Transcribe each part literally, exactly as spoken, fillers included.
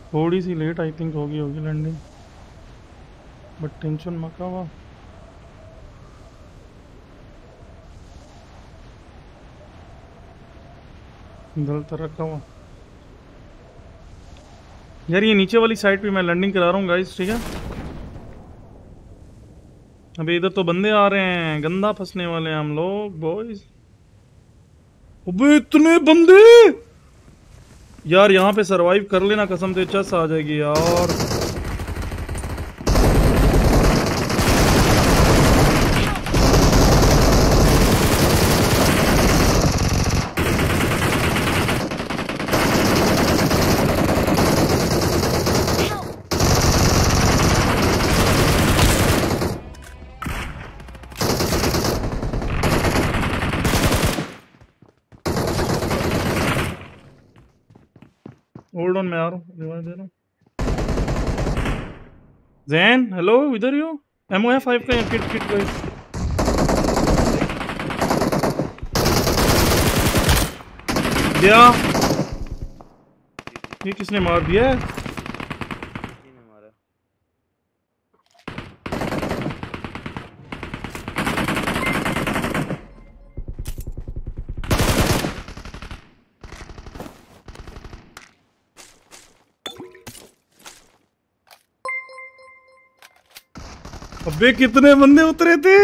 थोड़ी सी late I think होगी होगी लैंडिंग, बट टेंशन मत हुआ। दल तो रखा हुआ यार। ये नीचे वाली साइड पे मैं लैंडिंग करा रहा हूँ गाइस, ठीक है। अभी इधर तो बंदे आ रहे हैं, गंदा फंसने वाले हैं हम लोग बॉयज। अबे इतने बंदे यार, यहाँ पे सरवाइव कर लेना कसम से, चस आ जाएगी यार। होल्ड ऑन, मैं आ रहा हूँ, रिवाइव दे रहा हूँ। जैन हेलो, इधर ही हो? एमओ है फाइव का, किट किट गाइस। दिया ये किसने मार दिया है? अबे कितने बंदे उतरे थे?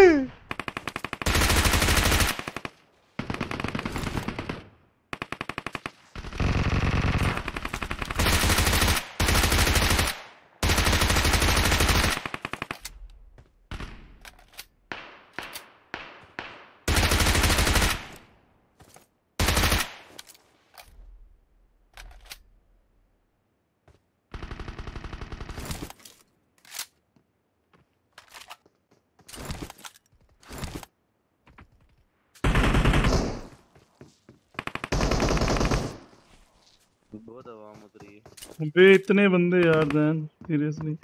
बहुत आवाम उतरी है। अबे इतने बंदे यार जैन, सीरियसली।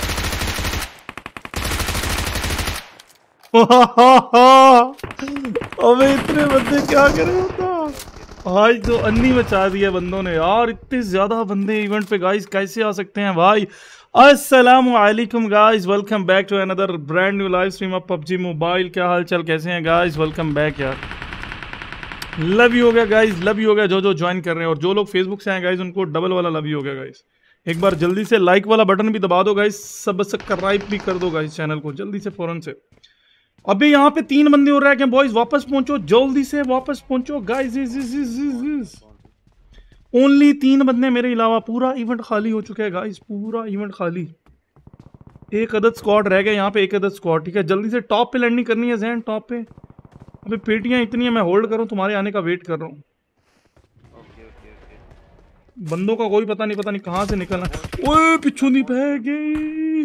अबे इतने बंदे क्या करे होता। आज तो अन्नी मचा दिया बंदों ने यार, इतने ज्यादा बंदे इवेंट पे गाइस कैसे आ सकते हैं भाई। अस्सलाम वालेकुम guys, welcome back to another brand new live stream of PUBG mobile. क्या हाल चाल, कैसे हैं गाइस? वेलकम बैक यार, लव यू हो गया गाइस, लव यू हो गया जो जो ज्वाइन कर रहे हैं, और जो लोग फेसबुक से आए गाइस उनको डबल वाला लव यू हो गया गाइस। एक बार जल्दी से लाइक वाला बटन भी दबा दो गाइस, सब्सक्राइब भी कर दो गाइस चैनल को जल्दी से फौरन से। अभी यहाँ पे तीन बंदे हो रहे हैं बॉयज, वापस पहुंचो जल्दी से, वापस पहुंचो guys. Is is is is only तीन बंदे मेरे अलावा, पूरा इवेंट खाली हो चुका है गाइस, पूरा इवेंट खाली। एक अदद स्क्वाड रह गया यहाँ पे, एक अदद स्क्वाड, ठीक है। जल्दी से टॉप पे लैंडिंग करनी है जैन, टॉप पे। अभी पेटियां इतनी है, मैं होल्ड करूँ, तुम्हारे आने का वेट कर रहा हूँ। Okay okay okay. बंदों का कोई पता नहीं, पता नहीं कहाँ से निकलना। ओए पिछू नहीं बह गई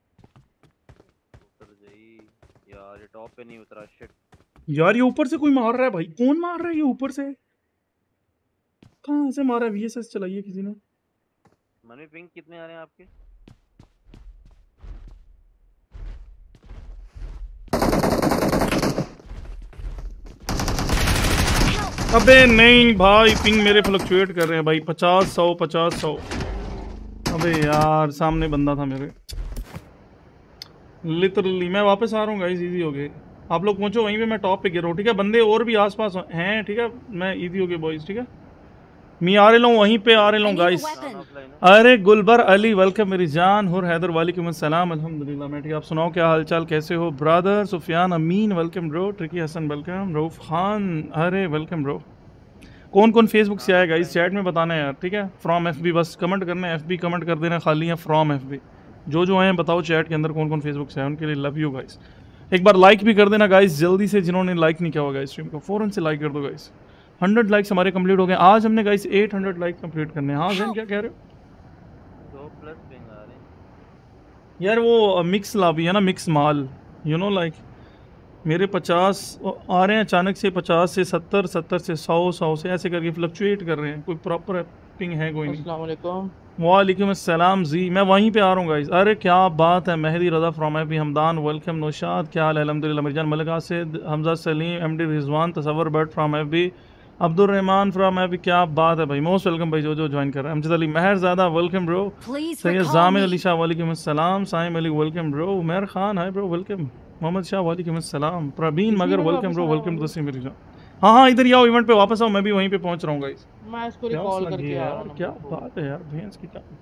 उतर गई यार, ये टॉप पे नहीं उतरा। शिट यार, ये ऊपर से कोई मार रहा है भाई। कौन मार रहा है ये ऊपर से? कहाँ से मारा है? वीएसएस चलाइए किसी ने। मनी पिंग कितने आ रहे हैं आपके? अबे नहीं भाई, पिंग मेरे फ्लक्चुएट कर रहे हैं भाई, पचास सौ पचास सौ। अबे यार सामने बंदा था मेरे, लिटरली। मैं वापस आ रहा हूँ गाइस, इजी हो गए। आप लोग पहुंचो वहीं पे, मैं टॉप पे गिर रहा हूँ, ठीक है। बंदे और भी आसपास हैं, ठीक है। मैं इजी हो गए बॉयज, ठीक है। मैं आ रहा हूँ वहीं पे, आ रहा हूँ गाइस। अरे गुलबर अली वेलकम मेरी जान। हुर हैदर वालेकुम अस्सलाम, अल्हम्दुलिल्लाह मैं ठीक। आप सुनाओ क्या हालचाल, कैसे हो brother? Sufiyan Amin welcome bro, tricky Hasan welcome, Rauf Khan अरे वेलकम ब्रो। कौन कौन फेसबुक से आया गाइस चैट में बताना यार, ठीक है। फ्रॉम एफ बी बस कमेंट करना है, एफ बी कमेंट कर देना खाली है, फ्रॉम एफ बी। जो जो आए बताओ चैट के अंदर कौन कौन फेसबुक से आए, उनके लिए लव यू गाइस। एक बार लाइक भी कर देना गाइस जल्दी से, जिन्होंने लाइक नहीं किया होगा स्ट्रीम को फौरन से लाइक कर दो गाइस। हंड्रेड लाइक्स हमारे कंप्लीट हो गए आज, हमने guys eight hundred like complete करने हैं। हाँ जैन क्या कह रहे हो? दो प्लस पिंग आ रहे हैं यार वो मिक्स लाभी है ना, मिक्स माल, यू नो लाइक। मेरे पचास आ रहे हैं अचानक से, पचास से सत्तर, सत्तर से सौ, सौ से ऐसे करके फ्लक्चुएट कर रहे हैं। कोई प्रॉपर पिंग है कोई नहीं। अस्सलाम वालेकुम। वालेकुम अस्सलाम जी, मैं वहीं पे आ रहा हूँ गाइस। अरे क्या बात है, Mehdi Raza from FB, Hamdan welcome, Naushad क्या हाल है? अल्हम्दुलिल्लाह, Mirzan Malik Asid, Hamza Saleem, MD Rizwan, Tasawwur Butt from FB, Abdul Rehman from अभी, क्या बात है भाई, मोस्ट वेलकम भाई जो जो ज्वाइन कर रहा है। Amjad Ali Mahrzada welcome bro. Please Syed recall Jamir me. Ali Shah वालेकुम अस्सलाम। Saim Ali welcome bro. Umar Khan hi bro welcome. Mohammad Shah वालेकुम अस्सलाम। प्रवीण इसी मगर में वेलकम वापस ब्रो, आया वेलकम टू वाली। द सिम मेरी जान। हाँ हाँ इधर ही आओ, इवेंट पे वापस आओ, मैं भी वहीं पे पहुंच रहा हूँ गाइस। मैं इसको प्यास रिकॉल लगी करके है आ रहा यार, हूँ क्या नंबर फोर। बात है यार, भैंस की क्या।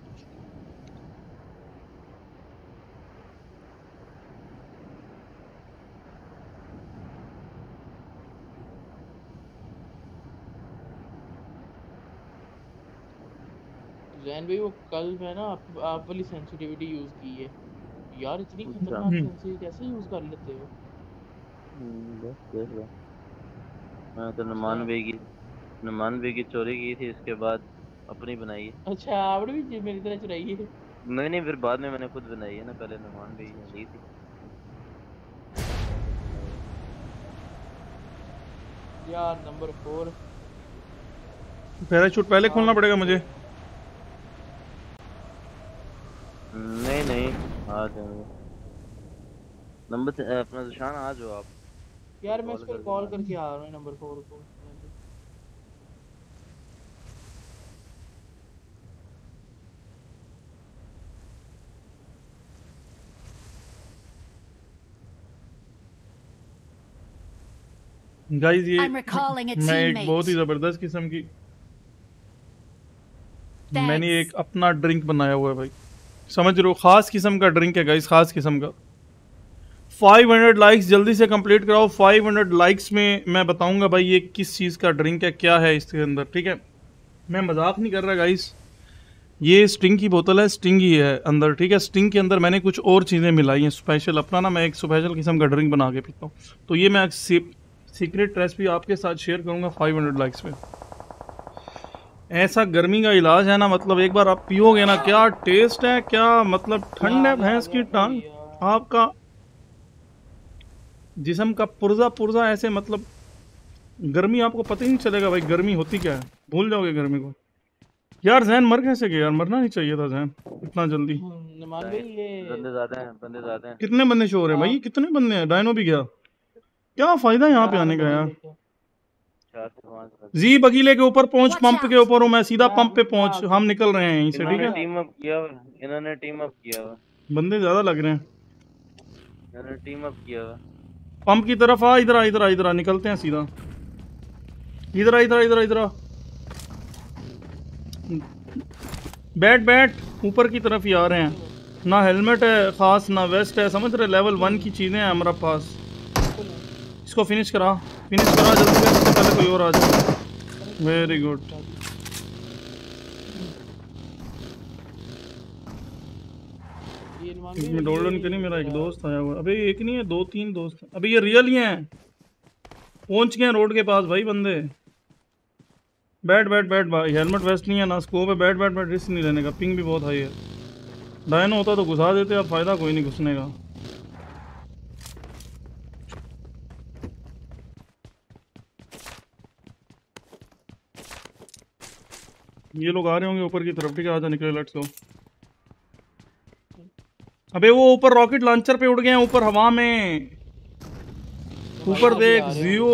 जैन भाई वो कल मैं ना आप, आप वाली सेंसिटिविटी यूज की है यार, इतनी अच्छा। खतरनाक हम्म, सेंसिटिविटी कैसे यूज कर लेते हो? हम्म, बस देख लो। मैं तो अच्छा नुमान बे की नुमान बे की चोरी की थी, इसके बाद अपनी बनाई है। अच्छा, आपने भी जी मेरी तरह चुराई है? नहीं नहीं, फिर बाद में मैंने खुद बनाई है ना, पहले नुमान बे की ली थी, फिर बनाई है। यार नंबर फोर पैराशूट पहले खोलना पड़ेगा मुझे। नहीं नहीं, आ जाओगे नंबर से- अपना निशान आ जाओ आप, यार मैं कॉल इसको कर रिकॉल देना। करके आ रहा हूँ नंबर फोर को। गाइस ये I'm recalling a मैं एक बहुत ही teammate. जबरदस्त किस्म की मैंने Thanks. एक अपना ड्रिंक बनाया हुआ है भाई, समझ रहे हो, खास किस्म का ड्रिंक है गाइस, खास किस्म का। फाइव हंड्रेड लाइक्स जल्दी से कंप्लीट कराओ। फाइव हंड्रेड लाइक्स में मैं बताऊंगा भाई ये किस चीज़ का ड्रिंक है, क्या है इसके अंदर, ठीक है। मैं मजाक नहीं कर रहा गाइस, ये स्टिंग की बोतल है, स्टिंग ही है अंदर, ठीक है। स्टिंग के अंदर मैंने कुछ और चीज़ें मिलाई हैं स्पेशल, अपना ना मैं एक स्पेशल किस्म का ड्रिंक बना के पीता हूँ। तो ये मैं सीक्रेट रेसिपी आपके साथ शेयर करूंगा फाइव हंड्रेड लाइक्स में। ऐसा गर्मी का इलाज है ना, मतलब एक बार आप पियोगे ना, क्या टेस्ट है, क्या मतलब ला ठंड है ला भैंस की गया था टांग, भैया। आपका जिस्म का पुर्जा पुर्जा ऐसे, मतलब गर्मी आपको पता ही नहीं चलेगा भाई गर्मी होती क्या है, भूल जाओगे गर्मी को। यार जैन मर कैसे गया यार, मरना नहीं चाहिए था जैन इतना जल्दी। हम्म, नुमान भाई नहीं, ये बंदे ज्यादा हैं, बंदे ज्यादा हैं। कितने बंदे शो हो रहे हैं भाई, आप कितने बंदे हैं, डायनो भी गया, क्या फायदा यहाँ पे चार आने का बंदे यार। लेके। चार से पांच बंदे। जी बगीले के ऊपर पहुंच, Watch पंप के out. ऊपर हूँ मैं, सीधा मैं पंप पे मैं पहुंच, आगे हम निकल रहे हैं यहीं से, मैं ठीक इन्होंने है। आगे टीम अप किया हुआ है, इन्होंने टीम अप किया हुआ है, बंदे ज्यादा लग रहे हैं। इन्होंने टीम अप किया हुआ है। पंप की तरफ आ, इधर आ, इधर आ, इधर आ, निकलते हैं सीधा, इधर आ, इधर आ, इधर आ, इधर आ, बैठ बैठ, ऊपर की तरफ ही आ रहे हैं। ना हेलमेट है खास, ना वेस्ट है, समझ रहे, लेवल वन की चीजें हैं हमारे पास। इसको फिनिश करा, फिनिश करा जल्दी कर, इससे पहले कोई और आ जाए। Very good. ये नुमान इसमें भाई डोल्डन ये के नहीं, मेरा एक मेरा दोस्त आया हुआ है। अबे एक नहीं है, दो तीन दोस्त हैं। अबे ये रियल ही हैं, पहुंच गए हैं रोड के पास भाई बंदे। बैठ बैठ बैठ भाई, हेलमेट वेस्ट नहीं है ना स्कोप है, बैठ बैठ बैठ, रिस्क नहीं लेने का, पिंग भी बहुत हाई है। डायनो होता तो घुसा देते, अब फायदा कोई नहीं घुसने का। ये लोग आ रहे होंगे ऊपर की तरफ, ठीक है, आजा निकले, लेट्स गो। अबे वो ऊपर रॉकेट लॉन्चर पे उड़ गए हैं, ऊपर हवा में, ऊपर अभी देख आ रहे जियो,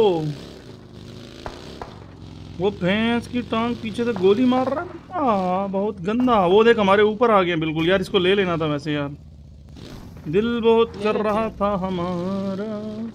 वो भैंस की टांग पीछे से गोली मार रहा है बंदा, बहुत गंदा। वो देख हमारे ऊपर आ गए बिल्कुल यार, इसको ले लेना था वैसे यार, दिल बहुत ले कर लेते रहा हैं। था हमारा।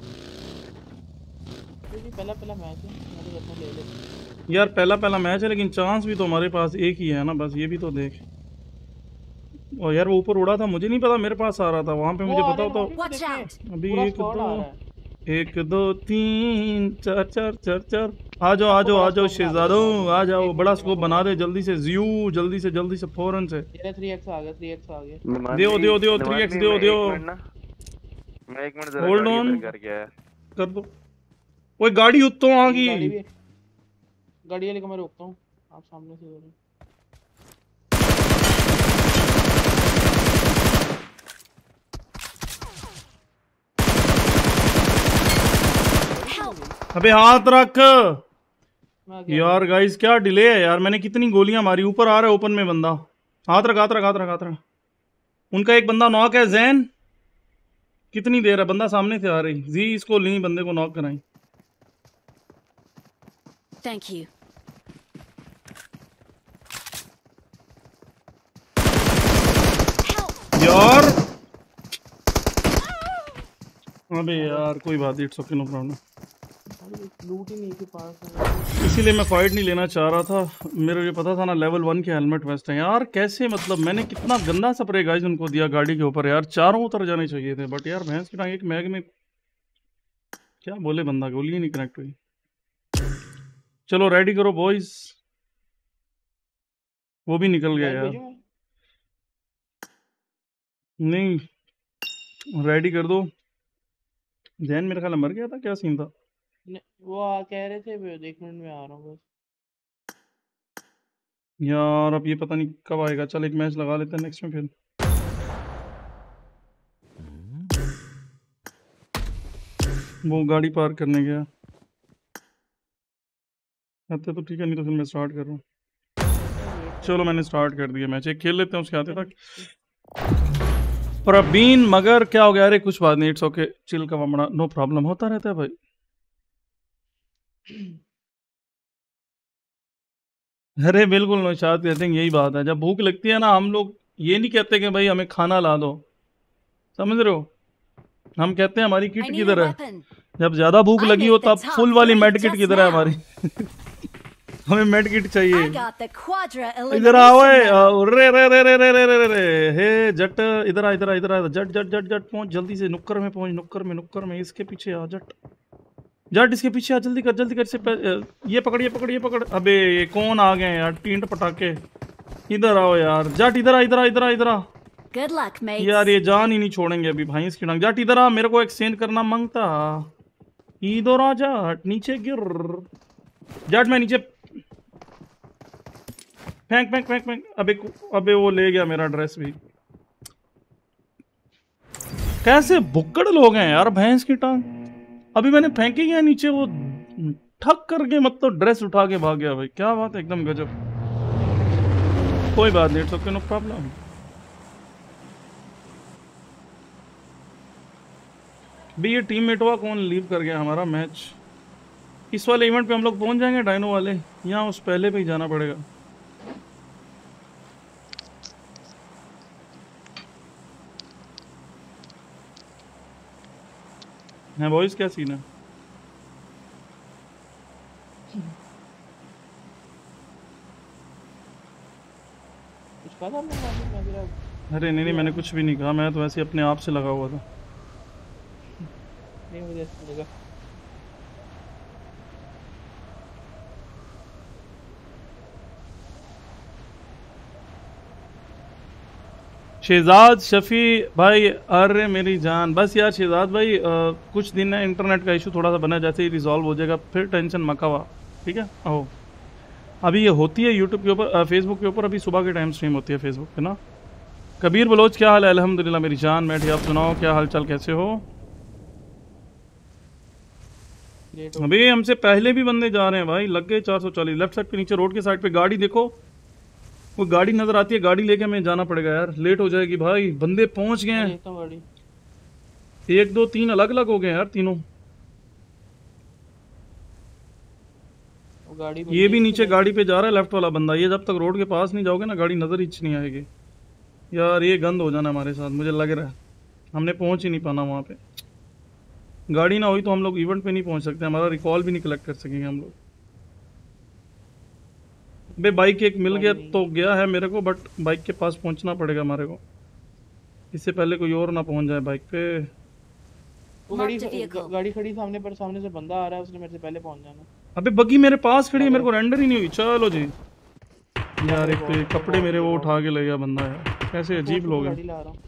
क्योंकि पहला पहला मैच है, मैं तो कहता हूँ ले लेते। यार पहला पहला मैच है, लेकिन चांस भी तो हमारे पास एक ही है ना, बस ये भी तो देख। और यार वो ऊपर उड़ा था, मुझे नहीं पता मेरे पास आ रहा था, वहां पे वो मुझे आ पता रहे होता। हैं, Watch देखिए out. अभी पूरा एक स्क्वाड दो, आ रहा है। एक दो तीन चार चार चार चार, आ जाओ आ आपको जाओ आ बड़ा जाओ स्कोप बना के शहजादों, देता हूँ, आ एक जाओ, मिनट बड़ा में स्कोप मैं बना बोल दे रहा हूँ। जल्दी से, ज्यू जल्दी से जल्दी से फौरन से। ये थ्री एक्स आ गया, थ्री एक्स आ गया। नुमान दियो भाई, दियो दियो, थ्री नुमान एक्स भाई, दियो मैं दियो, एक मिनट ना, मैं एक मिनट जरा होल्ड गाड़ी ऑन इधर करके आया। कर दो। वो गाड़ी उत्तों आ ये गाड़ी गई। भी, गाड़ी वाले को मैं रोकता हूँ, आप सामने से हो रहे हैं। Help. अबे हाथ रख मैं आ गया यार। गाइस क्या डिले है यार, मैंने कितनी गोलियां मारी, ऊपर आ रहा है ओपन में बंदा। हाथ रख हाथ रख हाथ रख हाथ रख। उनका एक बंदा नॉक है, जैन कितनी देर है, बंदा सामने से आ रही, जी इसको ली, बंदे को नॉक कराई। Thank you. यार अबे यार कोई बात नहीं, इट्स ओके, नो प्रॉब्लम। लूट ही नहीं के पास। इसीलिए मैं फाइट नहीं लेना चाह रहा था, मेरे को पता था ना लेवल वन के हेलमेट वेस्ट हैं यार। कैसे मतलब मैंने कितना गंदा स्प्रे गाइस उनको दिया गाड़ी के ऊपर यार, चारों उतर जाने चाहिए थे, बट यार भैंस की टांग एक मैग में क्या बोले, बंदा गोली ही नहीं कनेक्ट हुई। चलो रेडी करो बॉयज, वो भी निकल गया यार। नहीं रेडी कर दो। जैन मेरे ख्याल में मर गया था, क्या सीन था? वो आ कह रहे थे एक मिनट में आ रहा हूँ बस। यार अब ये पता नहीं कब आएगा। चल एक मैच लगा लेते हैं नेक्स्ट में फिर। वो गाड़ी पार्क करने गया आते तो ठीक है, नहीं तो फिर मैं स्टार्ट कर रहा हूँ। चलो मैंने स्टार्ट कर दिया मैच, एक खेल लेते हैं उसके आते तक। प्रवीण मगर क्या हो गया? अरे कुछ बात नहीं, इट्स ओके, चिल का बड़ा नो प्रॉब्लम, होता रहता है भाई। अरे बिल्कुल नौशाद कहते हैं यही बात है, जब भूख लगती है ना हम लोग ये नहीं कहते कि भाई हमें खाना ला दो, समझ रहे हो? हम कहते हैं हमारी किट किधर है। जब ज्यादा भूख लगी हो तब फुल वाली मेड किट किधर है हमारी? हमें मेड किट चाहिए। इधर आओ, रे रे रे रे रे रे रे रे हे जट, इधर आ इधर आ इधर आ, जट जट जट जट पहुंच जल्दी से, नुक्कर में पहुंच, नुक्कर में नुक्कर में, इसके पीछे आ जट, जट इसके पीछे आ, जल्दी कर जल्दी कर, से ये पकड़ ये पकड़ ये पकड़। अबे ये कौन आ गए यार, टींट पटाके। इधर आओ यार जट, इधर आ इधर आ इधर आ इधर आ। Good luck, mates. यार ये जान ही नहीं छोड़ेंगे अभी भाई इसकी टांग। जट इधर आ, मेरे को एक्सचेंज करना मांगता। इधर आ जट, नीचे गिर जट, मैं नीचे फेंक फेंक फेंक फेंक। अबे अबे वो ले गया मेरा ड्रेस भी। कैसे भुक्कड़ लोग हैं यार, भैंस की टांग। अभी मैंने फेंकी गया नीचे, वो ठक करके मतलब ड्रेस उठा के भाग गया भाई, क्या बात है, एकदम गजब। कोई बात नहीं, इट्स ओके, नो प्रॉब्लम। भी ये टीम मेटवा कौन लीव कर गया हमारा मैच? इस वाले इवेंट पे हम लोग पहुंच जाएंगे डायनो वाले, यहाँ उस पहले पे ही जाना पड़ेगा। है बॉयज, क्या सीन है? कुछ कहा था मैं? अरे नहीं नहीं मैंने कुछ भी नहीं कहा, मैं तो ऐसे अपने आप से लगा हुआ था। नहीं मुझे ऐसा लगा। शहजाद शफी भाई, अरे मेरी जान, बस यार शहजाद भाई आ, कुछ दिन है इंटरनेट का इशू थोड़ा सा बना, जैसे ही रिजॉल्व हो जाएगा फिर टेंशन मत खावा, ठीक है? आओ अभी ये होती है यूट्यूब के ऊपर, फेसबुक के ऊपर अभी सुबह के टाइम स्ट्रीम होती है फेसबुक पे ना। कबीर बलोच क्या हाल है? अल्हम्दुलिल्लाह मेरी जान, मैं ठीक, आप सुनाओ क्या हाल चाल, कैसे हो? अभी हमसे पहले भी बंदे जा रहे हैं भाई, लग गए चार सौ चालीस। लेफ्ट साइड पे नीचे रोड के साइड पे गाड़ी देखो, वो गाड़ी नजर आती है, गाड़ी लेके हमें जाना पड़ेगा यार, लेट हो जाएगी भाई। बंदे पहुंच गए हैं, एक दो तीन अलग अलग हो गए यार तीनों। गाड़ी ये भी नीचे गाड़ी पे जा रहा है लेफ्ट वाला बंदा, ये जब तक रोड के पास नहीं जाओगे ना गाड़ी नजर ही नहीं आएगी यार। ये गंद हो जाना हमारे साथ, मुझे लग रहा है हमने पहुंच ही नहीं पाना वहां पे। गाड़ी ना हुई तो हम लोग इवेंट पे नहीं पहुंच सकते, हमारा रिकॉल भी नहीं कलेक्ट कर सकेंगे हम लोग। बे बाइक एक मिल गया तो गया है मेरे को, बट बाइक के पास पहुंचना पड़ेगा हमारे को, इससे पहले कोई और ना पहुंच जाए बाइक पे। वो गाड़ी गाड़ी खड़ी सामने पर, सामने से बंदा आ रहा है, उसने मेरे से पहले पहुंच जाना। अबे बग्गी मेरे पास खड़ी है, मेरे को रेंडर ही नहीं हुई। चलो जी यार, एक तो ये कपड़े मेरे वो उठा के ले गया बंदा यार, कैसे अजीब लोग हैं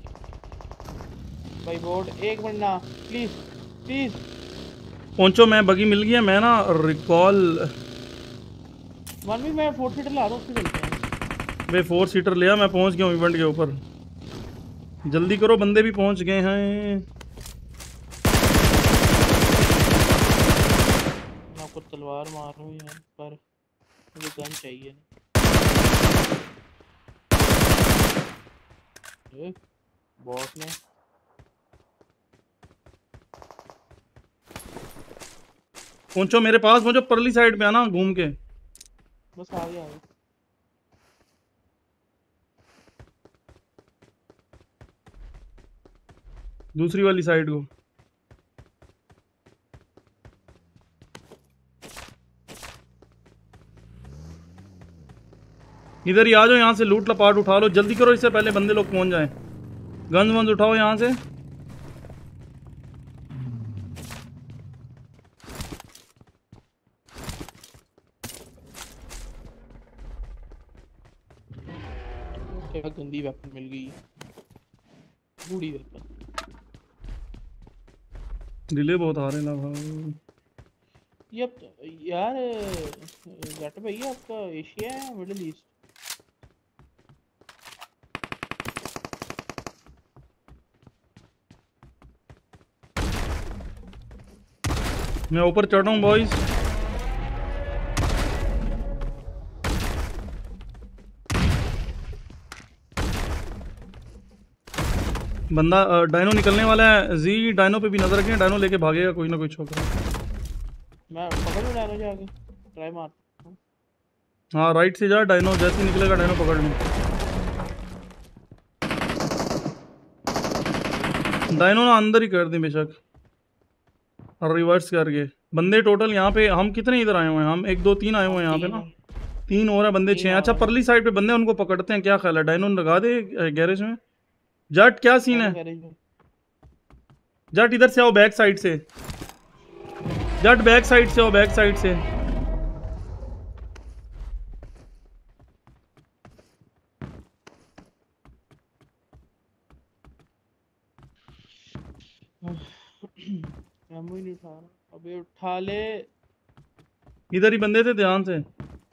भाई। बोर्ड एक मिनट ना प्लीज प्लीज पहुंचो, मैं बगी मिल गया, मैं ना रिकॉल वन भी मैं फोर सीटर ला रहा हूं, उससे चलते हैं। मैं फोर सीटर लिया, मैं पहुंच गया हूं इवेंट के ऊपर, जल्दी करो बंदे भी पहुंच गए हैं। मैं आपको तलवार मार रहा हूं यार, पर मुझे गन चाहिए। ए, बॉस ने पहुंचो मेरे पास, पहुंचो परली साइड पे आना घूम के। बस आ गया। दूसरी वाली साइड को। इधर ही आ जाओ, यहाँ से लूट लपाट उठा लो, जल्दी करो इससे पहले बंदे लोग पहुंच जाएं। गन वंज उठाओ यहाँ से। क्या गंदी वेपन मिल गई, बूढ़ी वेपन। डिले बहुत आ रहे ना भाई। ये अब यार जट भैया आपका एशिया है मिडिल ईस्ट? मैं ऊपर चढ़ रहा हूँ बॉयज। बंदा अ, डायनो निकलने वाला है। जी डायनो पे भी नजर रखें, डायनो लेके भागेगा कोई ना कोई छोकरा। मैं पकड़ में डायनो जाके ट्राई मार। हाँ राइट से जा, डायनो जैसे ही निकलेगा डायनो पकड़ में। डायनो ना अंदर ही कर दे बेशक, और रिवर्स करके। बंदे टोटल यहाँ पे हम कितने इधर आए हुए हैं? हम एक दो तीन आए हुए हैं यहाँ पे ना, तीन और है बंदे, छह। अच्छा परली साइड पे बंदे, उनको पकड़ते हैं। क्या ख्याल है, डायनो लगा दे गैरेज में? जट क्या सीन है? जट इधर से आओ, बैक साइड से। जट बैक साइड से आओ, बैक साइड से। एमो ही नहीं उठा रहा। अबे उठा ले। इधर ही बंदे थे, ध्यान से।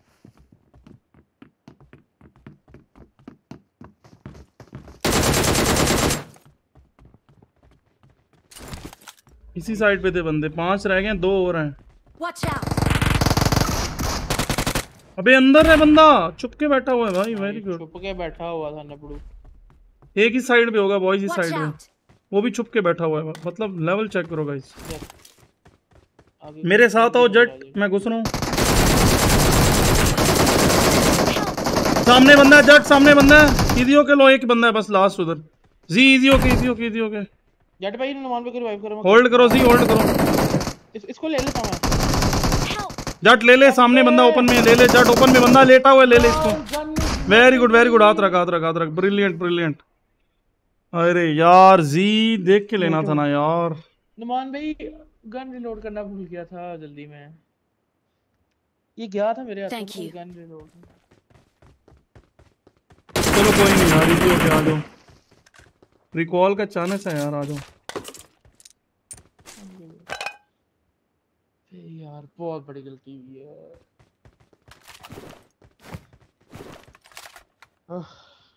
इसी साइड पे थे बंदे, पांच रह गए, दो और हैं। Watch out! अबे अंदर है बंदा, छुप के बैठा हुआ है भाई। Very good. छुप के बैठा हुआ था नबड़ू। एक ही साइड पे होगा बॉयज, इस Watch साइड पे। out! वो भी छुप के बैठा हुआ है। मतलब लेवल चेक करो गाइस। आगे मेरे साथ आओ जट, मैं घुस रहा हूँ। सामने बंदा है जट, सामने बंदा है। इजी होके लो, एक बंदा है बस लास्ट उधर। जी इजी होके, इजी होके, इजी होके। जट भाई ने नुमान पे रिवाइव करो। होल्ड करो जी, होल्ड करो। इस, इसको ले लेता हूं मैं। जट ले ले, सामने बंदा ओपन में, ले ले जट, ओपन में बंदा लेटा हुआ है, ले ले इसको। वेरी गुड वेरी गुड, हाथ रख हाथ रख हाथ रख। Brilliant brilliant. अरे यार जी देख के लेना था ना यार। नुमान भाई गन रिलोड करना भूल गया था जल्दी में। ये गया था मेरे हाथ Thank में you. Gun reload. चलो कोई नहीं यार, इजी होके आ जाओ। रिकॉल का चांस है यार, आ जाओ। यार बहुत बड़ी गलती हुई है। आह।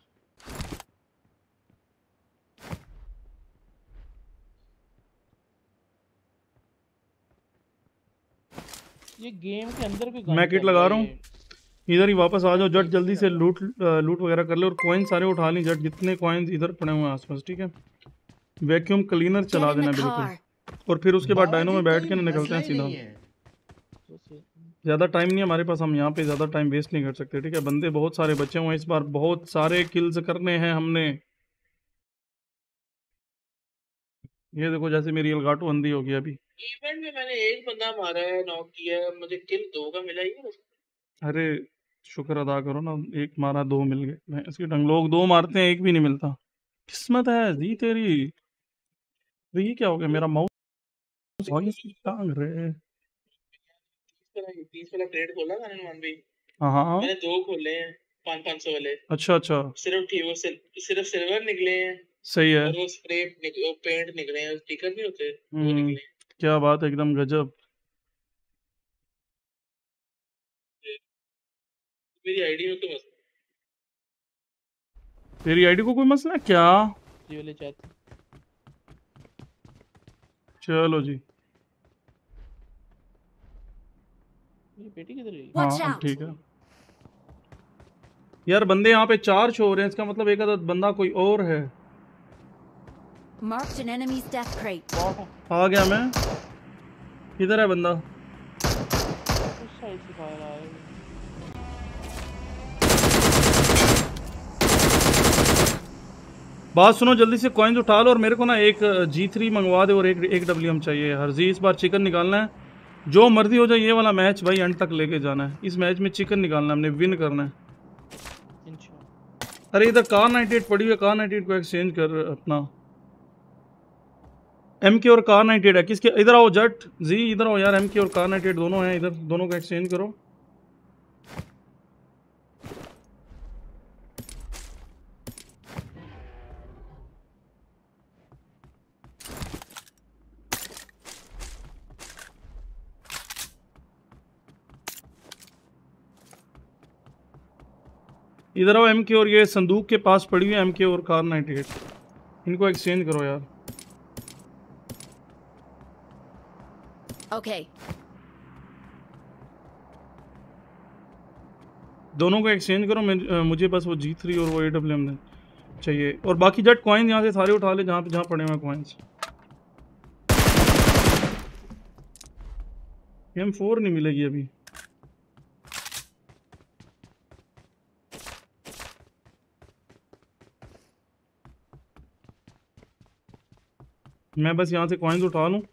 ये गेम के अंदर भी मैं किट लगा रहा हूँ। इधर ही वापस आ जाओ जट, जल्दी से लूट लूट वगैरह कर ले, और कॉइन सारे उठा ली जट, जितने कॉइन्स इधर पड़े हुए हैं आसपास। ठीक है, वैक्यूम क्लीनर चला Get in देना the बिल्कुल, car. और फिर उसके बाद डायनो में बैठ के ना निकलते हैं सीधा। ज़्यादा टाइम नहीं है हमारे पास, हम यहाँ पे ज़्यादा टाइम वेस्ट नहीं कर सकते। ठीक है, बंदे बहुत सारे बचे हुए हैं इस बार, बहुत सारे किल्स करने हैं हमने। ये देखो जैसे मेरी अलगाटो अंधी हो गई अभी। इवेंट में मैंने एक बंदा मारा है, नॉक किया है, मुझे किल दो का मिला ही है। अरे शुक्र अदा करो ना, एक मारा दो मिल गए। मैं इसके ढंग, लोग दो मारते हैं एक भी नहीं मिलता। किस्मत है जी तेरी। तो ये क्या हो गया, मेरा माउस टांग रहे। तीस वाला क्रेडिट खोला था नुमान भाई। हाँ हाँ मैंने दो खोले हैं, पाँच पाँच सौ वाले। अच्छा अच्छा, सिर्फ ठीक वो सिल, सिर्फ सिल्वर निकले हैं, सही है। और वो स्प्रे निकले, वो पेंट निकले हैं, स्टिकर भी होते हैं वो हम्म, निकले हैं। क्या बात है, एकदम गजब। मेरी आईडी में तो मस्त तेरी आईडी को कोई मसला क्या? जी वाले चैट। चलो जी, मेरी बेटी किधर गई? Watch हाँ out! ठीक है। यार बंदे यहाँ पे चार शो हो रहे हैं, इसका मतलब एक आधा बंदा कोई और है। Marked an enemy's death crate. Bot है। आ गया मैं। किधर है बंदा? साइड से फायर आ रहा है। बात सुनो, जल्दी से कॉइन्स उठा लो और मेरे को ना एक जी थ्री मंगवा दे और एक एक डब्ल्यू एम चाहिए। हरजी इस बार चिकन निकालना है, जो मर्जी हो जाए। ये वाला मैच भाई एंड तक लेके जाना है। इस मैच में चिकन निकालना है, हमने विन करना है। अरे इधर कार नाइन्टी एट पड़ी हुई है, कार नाइन्टी एट को एक्सचेंज कर अपना। एम के और कार नाइन्टी एट है किसके? इधर आओ जट जी, इधर आओ यार। एम के और कार नाइन्टी एट दोनों हैं इधर, दोनों को एक्सचेंज करो। इधर आओ। एम के और ये संदूक के पास पड़ी हुई है एम के और कार नाइन्टी एट, इनको एक्सचेंज करो यार। Okay. दोनों को एक्सचेंज करो। मैं, मुझे बस वो जी थ्री और वो ए डब्ल्यू एम चाहिए। और बाकी जट कॉइन यहाँ से सारे उठा ले, जहाँ पे जहाँ पड़े हुए कॉइन्स। एम फोर नहीं मिलेगी अभी। मैं बस यहाँ से कॉइन्स उठा लूँ।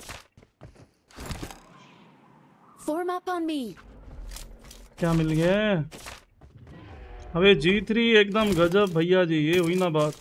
Form up on me. क्या मिल गया? अबे जी थ्री एकदम गजब भैया जी, ये हुई ना बात।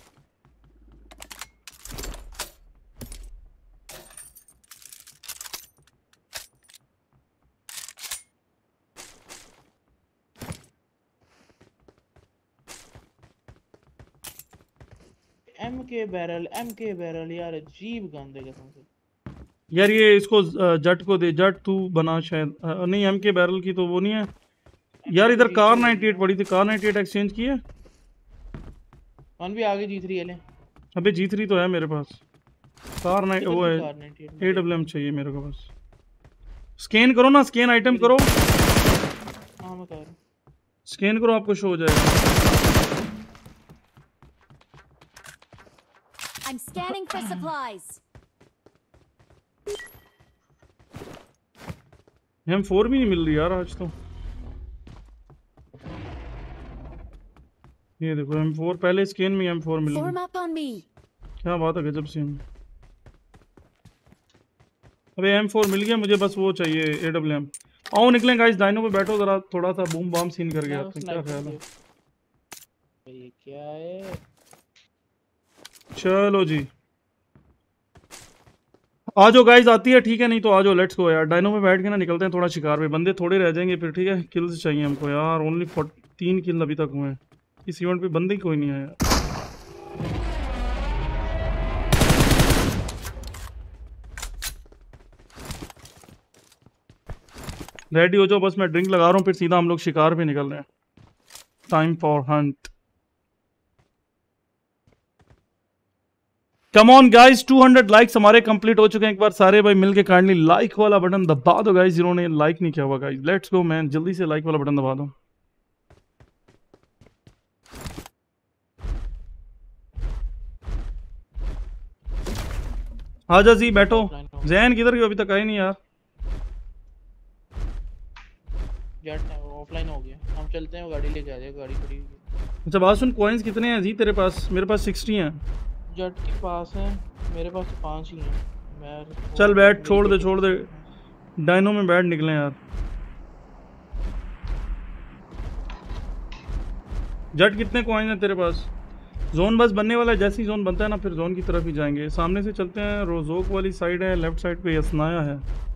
एम के बैरल, एम के बैरल यार अजीब गंदे कसम से यार। ये इसको जट को दे, जट तू बना शायद। नहीं एम के बैरल की तो वो नहीं है यार। इधर कार नाइन्टी एट पड़ी थी, कार नाइन्टी एट एक्सचेंज की है। कौन भी आगे जी थ्री ले। अबे जी थ्री तो है मेरे पास, कार नाइट वो है। ए डब्ल्यू एम चाहिए मेरे को बस। स्कैन करो ना, स्कैन आइटम करो। हाँ मैं कर रहा हूं। स्कैन करो, आपको शो हो जाएगा। I'm scanning for supplies. M four भी नहीं मिल रही यार आज तो। ये देखो एम फोर, पहले स्कैन में एम फोर मिल Form रही। up on me. क्या बात है, गजब सीन। अबे एम फोर मिल गया मुझे, बस वो चाहिए ए डब्ल्यू एम। आओ निकलें गाइस, डायनो पे बैठो जरा, थोड़ा सा बूम बाम सीन करके आते हैं। क्या ख्याल है? ये क्या है? चलो जी आ जाओ गाइस, आती है ठीक है, नहीं तो आ जाओ। लेट्स गो यार, डायनो में बैठ के ना निकलते हैं थोड़ा शिकार पे। बंदे थोड़े रह जाएंगे फिर, ठीक है। किल्स चाहिए हमको यार, ओनली तीन किल अभी तक हुए हैं। इस इवेंट पे बंदे ही कोई नहीं आया। रेडी हो जाओ, बस मैं ड्रिंक लगा रहा हूँ, फिर सीधा हम लोग शिकार पे निकल रहे हैं। Time for hunt. Come on guys, two hundred likes हमारे कंप्लीट हो चुके हैं। एक बार सारे भाई मिलके काइंडली लाइक वाला बटन दबा दो गाइस, जिन्होंने लाइक नहीं किया हुआ गाइस। लेट्स गो मैन, जल्दी से लाइक वाला बटन दबा दो। आजा जी बैठो। जैन किधर गया? अभी तक आए नहीं यार। जट ऑफलाइन हो गया, हम चलते हैं। वो गाड़ी लेके आ जाए, गाड़ी खड़ी हुई है। अच्छा बात सुन, कॉइन्स कितने हैं जी तेरे पास? मेरे पास सिक्सटी हैं। जट के पास है, मेरे पास तो पांच ही हैं। मैं चल बैठ, छोड़ दे छोड़ दे, डायनो में बैठ निकले यार। जट कितने कॉइन है तेरे पास? जोन बस बनने वाला है, जैसे ही जोन बनता है ना फिर जोन की तरफ ही जाएंगे। सामने से चलते हैं, रोजोक वाली साइड है, लेफ्ट साइड पे यसनाया है।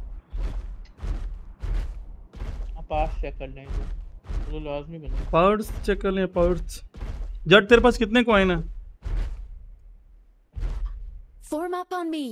पास चेक कर लें तो तो लाजमी बनना। पार्ट्स चेक कर लें, पार्ट्स। जट तेरे पास कितने कॉइन है? Form up on me.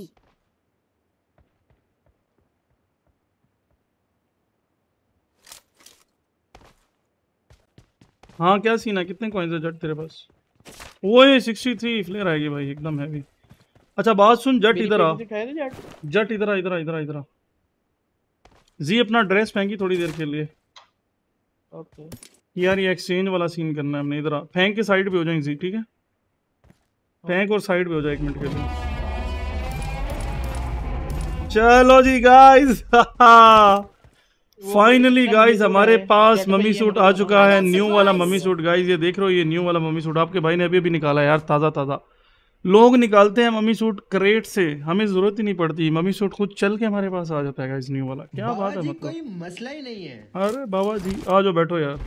हाँ क्या सीन है, कितने कॉइन्स है जट तेरे पास? ओए सिक्सटी थ्री फ्लेयर आएगी भाई, एकदम हैवी। अच्छा बात सुन, जट इधर आ। जट इधर आ, इधर आ, इधर आ, इधर आ। जी अपना ड्रेस फेंकी थोड़ी देर के लिए। ओके यार ये एक्सचेंज वाला सीन करना है हमने। इधर आ, फेंक के साइड पे हो जाएंगे जी, ठीक है। फेंक और साइड पे हो जाए एक मिनट के लिए। चलो जी गाइस वो फाइनली इतना गाइस blue हमारे है, पास कहते भाई मम्मी ये सूट मेरे आ को चुका I है, got न्यू वाला मम्मी supplies. Suit guys. ये देख रहे हो, ये न्यू वाला मम्मी सूट आपके भाई ने अभी अभी निकाला है यार, ताज़ा ताज़ा। लोग निकालते हैं मम्मी सूट क्रेट से, हमें ज़रूरत ही नहीं पड़ती, मम्मी सूट खुद चल के हमारे पास आ जाता है गाइस न्यू वाला। क्या बाबा बात है जी मतलब। कोई मसला ही नहीं है। अरे बाबा जी आ जाओ, बैठो यार।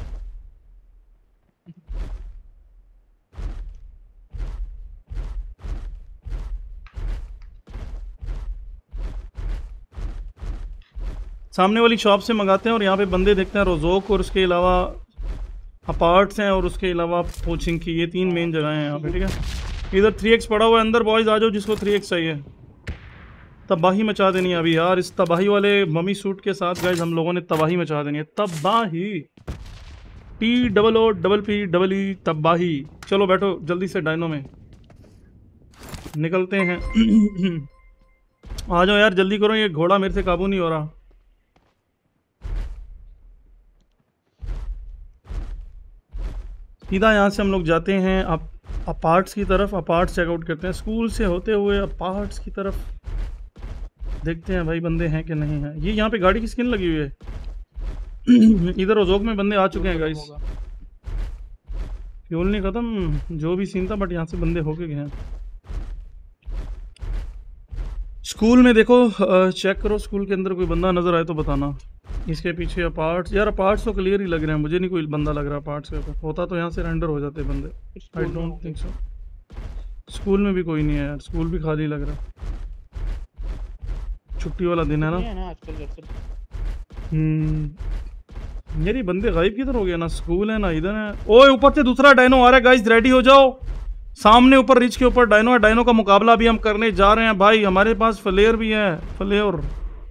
सामने वाली शॉप से मंगाते हैं और यहाँ पे बंदे देखते हैं, रोजोक और उसके अलावा अपार्ट्स हैं और उसके अलावा कोचिंग की, ये तीन मेन जगह हैं यहाँ पे, ठीक है। इधर थ्री एक्स पड़ा हुआ है अंदर, बॉयज़ आ जाओ जिसको थ्री एक्स चाहिए। तबाही मचा देनी है अभी यार, इस तबाही वाले मम्मी सूट के साथ गाइज हम लोगों ने तबाही मचा देनी है, तबाही। T double O double P double E तबाही। चलो बैठो जल्दी से, डायनो में निकलते हैं। आ जाओ यार जल्दी करो, ये घोड़ा मेरे से काबू नहीं हो रहा। सीधा यहाँ से हम लोग जाते हैं अप अपार्ट्स की तरफ, अपार्ट्स चेकआउट करते हैं, स्कूल से होते हुए अपार्ट्स की तरफ देखते हैं भाई बंदे हैं कि नहीं हैं। ये यहाँ पे गाड़ी की स्किन लगी हुई है। इधर रोजोक में बंदे आ चुके हैं गाइस। होगा। फ्यूल नहीं खत्म, जो भी सीन था, बट यहाँ से बंदे होके गए हैं। स्कूल में देखो, चेक करो स्कूल के अंदर कोई बंदा नजर आए तो बताना। इसके पीछे अपार्ट्स, यार अपार्ट्स तो क्लियर ही लग रहे हैं, मुझे नहीं कोई बंदा लग रहा अपार्ट्स के ऊपर। होता तो यहाँ से रेंडर हो जाते बंदे। आई स्कूल में डोंट होंगे। Think so. स्कूल में भी कोई नहीं है यार, स्कूल भी खाली लग रहा है, छुट्टी वाला दिन है ना। ये है ना आजकल घर से। हम्म यार ये बंदे गायब किधर हो गए, ना स्कूल है ना इधर है। ओए ऊपर से दूसरा डायनो आ रहा है गाइस, रेडी हो जाओ। सामने ऊपर रिच के ऊपर डायनो है, डायनो का मुकाबला भी हम करने जा रहे हैं भाई। हमारे पास फ्लेयर भी है, फ्लेयर।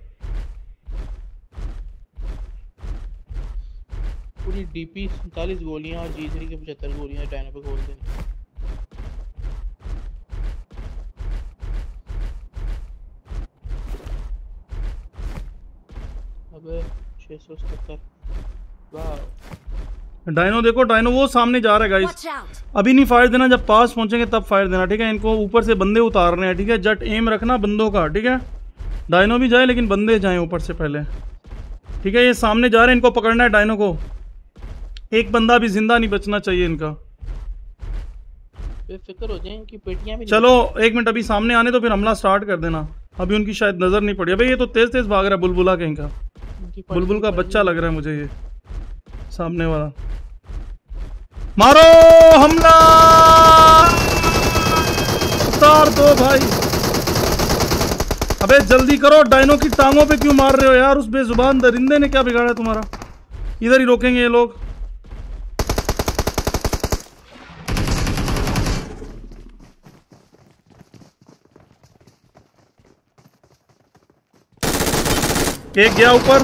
पूरी डीपी सैंतालीस गोलियां और जी थ्री के पचहत्तर गोलियां डायनो पे खोल देनी। अबे छह सौ सत्तर। वाह। डायनो देखो, डायनो वो सामने जा रहा है गाइस। Watch out! अभी नहीं फायर देना, जब पास पहुंचेंगे तब फायर देना, ठीक है। इनको ऊपर से बंदे उतारने हैं, ठीक है। जट एम रखना बंदों का, ठीक है। डायनो भी जाए लेकिन बंदे जाएं ऊपर से पहले, ठीक है। ये सामने जा रहे हैं, इनको पकड़ना है डायनो को। एक बंदा भी जिंदा नहीं बचना चाहिए इनका। बेफिक्र हो जाए, इनकी पेटियां भी नहीं चलो एक मिनट, अभी सामने आने तो फिर हमला स्टार्ट कर देना। अभी उनकी शायद नजर नहीं पड़ी। अबे ये तो तेज तेज भाग रहा है, बुलबुला कहीं का, इनकी पट- बुलबुल का पट- बच्चा लग रहा है मुझे ये सामने वाला। मारो हमला, उतार दो भाई। अबे जल्दी करो, डायनो की टांगों पे क्यों मार रहे हो यार? उस बेजुबान दरिंदे ने क्या बिगाड़ा तुम्हारा? इधर ही रोकेंगे ये लोग। एक गया ऊपर,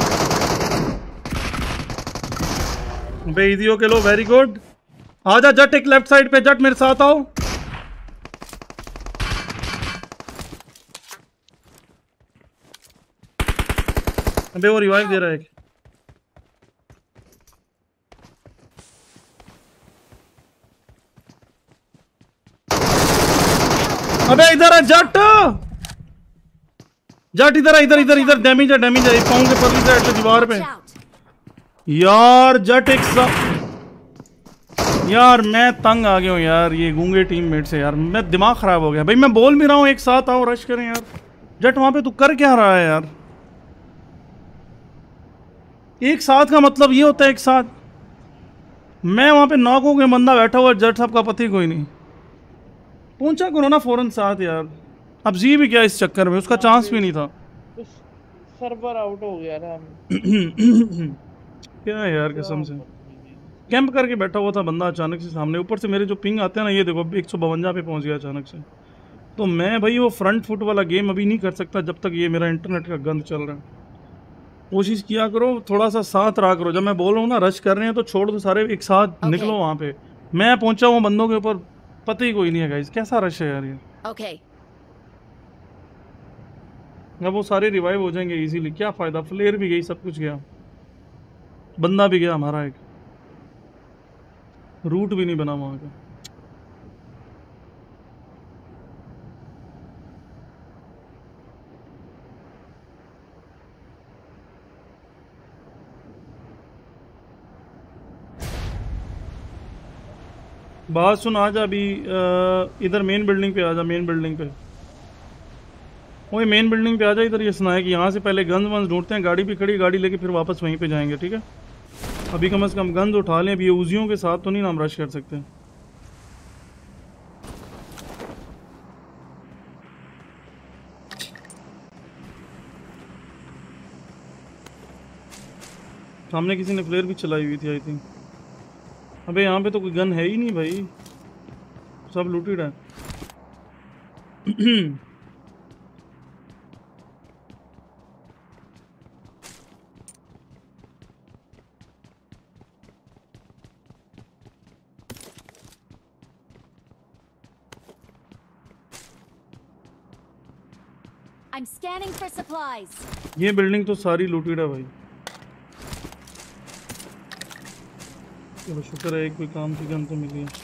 बेइदियों के लो, वेरी गुड। आजा जट, एक लेफ्ट साइड पे, जट मेरे साथ आओ। अबे वो रिवाइव दे रहा है एक। अबे इधर है जट, जट इधर है, इधर इधर इधर। डैमेज है, डैमेज है, पाँव के परली साइड पे दीवार पे। Watch out! यार जट एक सा... यार मैं तंग आ गया हूँ यार ये गूंगे टीममेट से यार, मैं दिमाग खराब हो गया भाई। मैं बोल भी रहा हूँ एक साथ आओ रश करें यार। जट वहां पे तू कर क्या रहा है यार? एक साथ का मतलब ये होता है एक साथ। मैं वहां पे नॉक हो गया, बंदा बैठा हुआ, जट साहब का पति कोई नहीं पहुंचा। करो ना फौरन साथ यार। अब जी भी क्या इस चक्कर में, उसका चांस भी नहीं था। उस सर्वर आउट हो गया था। क्या यार कसम से कैंप करके बैठा हुआ था बंदा, अचानक से सामने। ऊपर से मेरे जो पिंग आते हैं ना, ये देखो एक सौ बवंजा पे पहुंच गया अचानक से। तो मैं भाई वो फ्रंट फुट वाला गेम अभी नहीं कर सकता जब तक ये मेरा इंटरनेट का गंद चल रहा है। कोशिश किया करो, थोड़ा सा साथ रहा करो। जब मैं बोल रहा हूँ ना रश कर रहे हैं तो छोड़ दो सारे, एक साथ Okay. निकलो वहाँ पे। मैं पहुंचा हूँ बंदों के ऊपर, पता ही कोई नहीं है गाइस, कैसा रश है यार ये। Okay. अब वो सारे रिवाइव हो जाएंगे इजीली, क्या फायदा? फ्लेयर भी गई, सब कुछ गया, बंदा भी गया हमारा, एक रूट भी नहीं बना वहाँ का। बात सुन, आ जा अभी अ, इधर मेन बिल्डिंग पे आ जा, मेन बिल्डिंग पे। वही मेन बिल्डिंग पे आ जा इधर। ये सुना है कि यहाँ से पहले गन्स वंस ढूंढते हैं, गाड़ी भी खड़ी, गाड़ी लेके फिर वापस वहीं पे जाएंगे, ठीक है? अभी कम से कम गन्स उठा लें, अभी ये उजियों के साथ तो नहीं ना हम रश कर सकते। सामने किसी ने फ्लेयर भी चलाई हुई थी आई थिंक। अबे यहाँ पे तो कोई गन है ही नहीं भाई, सब लूटेड है। I'm scanning for supplies. ये बिल्डिंग तो सारी लूटेड है भाई। चलो शुक्र है एक कोई काम की गन तो मिली है।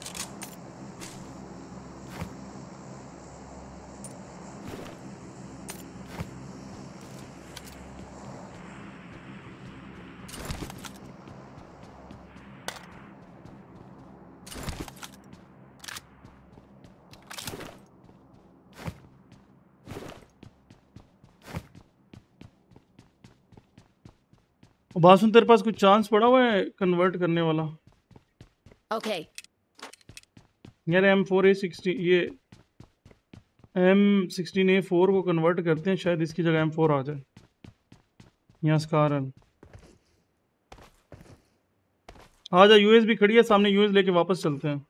बासुन तेरे पास कुछ चांस पड़ा हुआ है कन्वर्ट करने वाला? Okay. यार एम फोर ए सिक्सटी ये एम सिक्सटीन ए फोर को कन्वर्ट करते हैं, शायद इसकी जगह एम फोर आ जाए। यहाँ स्कार है, आ जा। यूएस भी खड़ी है सामने, यूएस लेके वापस चलते हैं।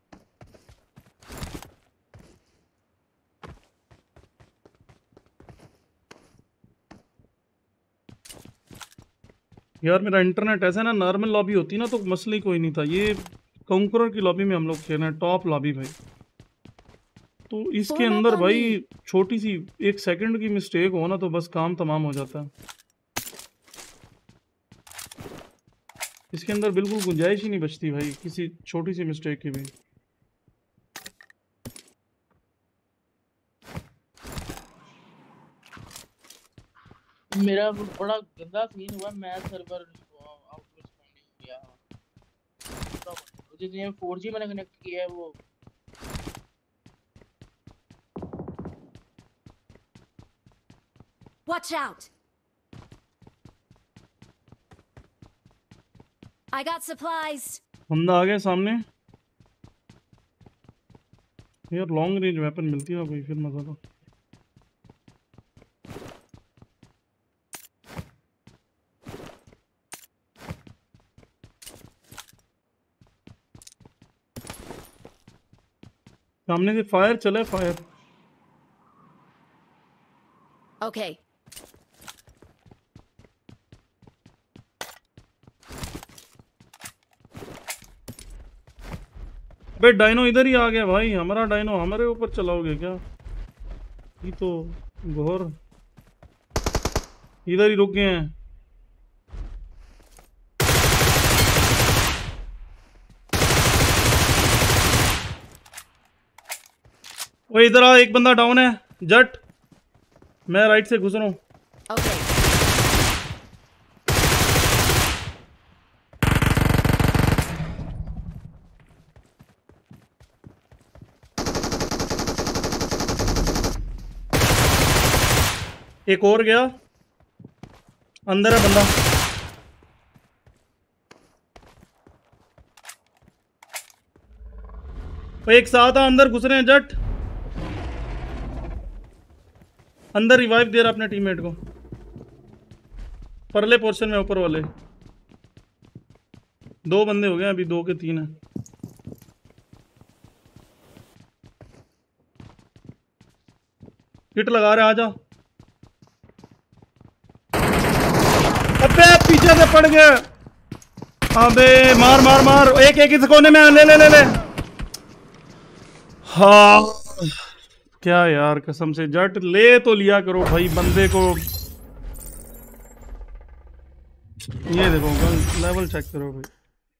यार मेरा इंटरनेट ऐसा है ना, नॉर्मल लॉबी होती ना तो मसला ही कोई नहीं था। ये कॉन्करर की लॉबी में हम लोग खेल रहे हैं, टॉप लॉबी भाई। तो इसके अंदर भाई छोटी सी एक सेकंड की मिस्टेक हो ना तो बस काम तमाम हो जाता है। इसके अंदर बिल्कुल गुंजाइश ही नहीं बचती भाई किसी छोटी सी मिस्टेक की भी। मेरा बड़ा गंदा सीन हुआ, मैं सर्वर आउट रिस्पॉन्डिंग किया। जितने फोर जी मैंने कनेक्ट किया है वो Watch out. I got supplies. बंदा आ गया सामने। यार लॉन्ग रेंज वेपन मिलती है कोई फिर मजा था। सामने से फायर चला है, फायर। Okay. बे डायनो इधर ही आ गया भाई, हमारा डायनो हमारे ऊपर चलाओगे क्या? ये तो घोर इधर ही रुक गए हैं। वो इधर आ, एक बंदा डाउन है जट। मैं राइट से घुस रहा हूँ। Okay. एक और गया, अंदर है बंदा। वो एक साथ आ, अंदर घुस रहे हैं जट। अंदर रिवाइव दे रहा अपने टीममेट को, परले पोर्शन में ऊपर वाले। दो बंदे हो गए अभी, दो के तीन है। किट लगा रहे, आजा। अबे पीछे से पड़ गए। अबे मार मार मार, एक एक इस कोने में ले ले ले ले। हाँ क्या यार, कसम से जट ले तो लिया करो भाई बंदे को। ये देखो लेवल चेक करो भाई।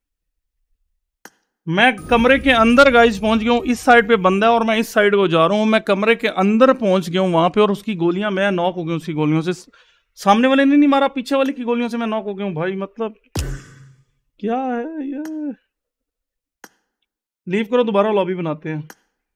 मैं कमरे के अंदर गाइस पहुंच गया हूँ, इस साइड पे बंदा है और मैं इस साइड को जा रहा हूँ। मैं कमरे के अंदर पहुंच गया हूँ वहां पे, और उसकी गोलियां, मैं नॉक हो गया उसकी गोलियों से। सामने वाले ने नहीं मारा, पीछे वाले की गोलियों से मैं नॉक हो गया हूँ भाई। मतलब क्या है ये? लीव करो, दोबारा लॉबी बनाते हैं।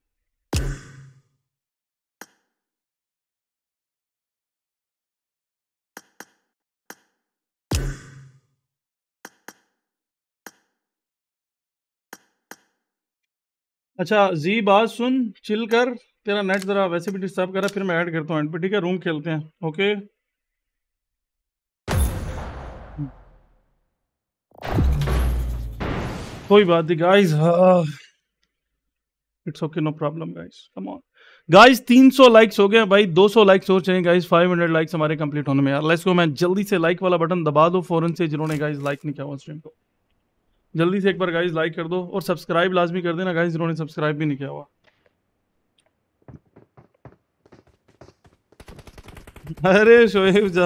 अच्छा जी, बात सुन, चिल कर, तेरा नेट जरा वैसे भी डिस्टर्ब कर रहा है, फिर मैं ऐड करता हूँ एंड पे, ठीक है? रूम खेलते हैं, ओके? कोई बात नहीं guys, it's okay, no problem guys, come on guys. तीन सौ लाइक्स हो गए भाई, दो सौ लाइक्स और चाहिए गाइस, पाँच सौ लाइक्स हमारे कंप्लीट होने में यार। लेट्स गो मैन, जल्दी से लाइक वाला बटन दबा दो फौरन से, जिन्होंने गाइस लाइक नहीं किया हुआ स्ट्रीम को, जल्दी से एक बार गाइस लाइक कर दो, और सब्सक्राइब लाजमी कर देना गाइस, जिन्होंने सब्सक्राइब भी नहीं किया हुआ। अरे शोएब जा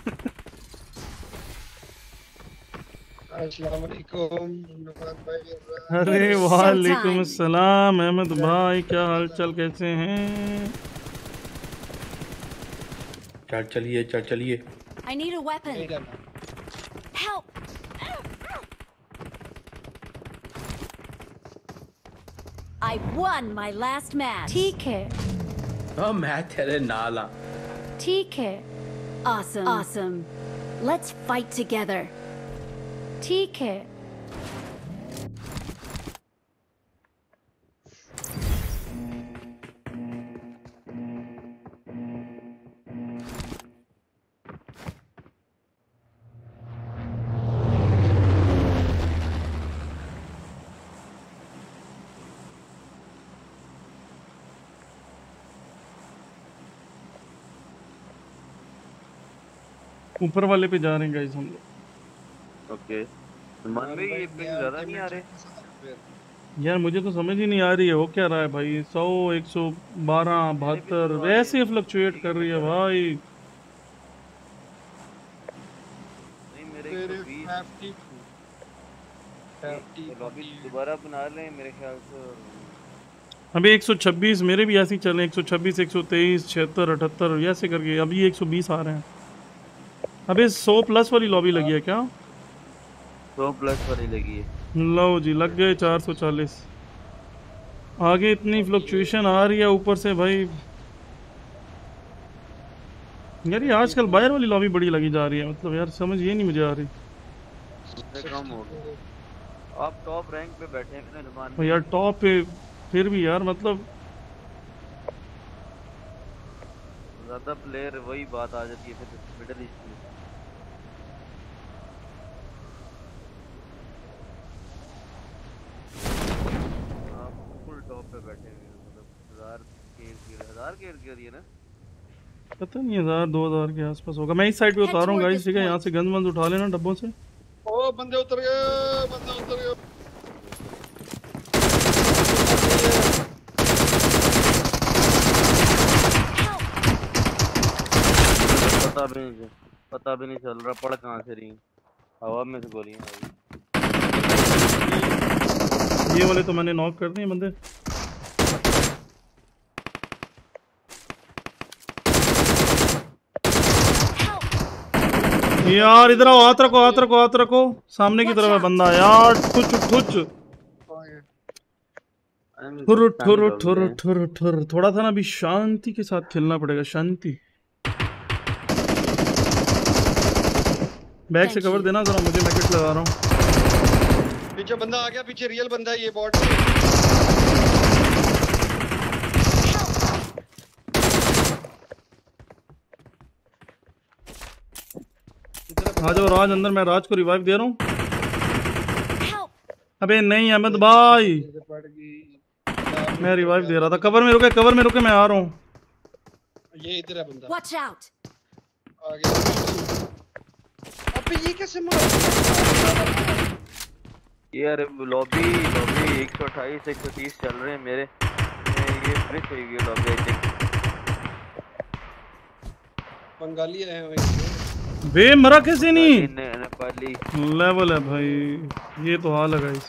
अस्सलाम वालेकुम नुमान भाई। अरे वालेकुम अस्सलाम अहमद भाई, क्या हाल चाल, कैसे हैं? चल चलिए, चल चलिए। I need a weapon. नहीं करना। Help! I won my last match. ठीक है, हाँ मैं तेरे नाल हाँ। ठीक है, Awesome. Awesome. Let's fight together. ठीक है। ऊपर वाले पे जा रहे हैं गाइस हम लोग। ओके नुमान भाई, ये पिंग ज्यादा नहीं आ रहे यार मुझे तो समझ ही नहीं आ रही है हो क्या रहा है भाई। सौ, एक सौ बारह, बहत्तर वैसे ही फ्लक्चुएट कर रही है भाई। नहीं मेरे मेरे एक सौ बीस पैंतीस पैंतीस लॉबी दोबारा बना लें मेरे ख्याल से। अभी एक सौ छब्बीस मेरे भी ऐसे ही चले, एक सौ छब्बीस, एक सौ तेईस, छिहत्तर, अठहत्तर ऐसे करके अभी एक सौ बीस आ रहे हैं। अबे सौ प्लस वाली लॉबी लगी है क्या? सौ प्लस वाली लगी है। लो जी, लग गए चार सौ चालीस। आगे इतनी फ्लक्चुएशन आ रही है ऊपर से भाई। यार ये आजकल बाहर वाली लॉबी बड़ी लगी जा रही है, मतलब यार समझ ये नहीं मुझे आ रही। उससे कम हो गया। आप टॉप रैंक पे बैठे हैं नुमान और यार टॉप पे फिर भी यार मतलब ज्यादा प्लेयर, वही बात आ जाती है फिर मिडिल ईस्ट में। आप फुल टॉप पे बैठे हुए हैं, मतलब हजार के हजार के इर्द गिर्द ही है ना? पता नहीं, हजार दो हजार के आसपास होगा। मैं इस साइड पे उतार रहा हूँ गाइस, ठीक है? यहाँ से गंद वंद उठा लेना डब्बों से। ओ बंदे उतर गए, बंदे उतर गए। पता भी नहीं पता भी नहीं चल रहा पड़ कहाँ से रही, हवा में से गोलियां आई। ये वाले तो मैंने नॉक कर दिए बंदे। यार इधर आओ, हाथ रखो, हाथ रखो, हाथ रखो। सामने की तरफ है बंदा यार। ठुच ठुच ठुर ठुर ठुर ठुर ठुर। थोड़ा था ना, अभी शांति के साथ खेलना पड़ेगा, शांति। बैक से कवर देना जरा मुझे, मैं किट लगा रहा हूँ। पीछे बंदा आ गया, पीछे रियल बंदा है, ये बॉट। आ जाओ राज अंदर, मैं राज को रिवाइव दे रहा हूँ। Help! अबे नहीं अहमद भाई, मैं रिवाइव दे रहा था। कवर में रुके, कवर में रुके, मैं आ रहा हूँ। ये इधर है बंदा, Watch out! आ गया। अबे ये कैसे मारा? यार लॉबी लॉबी एक सौ अट्ठाईस एक सौ तीस चल रहे हैं मेरे। ये फ्रिज हुई हुई लॉबी आई थिंक। बंगाली आए हैं बे मरा कैसे नहीं? नेपाली लेवल है भाई, ये तो हाल है गाइस।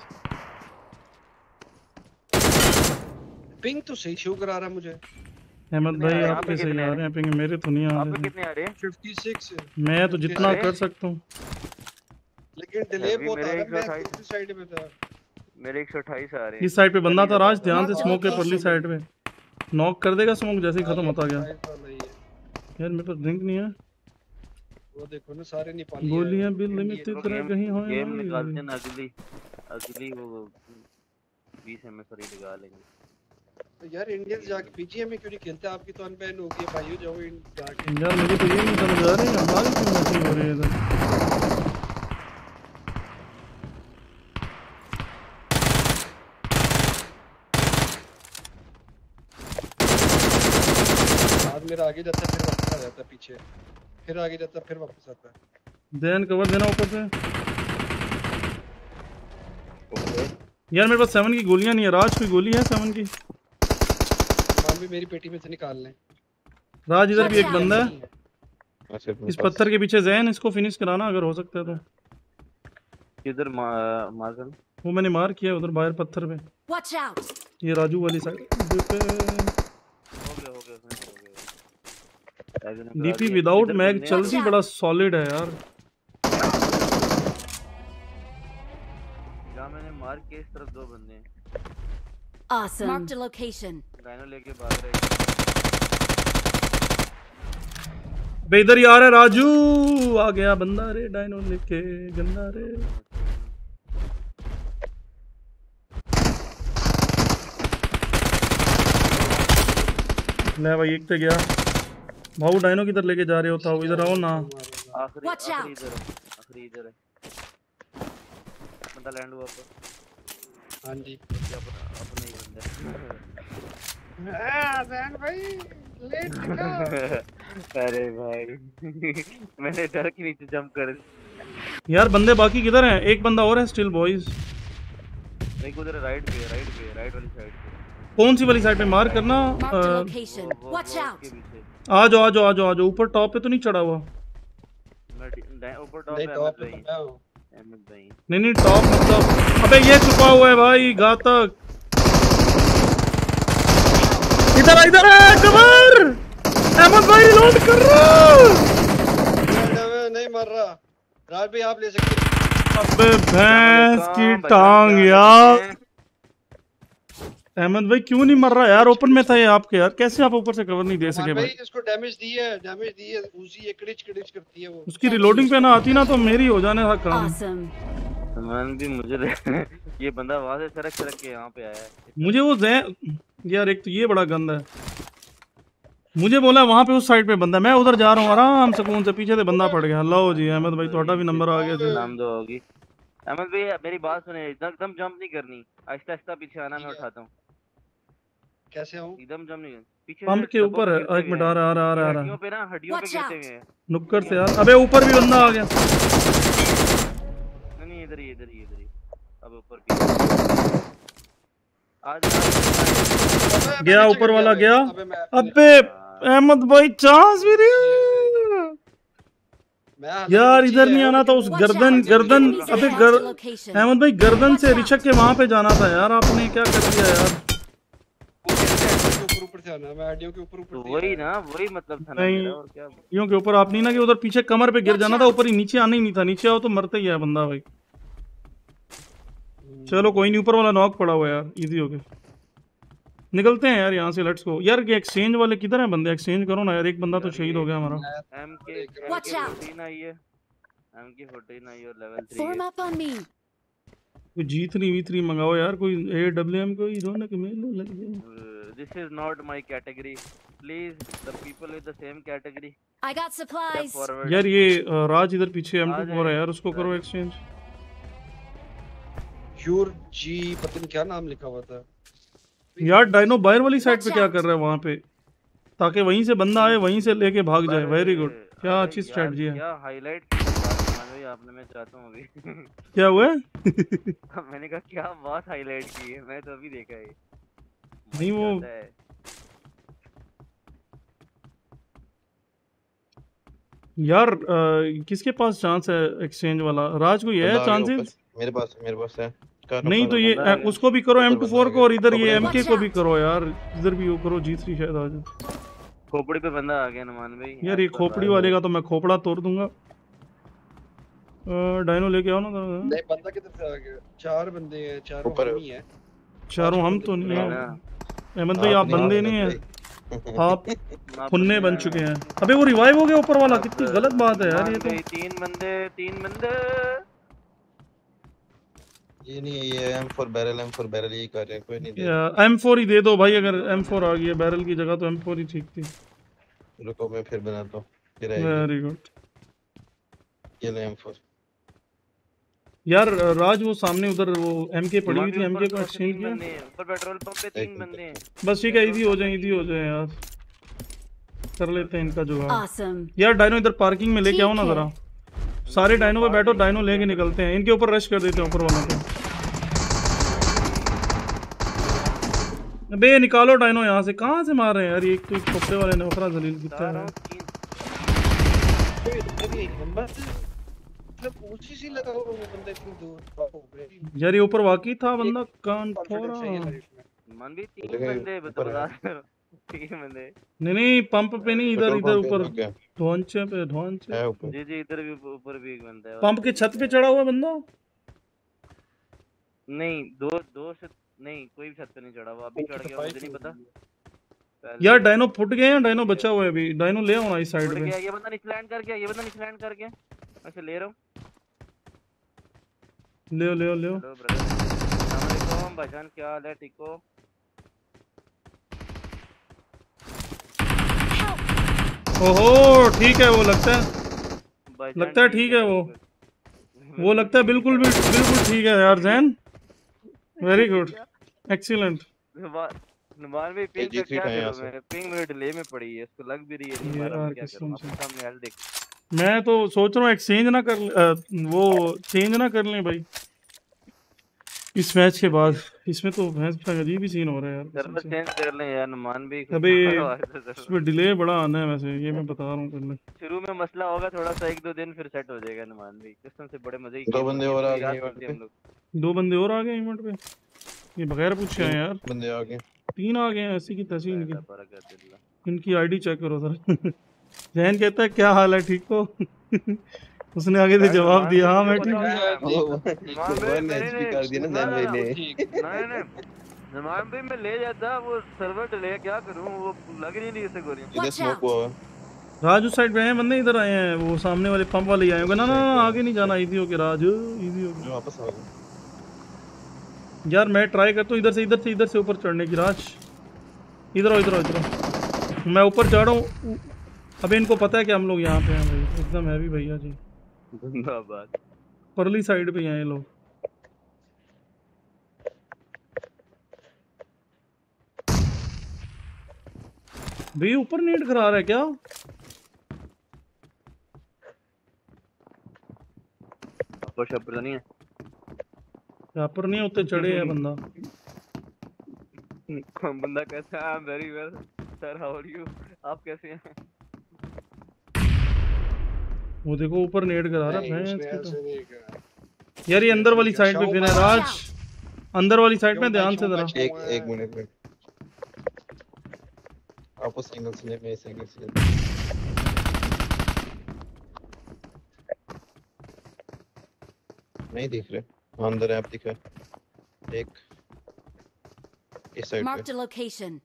पिंग तो सही शो करा रहा है मुझे। अहमद भाई आपके सही आ रहे हैं पिंग, मेरे तो नहीं आ आप रहे। कितने आ रहे हैं? छप्पन। मैं तो जितना कर सकता हूँ। लेकिन डिले अभी बहुत आ मेरे रहा है, एक सौ मैं अट्ठाईस दूसरी साइड पे था। मेरे एक सौ अट्ठाईस आ रहे हैं। इस साइड पे बंदा था राज, ध्यान से हाँ, स्मोक के हाँ, परली हाँ, साइड पे नॉक कर देगा स्मोक जैसे ही खत्म होता गया। नहीं है। यार मेरे पास ड्रिंक नहीं है, वो देखो ना सारे नेपाली गोलियां हैं। Bill Indian. लिमिटेड तो तरह गेम कहीं हो गेम निकालते हैं ना, अगली अगली वो बीस एम एस और निकालेंगे। तो यार इंडियंस जाके पीजीएम में क्यों नहीं खेलते? आपकी तो अनबैन हो गई है भाइयों, जाओ इन जाके। यार मुझे तो ये नहीं समझ आ रही है हमारी क्यों ऐसी हो रही है इधर। बाद मेरा आगे जाता है फिर वापस आ जाता है पीछे, फिर आगे जाता है फिर वापस आता है। देन कवर देना ऊपर से। यार मेरे पास सेवन की गोलियां नहीं है राज, कोई गोली है सेवन की? मान भी मेरी पेटी में से निकाल लें। राज इधर भी एक बंदा है अच्छा, अपने इस पास- पत्थर के पीछे, जैन इसको फिनिश कराना अगर हो सकता है तो। किधर मार्गन? वो मैंने मार किया उधर बाहर पत्थर पे, Watch out! ये राजू वाली साइड। हो गया हो गया finish हो गया। राजू ने करा डीपी दिया। विदाउट इधर मैग बंदे हैं। चलती बड़ा सॉलिड है यार। जहाँ मैंने मार के इस तरफ दो बंदे हैं। Awesome. Marked a location. Dyno लेके भाग रहे हैं। बे इधर ही आ रहा है राजू, आ गया बंदा रे डायनो लेके गंदा रे। ले भाई एक तो गया भाऊ, डायनो किधर लेके जा रहे हो? था इधर आओ ना। आखिरी Watch आखिरी out. इधर है, आखिरी इधर है। बंदा लैंड हुआ पर। हाँ जी। क्या पता अपने ही बंदे। हां जैन भाई लेट दिखा। अरे भाई मैंने डर के नीचे जंप कर। यार बंदे बाकी किधर हैं? एक बंदा और है स्टिल बॉयज। एक उधर राइट पे राइट पे राइट वाली साइड पे। कौन सी वाली साइड पे मार करना? Marked a a, location. वो- वो- Watch वो out! उसके पीछे। आ जाओ आ जाओ आ जाओ आ जाओ, ऊपर टॉप पे तो नहीं चढ़ा हुआ? मैं डी- डा- ऊपर टॉप नहीं पे टॉप अहमद पे भाई मैं हूं। अहमद भाई। नहीं नहीं टॉप मतलब, अबे ये छुपा हुआ है भाई घातक। इधर आ, इधर है कवर। अहमद भाई लोड कर रहा। मैं नहीं मर रहा। राज भाई आप ले सकते हैं। अबे भैंस की बचपन टांग क्या यार। कहते हैं? अहमद भाई क्यों नहीं मर रहा यार? ओपन में था ये आपके यार, कैसे आप ऊपर से कवर नहीं दे सके मान भाई भाई? जिसको डैमेज दी है डैमेज दी है उसी एक क्रिच क्रिच करती है वो। उसकी रिलोडिंग पे ना आती ना तो मेरी हो जाने था काम। Awesome. सामान भी मुझे दे- ये बंदा वहां से सड़क सड़क के यहाँ पे आया है। मुझे वो जै यार एक तो ये बड़ा गंदा है, मुझे बोला वहां पे उस साइड पे बंदा, मैं उधर जा रहा हूँ आराम सुकून से, पीछे से बंदा पड़ गया। लो जी अहमद भाई ਤੁਹਾਡਾ भी नंबर आ गया जी। नाम दो होगी। अहमद भाई मेरी बात सुने, एकदम जंप नहीं करनी, आहिस्ता आहिस्ता पीछे आना, मैं उठाता हूँ। कैसे आऊं? एकदम जंप नहीं करनी। पीछे पंप से के डब्बों ऊपर पे है, गिरते एक हुए मिनट आ रहा आ रहा आ रहा आ हैं। हड्डियों रहा पे ना हड्डियों पे Watch गिरते out. हुए हैं। नुक्कड़ से यार। अबे ऊपर भी बंदा आ गया। नहीं नहीं इधर ही इधर ही इधर ही। अब ऊपर भी आज आज गया ऊपर वाला गया। अबे मैं अबे अहमद भाई चांस भी नहीं। मैं यार इधर नहीं आना था, उस Watch गर्दन out. गर्दन Enemies अबे ahead. गर Marked a location. अहमद भाई गर्दन से Watch out. रिचक के वहां पे जाना था यार, आपने क्या कर दिया यार? वो कैसे हड्डियों के ऊपर ऊपर से आना? मैं हड्डियों के ऊपर ऊपर तो से वही आया। ना वही मतलब था ना नहीं। मेरा, और क्या। यूं के ऊपर आप नहीं ना कि उधर पीछे कमर पे गिर Watch जाना था, out. ऊपर ही नीचे आना ही नहीं था। नीचे आओ तो मरते ही है बंदा भाई। चलो कोई नहीं, ऊपर वाला नॉक पड़ा हुआ है यार, इजी हो गया। निकलते हैं यार यहाँ से, लेट्स गो। यार ये एक्सचेंज वाले किधर हैं बंदे? एक्सचेंज करो ना यार, एक बंदा तो शहीद हो गया हमारा। एम के Watch out. फोर्टीन आई है, एम के फोर्टीन आई और लेवल थ्री Form है। up on me. कोई जी थ्री वी थ्री मंगाओ यार, कोई ए डब्ल्यू एम कोई रौनक मेले लग जाए। This is not my category, please the people with the same category I got step supplies. Forward. यार ये अ, राज इधर पीछे एम आ टू जाए। फोर है यार, उसको करो एक्सचेंज। ह्यूर जी पता नहीं क्या नाम लिखा हुआ था। यार डायनो बाहर वाली साइड पे Watch क्या out. कर रहा है वहां पे, ताकि वहीं से बंदा आए वहीं से लेके भाग जाए। वेरी गुड, क्या अरे अच्छी यार, स्ट्रेटजी है। क्या हाईलाइट की बात मान लो आपने, मैं चाहता हूँ अभी। क्या हुआ है? मैंने कहा क्या बात हाईलाइट की है, मैं तो अभी देखा है। नहीं वो जाता है। यार अ, किसके पास चांस है एक्सचेंज वाला? राज को ये है बंदा आ गया चांसेस? ऊपर। मेरे पास मेरे पास है। कहाँ नहीं नुक्कड़ तो ये बंदा आ अ, गया। उसको भी करो एम टू फोर को, और इधर ये कपड़े एम के Watch को भी out. करो यार, इधर भी वो करो। जी थ्री शायद आ जाए। खोपड़ी पे बंदा आ गया नुमान भाई। यार ये खोपड़ी वाले का तो मैं खोपड़ा तोड़ दूंगा। डायनो लेके आओ ना जरा। नहीं बंदा किधर से आ गया? चार बंदे हैं, चारों ऊपर। हम ही हैं। चारों हम तो नहीं है अहमद भाई, आप बंदे नहीं हैं, आप खुन्ने बन चुके हैं। अबे वो रिवाइव हो गया ऊपर वाला, कितनी गलत बात है यार ये तो। तीन बंदे तीन बंदे ये नहीं है, ये M four barrel, M four barrel यही कर रहे हैं, कोई नहीं दे। एम फोर ही दे दो भाई, अगर एम फोर आ गई है बैरल की जगह तो एम फोर ही ठीक थी। रुको मैं फिर बनाता हूँ, फिर आएगी। Very good. ये ले एम फोर। यार राज वो सामने उधर वो एमके पड़ी हुई थी, एमके को एक्सचेंज किया। ऊपर पेट्रोल पंप पे तीन बंदे हैं। बस ठीक है, इजी हो जाए इजी हो जाए यार, कर लेते हैं इनका जुगाड़। Awesome. यार डायनो इधर पार्किंग में लेके आओ ना ठीक है। जरा, सारे डायनो पे बैठो, डायनो लेके निकलते हैं, इनके ऊपर रश कर देते हैं ऊपर वालों पे। अबे निकालो डायनो यहाँ से, कहाँ से मार रहे हैं यार ये, एक तो एक खोपड़े वाले ने वखरा जलील कितना है। अरे नंबर मतलब ऊंची सी लगा हुआ वो बंदा इतनी दूर हो गई। यार ये ऊपर वाकई था बंदा, कान फोड़ा। मन भी तीन बंदे बता तीन बंदे नहीं नहीं पंप पे नहीं, इधर इधर ऊपर क्या ढोंचे पे, ढोंचे है ऊपर? जी जी इधर भी ऊपर भी एक बंदा है। पंप के छत पे चढ़ा हुआ बंदा। नहीं दो दो से नहीं, कोई भी छत पे नहीं चढ़ा हुआ, अभी चढ़ गया मुझे नहीं पता। यार डायनो फुट गए हैं, डायनो बचा हुआ है अभी, डायनो ले आओ ना इस साइड फुट पे। गया, ये बंदा नीचे लैंड कर गया, ये बंदा नीचे लैंड कर गया। अच्छा ले रहा हूँ, ले ले ले। हेलो ब्रदर, अस्सलाम वालेकुम भाईजान, क्या हाल है, ठीक हो? ओहो ठीक है, वो लगता है लगता है ठीक है, वो वो लगता है बिल्कुल भी बिल्कुल ठीक है यार Jain, very good excellent. Numan भाई पिंग जी का क्या है यहाँ करूं मैं, पिंग मेरे डिले में पड़ी है, इसको लग भी रही है, नहीं ये मारा यार मैं क्या कसम करूं, से। आपके सामने हेल्थ देख। मैं तो सोच रहा हूँ एक्सचेंज ना कर अ, वो चेंज ना कर लें भाई इस मैच के बाद, इसमें तो भैंस का अजीब ही सीन हो रहा है यार कसम सर्वर से। चेंज कर लें यार नुमान भाई। अबे इसमें डिले बड़ा आना है वैसे, ये मैं बता रहा हूँ कर ले। शुरू में मसला होगा थोड़ा सा, एक दो दिन फिर सेट हो जाएगा नुमान भाई, कसम से बड़े मजे दो बंदे और आ गए इवेंट हम लोग। दो बंदे और आ गए इवेंट पे, ये बगैर पूछे हैं यार, बंदे आ गए। तीन आ गए हैं ऐसी की तैसी इनकी। बरकत इनकी आईडी चेक करो सर। जैन कहता है क्या हाल है, ठीक हो? उसने आगे से जवाब दिया हाँ मैं ठीक हूँ। वन एचपी कर दिया ना जैन भाई ने। नहीं नहीं नुमान भाई मैं ले जाता, वो सर्वर डिले क्या करूं, वो लग नहीं रही उसे गोलियां। इधर Watch स्मोक out. हुआ है। राजू साइड पे हैं बंदे, इधर आए हैं, वो सामने वाले पंप वाले ही आए होंगे ना। ना ना, आगे नहीं जाना, इजी हो के राजू, इजी हो जो वापस आ गए। के। यार मैं ट्राई करता हूँ इधर से इधर से इधर से ऊपर चढ़ने की। राज इधर आओ इधर आओ इधर आओ, मैं ऊपर चढ़ रहा हूँ। अबे इनको पता है कि हम लोग यहाँ पे हैं भाई, एकदम हैवी भैया जी, जिंदाबाद। परली साइड पे हैं ये लोग। भाई ऊपर नीड करा रहा है क्या? ऊपर शपर नहीं है, यहाँ पर नहीं होते, चढ़े है बंदा। बंदा कहता है I am very well sir, how are you, आप कैसे हैं? वो देखो ऊपर नेट करा रहा नहीं, है उसने भैंस ऐसे की नहीं कहा। तो। यार ये अंदर वाली साइड पे फिर है राज, अंदर वाली साइड पे ध्यान से जरा। एक एक मिनट में आपको सिंगल से मैं सिंगल से नहीं दिख रहे। अंदर ऐप दिखा है एक इस साइड Marked पे। a location.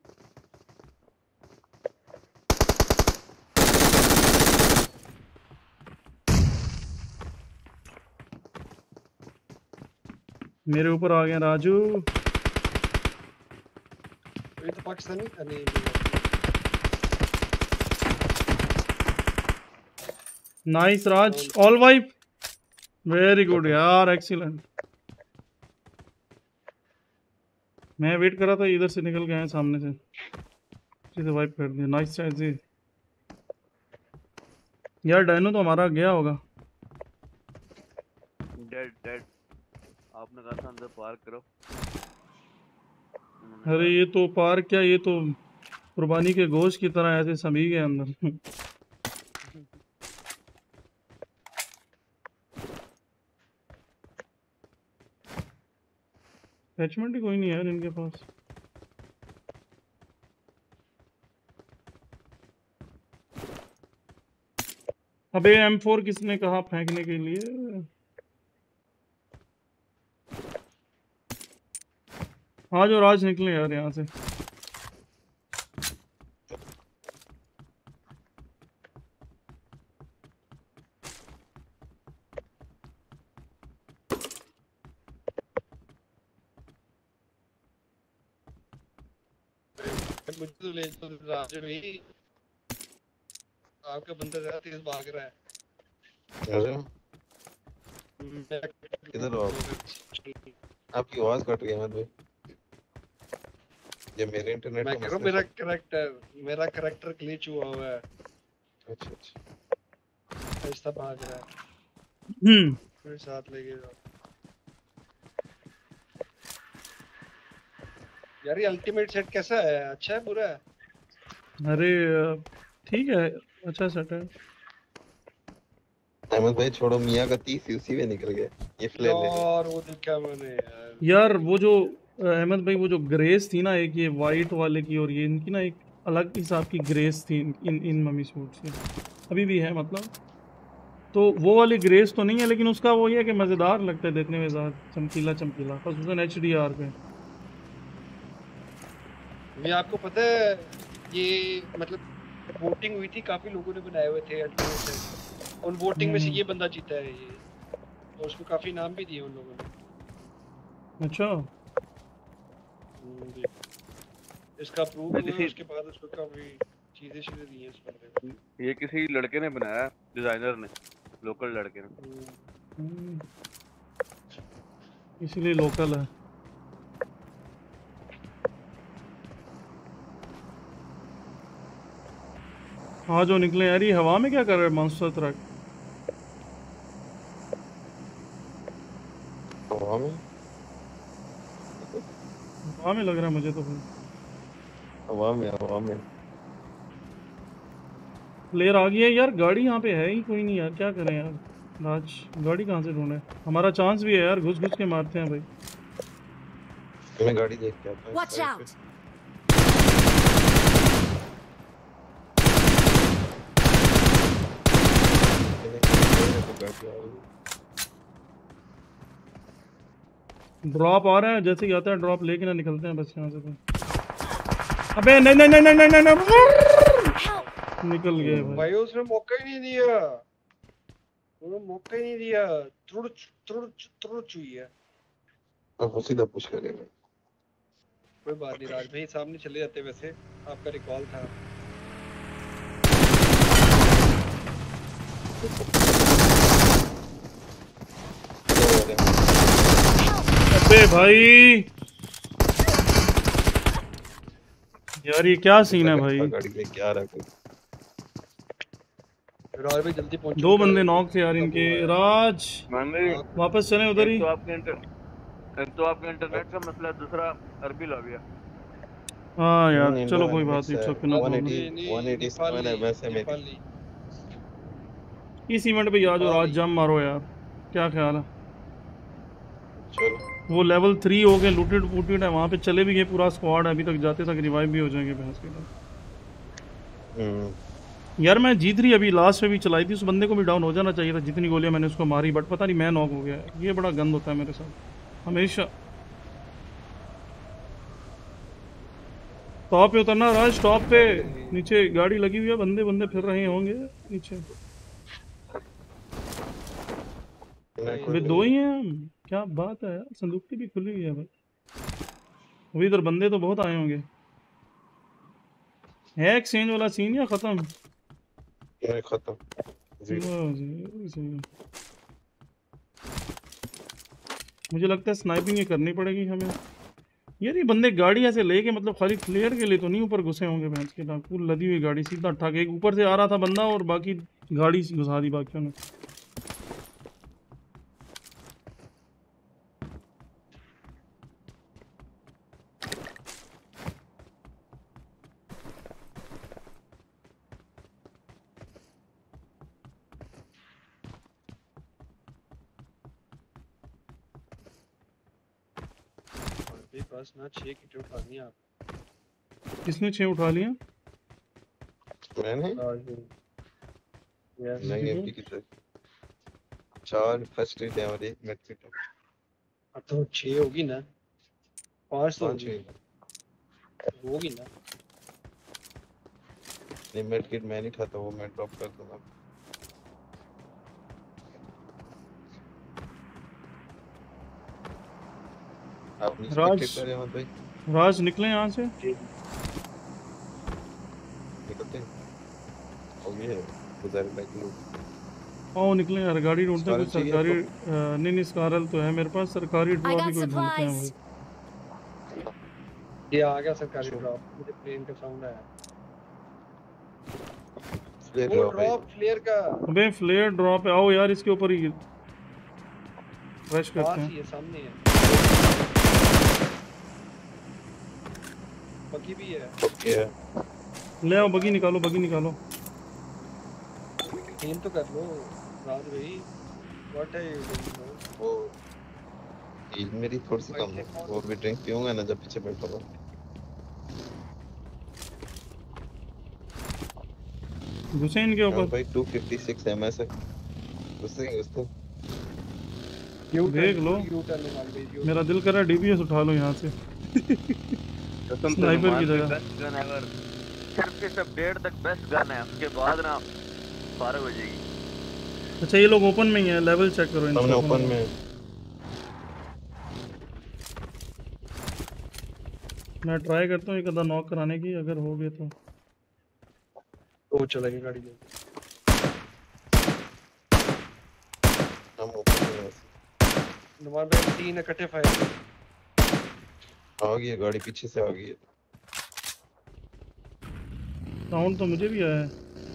मेरे ऊपर आ गया राजू। ये तो पाकिस्तानी था नहीं। Nice Raj, all wipe, very good यार, एक्सीलेंट। मैं वेट कर रहा था, इधर से निकल गए हैं सामने से, सीधे वाइप कर दिया। नाइस चाइज जी यार, डायनो तो हमारा गया होगा। डेड डेड, आपने कहा था अंदर पार्क करो। अरे ये तो पार क्या, ये तो कुर्बानी के गोश्त की तरह ऐसे सभी गए अंदर। अटैचमेंट ही कोई नहीं है यार इनके पास। अबे एम फोर किसने कहा फेंकने के लिए? हाँ जो राज निकले यार यहाँ से। मुझे तो ले तो राज भाई, आपका बंदा ज्यादा तेज भाग रहा है। अरे किधर हो आप? आपकी आवाज कट गई अहमद भाई। ये मेरे इंटरनेट मैं का कह रहा हूँ मसला मेरा है। करेक्टर मेरा करेक्टर ग्लिच हुआ हुआ है, अच्छा अच्छा। ऐसा भाग रहा है। हम्म मेरे साथ लेके जाओ यार। ये अल्टीमेट सेट कैसा है? अच्छा है बुरा है? अरे ठीक है, अच्छा सेट है अहमद भाई छोड़ो, मियाँ का तीस उसी में निकल गया। ये फ्लेयर ले लिया। यार वो देखा मैंने यार। यार। वो जो अहमद भाई, वो जो ग्रेस थी ना एक, ये वाइट वाले की और ये इनकी ना एक अलग हिसाब की ग्रेस थी इन इन, इन मम्मी सूट से, अभी भी है मतलब। तो वो वाली ग्रेस तो नहीं है, लेकिन उसका वो ये है कि मज़ेदार लगता है देखने में, ज़्यादा चमकीला चमकीला, खसूसन एच डी आर पे। ये आपको पता है ये मतलब वोटिंग हुई थी, काफी लोगों ने बनाए हुए थे अल्टीमेट सेट। उन वोटिंग में से ये बंदा जीता है ये, और उसको काफी नाम भी दिए उन लोगों ने। अच्छा हम्म, जी। इसका प्रूफ मैं हुआ किसी- उसके बाद उसको काफी चीजें चीजें दी हैं इस बंदे को। ये किसी लड़के ने बनाया, डिजाइनर ने, लोकल लड़के ने। हम्म, इसलिए लोकल है। हाँ जो निकले यार, ये हवा में क्या कर रहे हैं मॉन्स्टर ट्रक? हवा में हवा में लग रहा है मुझे तो भाई। हवा में हवा में प्लेयर आ गई है यार। गाड़ी यहाँ पे है ही कोई नहीं यार, क्या करें यार राज, गाड़ी कहाँ से ढूंढे? हमारा चांस भी है यार, घुस घुस के मारते हैं भाई। मैं गाड़ी देख के आता हूँ। Watch out! ड्रॉप आ रहा है, जैसे ही आता है ड्रॉप लेके ना निकलते हैं बस यहाँ से तो। अबे नहीं नहीं नहीं नहीं नहीं नहीं, नहीं। निकल गए भाई। भाई उसने मौका ही नहीं दिया, उन्होंने मौका ही नहीं दिया। त्रुड़ त्रुड़ त्रुड़ चुई है। अब वो सीधा पुश करेगा। कोई बात नहीं राज भाई, सामने चले जाते, वैसे आपका रिकॉल था। अबे भाई यार ये क्या सीन है भाई? गाड़ी लेके आ रहा है कोई। राज भाई जल्दी पहुंचो। दो बंदे नॉक थे यार इनके। राज मैंने वापस चले उधर ही। एक तो आपके इंटर एक तो आपके इंटरनेट का मसला, दूसरा अरबी लॉबी है। हाँ यार हम्म, चलो इंडो कोई में बात नहीं, मिक्स है। चुप नो प्रॉब्लम। नहीं, नहीं, one eighty seven है नेपाली, वैसे मेरी। नेपाली। इस इवेंट पे यार जो राज जम मारो यार, क्या ख्याल है? चलो वो लेवल थ्री हो गए, लूटेड वूटेड है, वहाँ पे चले भी गए, पूरा स्क्वाड अभी तक जाते तक रिवाइव भी हो जाएंगे भैंस के लिए। हम्म यार मैं जीत रही अभी, लास्ट में भी चलाई थी, उस बंदे को भी डाउन हो जाना चाहिए था, जितनी गोलियां मैंने उसको मारी, बट पता नहीं मैं नॉक हो गया। ये बड़ा गंद होता है मेरे साथ हमेशा। टॉप पे उतरना राज, टॉप पे। नीचे गाड़ी लगी हुई है, बंदे बंदे फिर रहे होंगे नीचे। अभी दो ही हैं हम, क्या बात है यार, संदूकती भी खुली हुई है भाई। अभी इधर बंदे तो बहुत आए होंगे। है एक्सचेंज वाला सीन या खत्म? ये खत्म। जीरो। वाह जी, सही। मुझे लगता है स्नाइपिंग ये करनी पड़ेगी हमें। यार ये बंदे गाड़ी ऐसे लेके, मतलब खाली फ्लेयर के लिए तो नहीं ऊपर घुसे होंगे भैंस के साथ। पूरी लदी हुई गाड़ी सीधा ठग, एक ऊपर से आ रहा था बंदा और बाकी गाड़ी घुसा दी बाकियों ने। भाई बस ना छह किट उठानी है आप। किसने छः उठा लिया? मैंने राज भाई नहीं एमपी की तो चार फर्स्ट एड है और एक मेड किट है। अब तो छह होगी ना, पांच तो पांच होगी है। होगी ना। नहीं मेड किट मैं नहीं खाता, वो मैं ड्रॉप कर दूंगा। आप नहीं राज स्पेक्टेट कर रहे हो भाई? राज निकले यहाँ से। निकलते हैं और ये गुजार लाइक लोग आओ निकले यार, गाड़ी ढूंढते हैं कोई स्कारल चाहिए सरकारी। आपको? अ, नहीं नहीं स्कारल तो है मेरे पास, सरकारी I ड्रॉप got ही कोई ढूंढते हैं supplies. भाई। ये आ गया सरकारी अच्छा। ड्रॉप, मुझे प्लेन का साउंड आया। फ्लेयर वो ड्रॉप है। ड्रॉप फ्लेयर का अबे फ्लेयर ड्रॉप है, आओ यार इसके ऊपर ही रश करते पास हैं। ही है, सामने है। बगी भी है। ओके है। ले आओ बगी निकालो, बगी निकालो। गेम तो कर लो राज भाई, व्हाट है यू डूइंग? वो हील मेरी थोड़ी सी कम है, वो भी ड्रिंक पीऊंगा ना जब पीछे बैठा हुआ। घुसे इनके हाँ ऊपर। भाई टू फिफ्टी सिक्स एमएस है, घुसेंगे उस तो। देख लो, यू टर्न मार दे यू। मेरा दिल कर रहा है डीबीएस उठा लो यहाँ से। कसम से स्नाइपर की नुमान जगह। Best gun ever. सिर्फ इस अपडेट तक बेस्ट गन है, उसके बाद ना फारग हो जाएगी। अच्छा ये लोग ओपन में ही है, लेवल चेक करो हमने इनका। ओपन में मैं ट्राई करता हूँ एक आधा नॉक कराने की, अगर हो गए तो। वो चलेगी गाड़ी में। हम ओपन में हैं। नुमान भाई तीन इकट्ठे फायर। आ गई है गाड़ी, पीछे से आ गई है। साउंड तो मुझे भी आया है।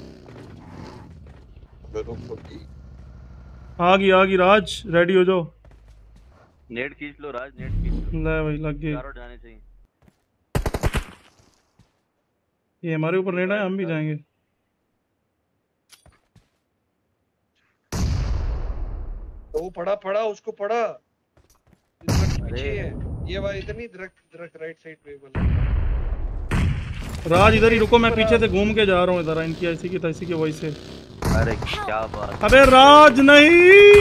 रुक रुक आ गई आ गई राज, रेडी हो जाओ। नेट खींच लो राज, नेट खींच लो। ले भाई लग गई। चारों जाने चाहिए। ये हमारे ऊपर रेड है, हम भी जाएंगे। तो वो पड़ा पड़ा उसको पड़ा। इधर पीछे है ये वाला, इधर नहीं, दरख्त दरख्त राइट साइड पे वाला। राज इधर ही रुको, मैं पीछे से घूम के जा रहा हूँ इधर, इनकी ऐसी की तैसी की वॉइस से। अरे क्या बात। अबे राज नहीं।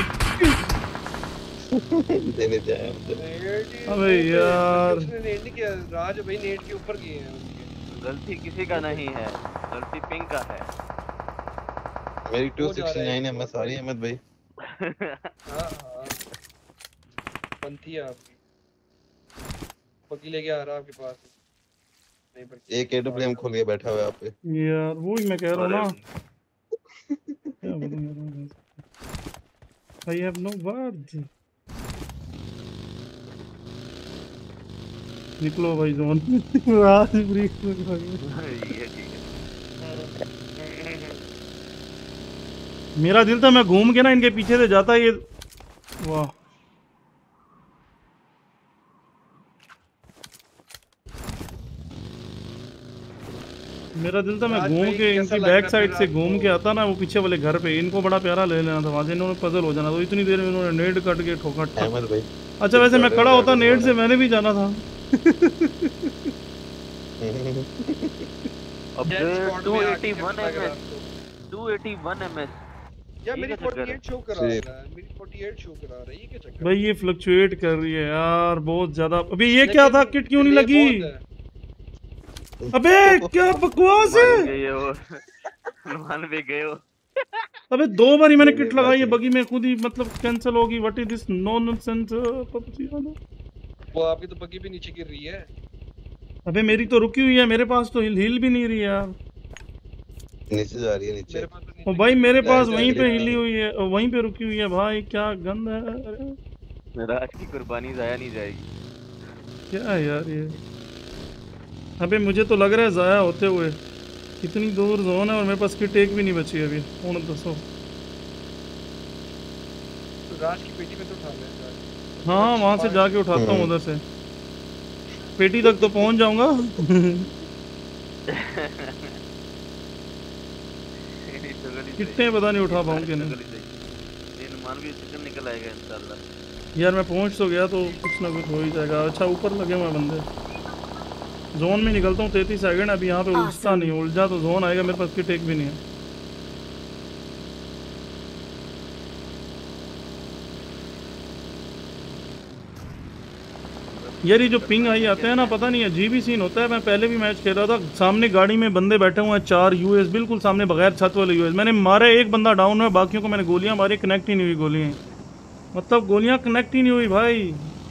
देने जाए अबे यार उसने नेट नहीं किया, राज भाई नेट के ऊपर गए हैं उनके। गलती किसी का नहीं है, गलती पिंक का है। मेरी टू सिक्सटी नाइन है, मैं सारी अहमद भाई। हाँ हाँ बनती है आपकी। पकी लेके आ रहा है आपके पास। नहीं पर एक एडब्ल्यूएम खोल के बैठा हुआ है आप पे। यार वो ही मैं कह रहा हूँ ना। क्या बोलूं यार, I have no words। निकलो भाई जोन। राज ब्रीफ में भाई। ये ठीक है। मेरा दिल था मैं घूम के ना इनके पीछे से जाता ये। वाह मेरा दिल था मैं राज घूम भाई, के कैसा इनकी लग बैक रहा साइड फिर से आपको? घूम के आता ना वो पीछे वाले घर पे, इनको बड़ा प्यारा ले लेना था, वहां से इन्होंने पजल हो जाना, तो इतनी देर में इन्होंने नेड कट के ठोका ठोका। अहमद भाई अच्छा वैसे मैं खड़ा होता नेड से मैंने भी जाना था। अब डेथ स्पॉट में आके टू एटी वन कैसा लग रहा है एमएस, आपको? Two eighty one ms. यार ये मेरी क्या चक्कर है? अड़तालीस शो करा रहा है, मेरी अड़तालीस शो करा रहा है, ये क्या चक्कर है? भाई ये फ्लक्चुएट कर रही है यार बहुत ज्यादा। अबे ये क्या था, किट क्यों नहीं लगी? अबे क्या बकवास है। गए हो मान भी गए हो। अबे दो बार ही मैंने नहीं, किट नहीं, लगाई है, बात बगी में खुद ही मतलब कैंसिल होगी। What is this nonsense PUBG वाला। वो आपकी तो बग्गी भी नीचे गिर रही है। अबे मेरी तो रुकी हुई है, मेरे पास तो हिल हिल भी नहीं रही है यार। नीचे जा रही है नीचे। मेरे पास तो ओ नीचे भाई मेरे पास जा वहीं पे रही है। हिली हुई है, और वहीं पे रुकी हुई है भाई, क्या गंद है। अरे राज की कुर्बानी जाया नहीं जाएगी। क्या है यार ये। अबे मुझे तो लग रहा है जाया होते हुए, इतनी दूर जोन है और मेरे पास किट एक भी नहीं बची अभी। कौन दसो। तो राज की पेटी में तो उठा ले राज। हाँ वहां से जाके उठाता हूँ उधर से, पेटी तक तो पहुंच जाऊंगा। कितने पता नहीं उठा पाऊँ कि नहीं। मान भी चिकन निकल आएगा इंशाल्लाह। यार मैं पहुंच तो गया तो कुछ ना कुछ हो ही जाएगा। अच्छा ऊपर लगे हुए बंदे, जोन में निकलता हूँ तैंतीस सेकंड। अभी यहाँ पे उलझता नहीं, उलझा तो जोन आएगा, मेरे पास किट एक भी नहीं है। यार ये जो पिंग आई आते हैं ना, पता नहीं अजीब ही सीन होता है। मैं पहले भी मैच खेल रहा था, सामने गाड़ी में बंदे बैठे हुए हैं, चार यूएस बिल्कुल सामने, बगैर छत वाले यूएस। मैंने मारे, एक बंदा डाउन है, बाकियों को मैंने गोलियां मारी, कनेक्ट ही नहीं हुई गोलियां, मतलब गोलियां कनेक्ट ही नहीं हुई भाई,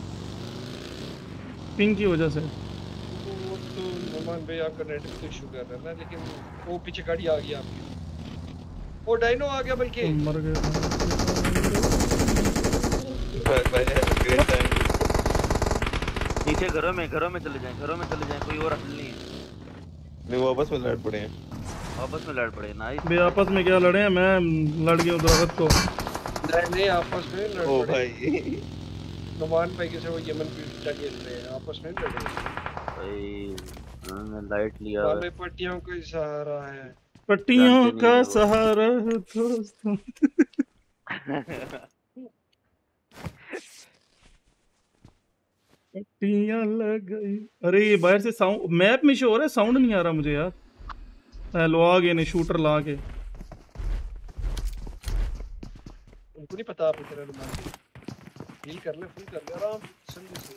पिंग की वजह से। वो तो नोमान भाई आपका नेट तो इशू कर रहा है ना, लेकिन वो पीछे गाड़ी आ गई आपकी, वो डायनो आ गया बल्कि मर गए ग्रेट टाइम। नीचे घरों में घरों में चले जाएं, घरों में चले जाएं, कोई और हल नहीं है। नहीं वो आपस में लड़ पड़े हैं। आपस में लड़ पड़े। नाइस। बे आपस में क्या लड़े हैं, मैं लड़ गया दरख्त को। नहीं नहीं आपस में लड़ ओ पड़े। भाई नोमान भाई के से वो यमन पीटा खेल रहे हैं, आपस में लड़ रहे हैं भाई। उन्होंने लाइट लिया वाले पट्टियों का सहारा है, पट्टियों का सहारा दोस्तों। पट्टियां लग गई। अरे ये बाहर से साउंड मैप में शो हो रहा है, साउंड नहीं आ रहा मुझे यार। हेलो आ गए ने शूटर ला के। उनको नहीं पता आप इतना नोमान भाई, हील कर ले, फुल कर ले आराम समझ से।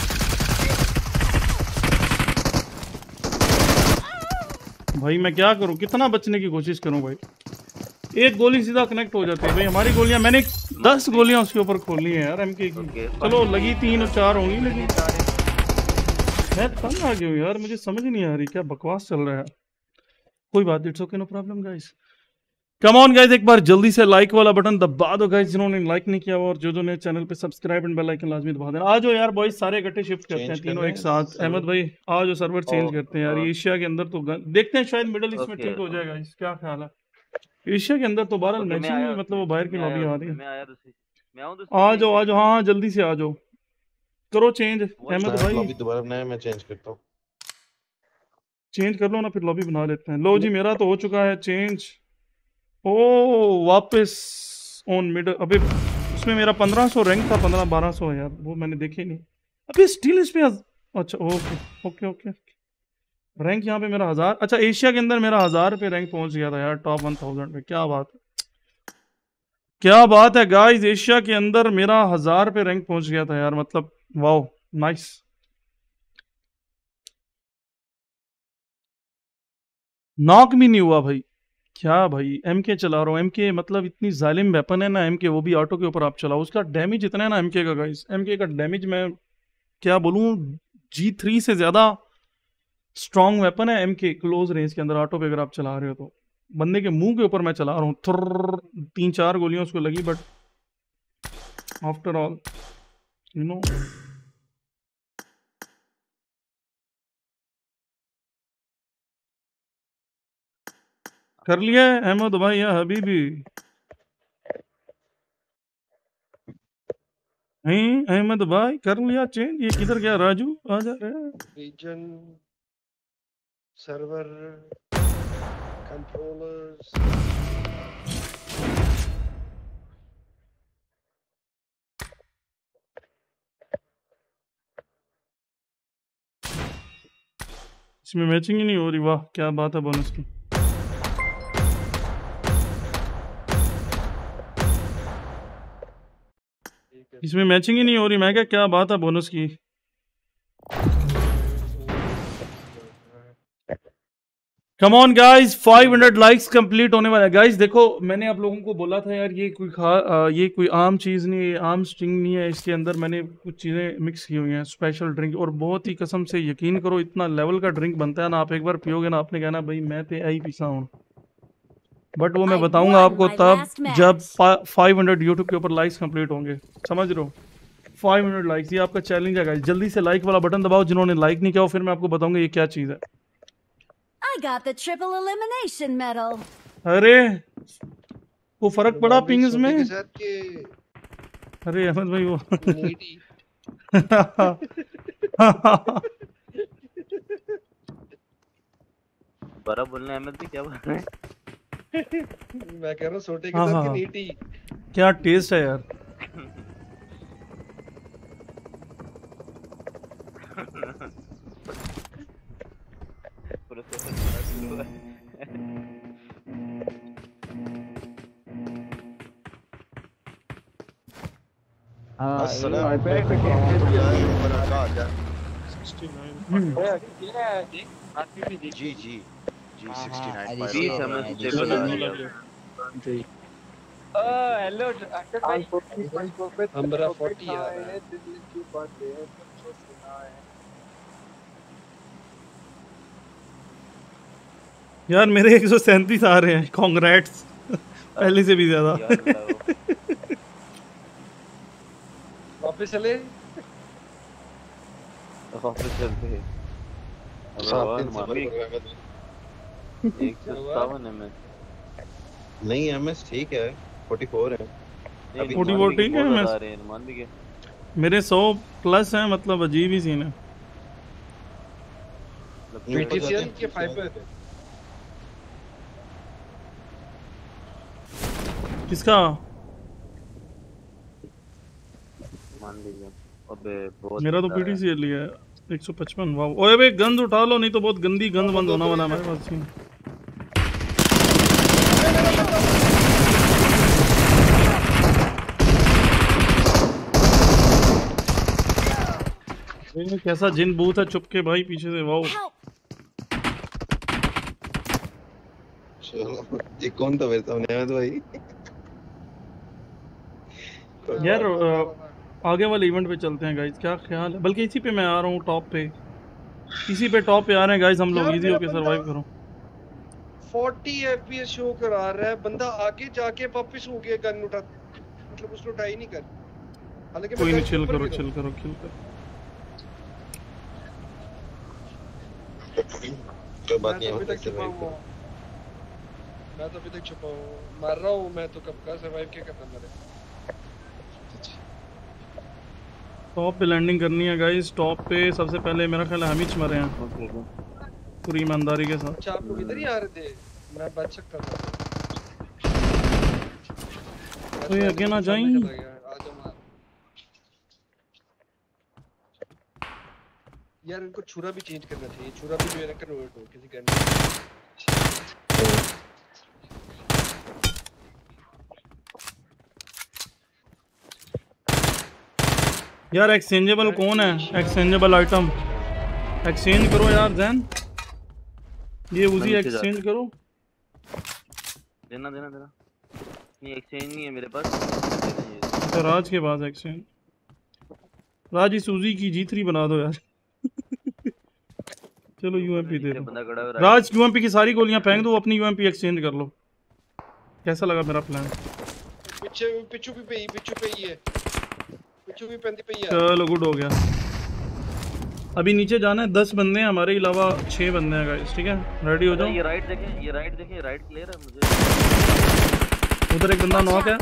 भाई मैं क्या करूं, कितना बचने की कोशिश करूं भाई, एक गोली सीधा कनेक्ट हो जाती है भाई। हमारी गोलियां, मैंने दस गोलियां उसके ऊपर खोली हैं यार एमके की। चलो लगी तीन और चार होंगी, लेकिन मैं तंग आ गया हूं यार, मुझे समझ नहीं आ रही क्या बकवास चल रहा है। कोई बात नहीं, it's okay, no problem guys. Come on guys, एक बार जल्दी से लाइक वाला बटन दबा दो गाइस, जिन्होंने लाइक नहीं किया हुआ, और जो जो नए चैनल पे सब्सक्राइब एंड बेल आइकन लाजमी दबा देना। आ जाओ यार बॉयज, सारे इकट्ठे शिफ्ट करते हैं तीनों एक साथ। अहमद भाई आ जाओ, सर्वर चेंज करते हैं यार। एशिया के अंदर तो देखते हैं, शायद मिडिल ईस्ट में ठीक हो जाएगा। इस क्या ख्याल है, एशिया के अंदर तो बहरहाल मैचिंग में, मतलब वो बाहर की लॉबी आ रही है। मैं आया दूसरी, मैं आऊं दूसरी। आ जाओ आ जाओ, हाँ जल्दी से आ जाओ, करो चेंज अहमद भाई। लॉबी दोबारा बनाया, मैं चेंज करता हूं। चेंज कर लो ना, फिर लॉबी बना लेते हैं। लो जी मेरा तो हो चुका है चेंज। ओ वापस ऑन मिड। अबे उसमें मेरा पंद्रह सौ रैंक था, पंद्रह बारह सौ यार, वो मैंने देखे नहीं। अबे स्टिल इसमें हज... अच्छा ओके ओके ओके, रैंक यहाँ पे मेरा हजार। अच्छा एशिया के अंदर मेरा हजार पे रैंक पहुंच गया था यार, टॉप वन थाउजेंड पे। क्या बात है, क्या बात है गाइस, एशिया के अंदर मेरा हजार पे रैंक पहुंच गया था यार, मतलब वाओ नाइस। नॉक भी नहीं हुआ भाई, क्या भाई। एमके चला रहा हूँ, एमके मतलब इतनी जालिम वेपन है ना एमके, वो भी ऑटो के ऊपर आप चलाओ, उसका डैमेज इतना है ना एमके का गाइस। एमके का डैमेज मैं क्या बोलूँ, जी थ्री से ज्यादा स्ट्रॉन्ग वेपन है एमके क्लोज रेंज के अंदर, ऑटो पे अगर आप चला रहे हो तो। बंदे के मुंह के ऊपर मैं चला रहा हूँ, थुर्र तीन चार गोलियां उसको लगी, but after all you know. कर लिया है अहमद भाई या हबीबी? नहीं अहमद भाई कर लिया चेंज? ये किधर गया राजू, आ जा रहा है। रीजन सर्वर कंट्रोलर्स, इसमें मैचिंग ही नहीं हो रही, वाह क्या बात है बोनस की। इसमें मैचिंग ही नहीं हो रही, मैं क्या क्या बात है बोनस की। Come on guys, five hundred likes complete होने वाला है गाइस। देखो मैंने आप लोगों को बोला था यार, ये कोई खा आ, ये कोई आम चीज़ नहीं है, आम स्ट्रिंग नहीं है, इसके अंदर मैंने कुछ चीज़ें मिक्स की हुई हैं, स्पेशल ड्रिंक। और बहुत ही कसम से यकीन करो, इतना लेवल का ड्रिंक बनता है ना, आप एक बार पियोगे ना, आपने कहना भाई मैं तो आई पीसा हूँ। बट वो मैं I बताऊंगा won आपको my तब last match. जब फाइव हंड्रेड यूट्यूब के ऊपर लाइक्स कंप्लीट होंगे, समझ रहे हो। फाइव हंड्रेड लाइक्स, ये आपका चैलेंज है गाइस। जल्दी से लाइक वाला बटन दबाओ जिन्होंने लाइक नहीं किया हो, फिर मैं आपको बताऊंगा ये क्या चीज़ है। I got the triple elimination medal. अरे वो फर्क पड़ा पिंग्स में? के साथ के अरे अहमद भाई वो नीडी बड़ा बोलने अहमद भी क्या बोल रहे हैं? मैं कह रहा हूँ सोटे के हाँ, साथ हाँ, की हाँ। नीटी। क्या टेस्ट है यार। प्रोसेसर बड़ा स्लो है। अस्सलाम जी जी जी सिक्सटी नाइन बीस एमएस से बना दिया। हेलो अक्षर भाई हमारा चालीस आ रहा है। यार मेरे एक सौ सैंतीस आ रहे हैं, कांग्रेट्स पहले से भी ज्यादा। वापस चले वापस चलते हैं। एक सौ सत्तावन एमएस नहीं एमएस ठीक है चौवालीस है अभी चौवालीस ठीक है एमएस मान भी गए मेरे सौ प्लस है, मतलब अजीब ही सीन है। पीटीसीएल के फाइबर किसका मान लीजिए। अबे बहुत मेरा तो पीटीसीएल ही है एक सौ पचपन। वाह ओए बे गंद उठा लो, नहीं तो बहुत गंदी गंद बंद होना वाला हमारे पास सीन। ये कैसा जिन बूथ है चुपके भाई पीछे से। वाओ चलो ये कौन था मेरे सामने अहमद भाई? यार आगे वाले इवेंट पे चलते हैं गाइस, क्या ख्याल है? बल्कि इसी पे मैं आ रहा हूँ टॉप पे, इसी पे टॉप पे आ रहे हैं गाइस हम लोग। इजी होके सरवाइव करो। चालीस एफपीएस शो करा रहा है बंदा, आगे जाके वापस हो गया गन उठा, मतलब उसको ट्राई नहीं कर। हालांकि कोई नहीं, चिल करो चिल करो चिल करो कोई बात नहीं। अभी तक छुपा हूँ मैं, तो अभी तक छुपा हूँ, मार रहा हूँ मैं तो। कब का सरवाइव क्या करना मेरे। टॉप पे लैंडिंग करनी है गाइस। टॉप पे सबसे पहले मेरा ख्याल है हम ही मरे हैं पूरी ईमानदारी के साथ। अच्छा आप लोग इधर ही आ रहे थे, मैं बच सकता था। तो ये आगे ना जाएं। यार इनको छुरा भी चेंज करना चाहिए, छुरा भी जो है ना कन्वर्ट हो किसी गन यार एक्सचेंजेबल कौन है? एक्सचेंजेबल आइटम एक्सचेंज करो यार जैन, ये उसी एक्सचेंज करो। देना देना देना नहीं, एक्सचेंज नहीं है मेरे पास। तो राज के पास एक्सचेंज। राज इस उजी की जी थ्री बना दो यार। चलो यूएमपी दे दो राज। यूएमपी की सारी गोलियां फेंक दो, अपनी यूएमपी एक्सचेंज कर लो। कैसा लगा मेरा प्लान? पीछे पिछू भी पे ही पिछू पे ही है, पिछू भी पेंदी पे ही है। चलो गुड हो गया। अभी नीचे जाना है, दस बंदे हैं हमारे अलावा, छह बंदे हैं गाइस। ठीक है रेडी हो जाओ। ये राइट देखें, ये राइट देखें, राइट क्लियर है मुझे। उधर एक बंदा नॉक है।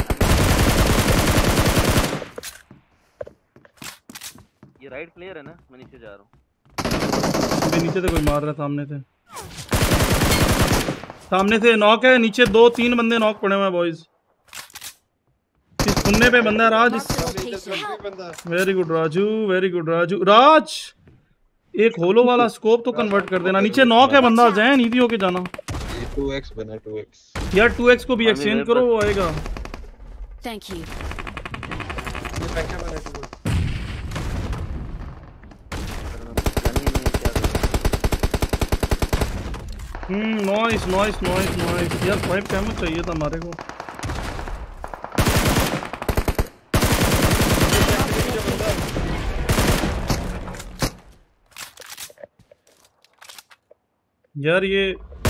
ये राइट क्लियर है ना? मैं नीचे जा रहा हूँ। अभी नीचे से कोई मार रहा है, सामने से सामने से नॉक है। नीचे दो तीन बंदे नॉक पड़े हुए हैं बॉयज। इस कुन्ने पे बंदा है Raj. Very good Raju, very good Raju. Raj एक होलो वाला स्कोप तो कन्वर्ट कर देना। नीचे नॉक है बंदा, जैन इजी होके जाना। ये टू एक्स बना टू एक्स यार टू एक्स को भी एक्सचेंज करो, वो आएगा। Thank you. ये पैकेट बना टू। Hmm nice nice nice nice. यार फाइव कैमो चाहिए था हमारे को। यार ये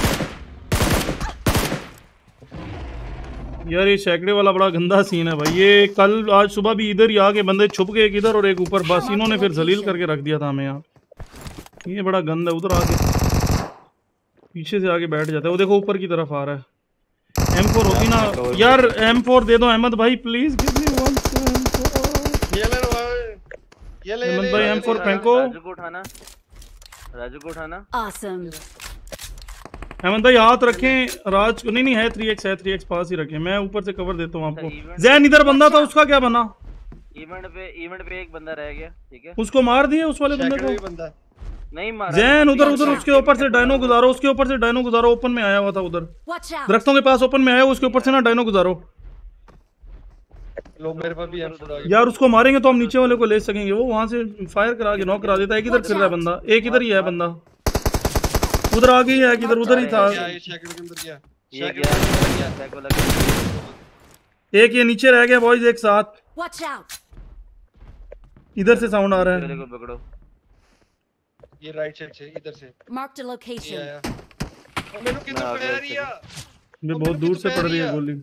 यार ये सैकड़े वाला बड़ा गंदा सीन है भाई। ये कल आज सुबह भी इधर ही आके बंदे छुप गए, एक इधर और एक ऊपर। बस इन्होंने फिर जलील करके रख दिया था हमें यहाँ। ये बड़ा गंद है। उधर आके पीछे से आके बैठ जाता है। वो देखो ऊपर की तरफ आ रहा है। एम फोर होगी ना यार? एम फोर दे दो अहमद भाई प्लीज। गिव मी वन ये ले ये ले अहमद भाई एम फोर फेंको। राजू को उठाना, राजू को उठाना। Awesome. अहमद भाई हाथ रखें राज को। नहीं नहीं है थ्री एक्स है, थ्री एक्स पास ही रखें। मैं ऊपर से कवर देता हूँ आपको। जैन इधर बंदा था, उसका क्या बना? इवेंट पे इवेंट पे एक बंदा रह गया। ठीक है उसको मार दिए उस वाले बंदे को। बंदा नहीं मारा। जैन उधर उधर उसके ऊपर से डायनो गुजारो, उसके ऊपर से डायनो गुजारो। ओपन में आया हुआ था उधर Watch out. दरख्तों के पास, ओपन में आया उसके ऊपर से ना डायनो गुजारो। लो मेरे पास भी एम फोर आ गया। यार उसको मारेंगे तो हम नीचे वाले को ले सकेंगे, वो वहां से फायर करा के नॉक करा देता है। किधर फिर रहा है बंदा? एक इधर ही है बंदा, उधर आ गई है, किधर उधर ही था। क्या ये सेकंड के अंदर गया? ये गया गया साइको लगा। एक ये नीचे रह गया बॉयज एक साथ। Watch out! इधर से साउंड आ रहा वाले है। को पकड़ो। ये राइट साइड से इधर से Marked a ये location. आया। और मैंने किधर मैं आ पड़ा गया रही है? ये बहुत दूर से पड़ रही है गोली।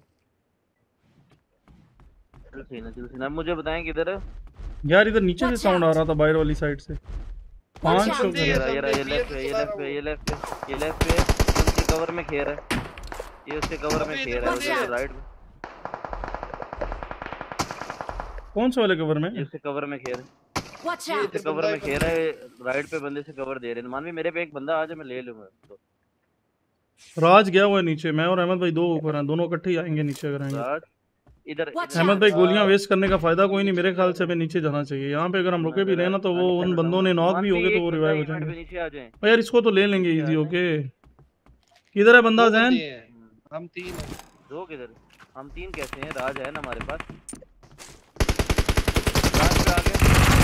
चल सही ना, चल सही ना। मुझे बताएं किधर है? यार इधर नीचे से साउंड आ रहा था बाहर वाली साइड से। पांच सौ बंदी ये है। रहा, ये रहा, ये लेफ्ट पे, ये लेफ्ट पे, ये लेफ्ट पे, ये लेफ्ट पे। ये उसके कवर में खेर है, ये उसके कवर में खेर है। उधर राइट पे, कौन से वाले कवर में? ये उसके कवर में खेर है, Watch ये out! उसके कवर में खेर है। राइट पे बंदे से कवर दे रहे हैं। मानवी मेरे पे एक बंदा आ जाए, मैं ले लूंगा तो। राज गया हुआ है नीचे, मैं और अहमद भाई दो ऊपर हैं, दोनों इकट्ठे ही आएंगे नीचे अगर आएंगे। राज इधर Watch इधर- अहमद भाई गोलियां वेस्ट करने का फायदा कोई नहीं, मेरे ख्याल से हमें नीचे जाना चाहिए। यहाँ पे अगर हम रुके भी रहे ना तो वो उन बंदों ने नॉक भी हो गए तो वो रिवाइव हो एक मिनट पे जाएंगे। नीचे आ जाएं। और यार इसको तो ले लेंगे इजी ओके। किधर है बंदा दो जैन? बंदे हैं, हम तीन हैं। दो किधर? हम तीन कैसे हैं? राज है ना हमारे पास। राज पे आ गए।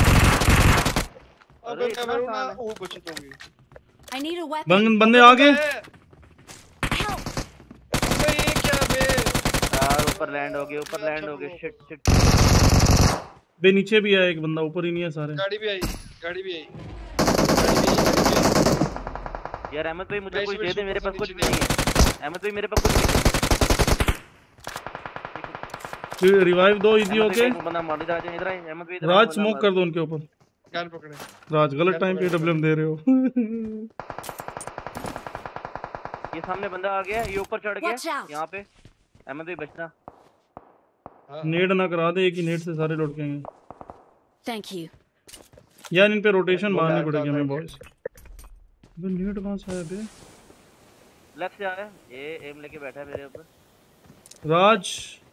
अबे अरे इतना मैं ना साल है। वो बचत होगी। I need a weapon. बंद बंदे आ गए। Help! अबे ये क्या बे? यार ऊपर लैंड हो गए, ऊपर लैंड हो गए। Shit shit. बे नीचे भी है एक बंदा, ऊपर ही नहीं है सारे। गाड़ी भी आई, गाड़ी भी आई, गाड़ी भी आई, गाड़ी भी आई। यार अहमद भाई मुझे मैं कोई इसमें दे दे, मेरे पास नीचे कुछ भी नहीं है। अहमद भाई मेरे पास कुछ नहीं है। रिवाइव दो इजी अहमद ओके। भाई, एक बंदा मार इधर आ जाए, इधर आए अहमद भाई, इधर आए, राज बंदा स्मोक मार। कर दो उनके ऊपर। गन पकड़े। राज गलत टाइम पे डब्ल्यूएम दे रहे हो। ये सामने बंदा आ गया, ये ऊपर चढ़ Watch गया out. यहाँ पे। अहमद भाई बचना। हाँ, नेड ना करा दे, एक ही नेड से सारे लौट जाएंगे। Thank you. यार इन पे रोटेशन मारनी बैक पड़ेगी डाल हमें के। बॉयज। बे नेड कहां से आया बे? लेफ्ट से आ रहा है, ये एम लेके बैठा है मेरे ऊपर। राज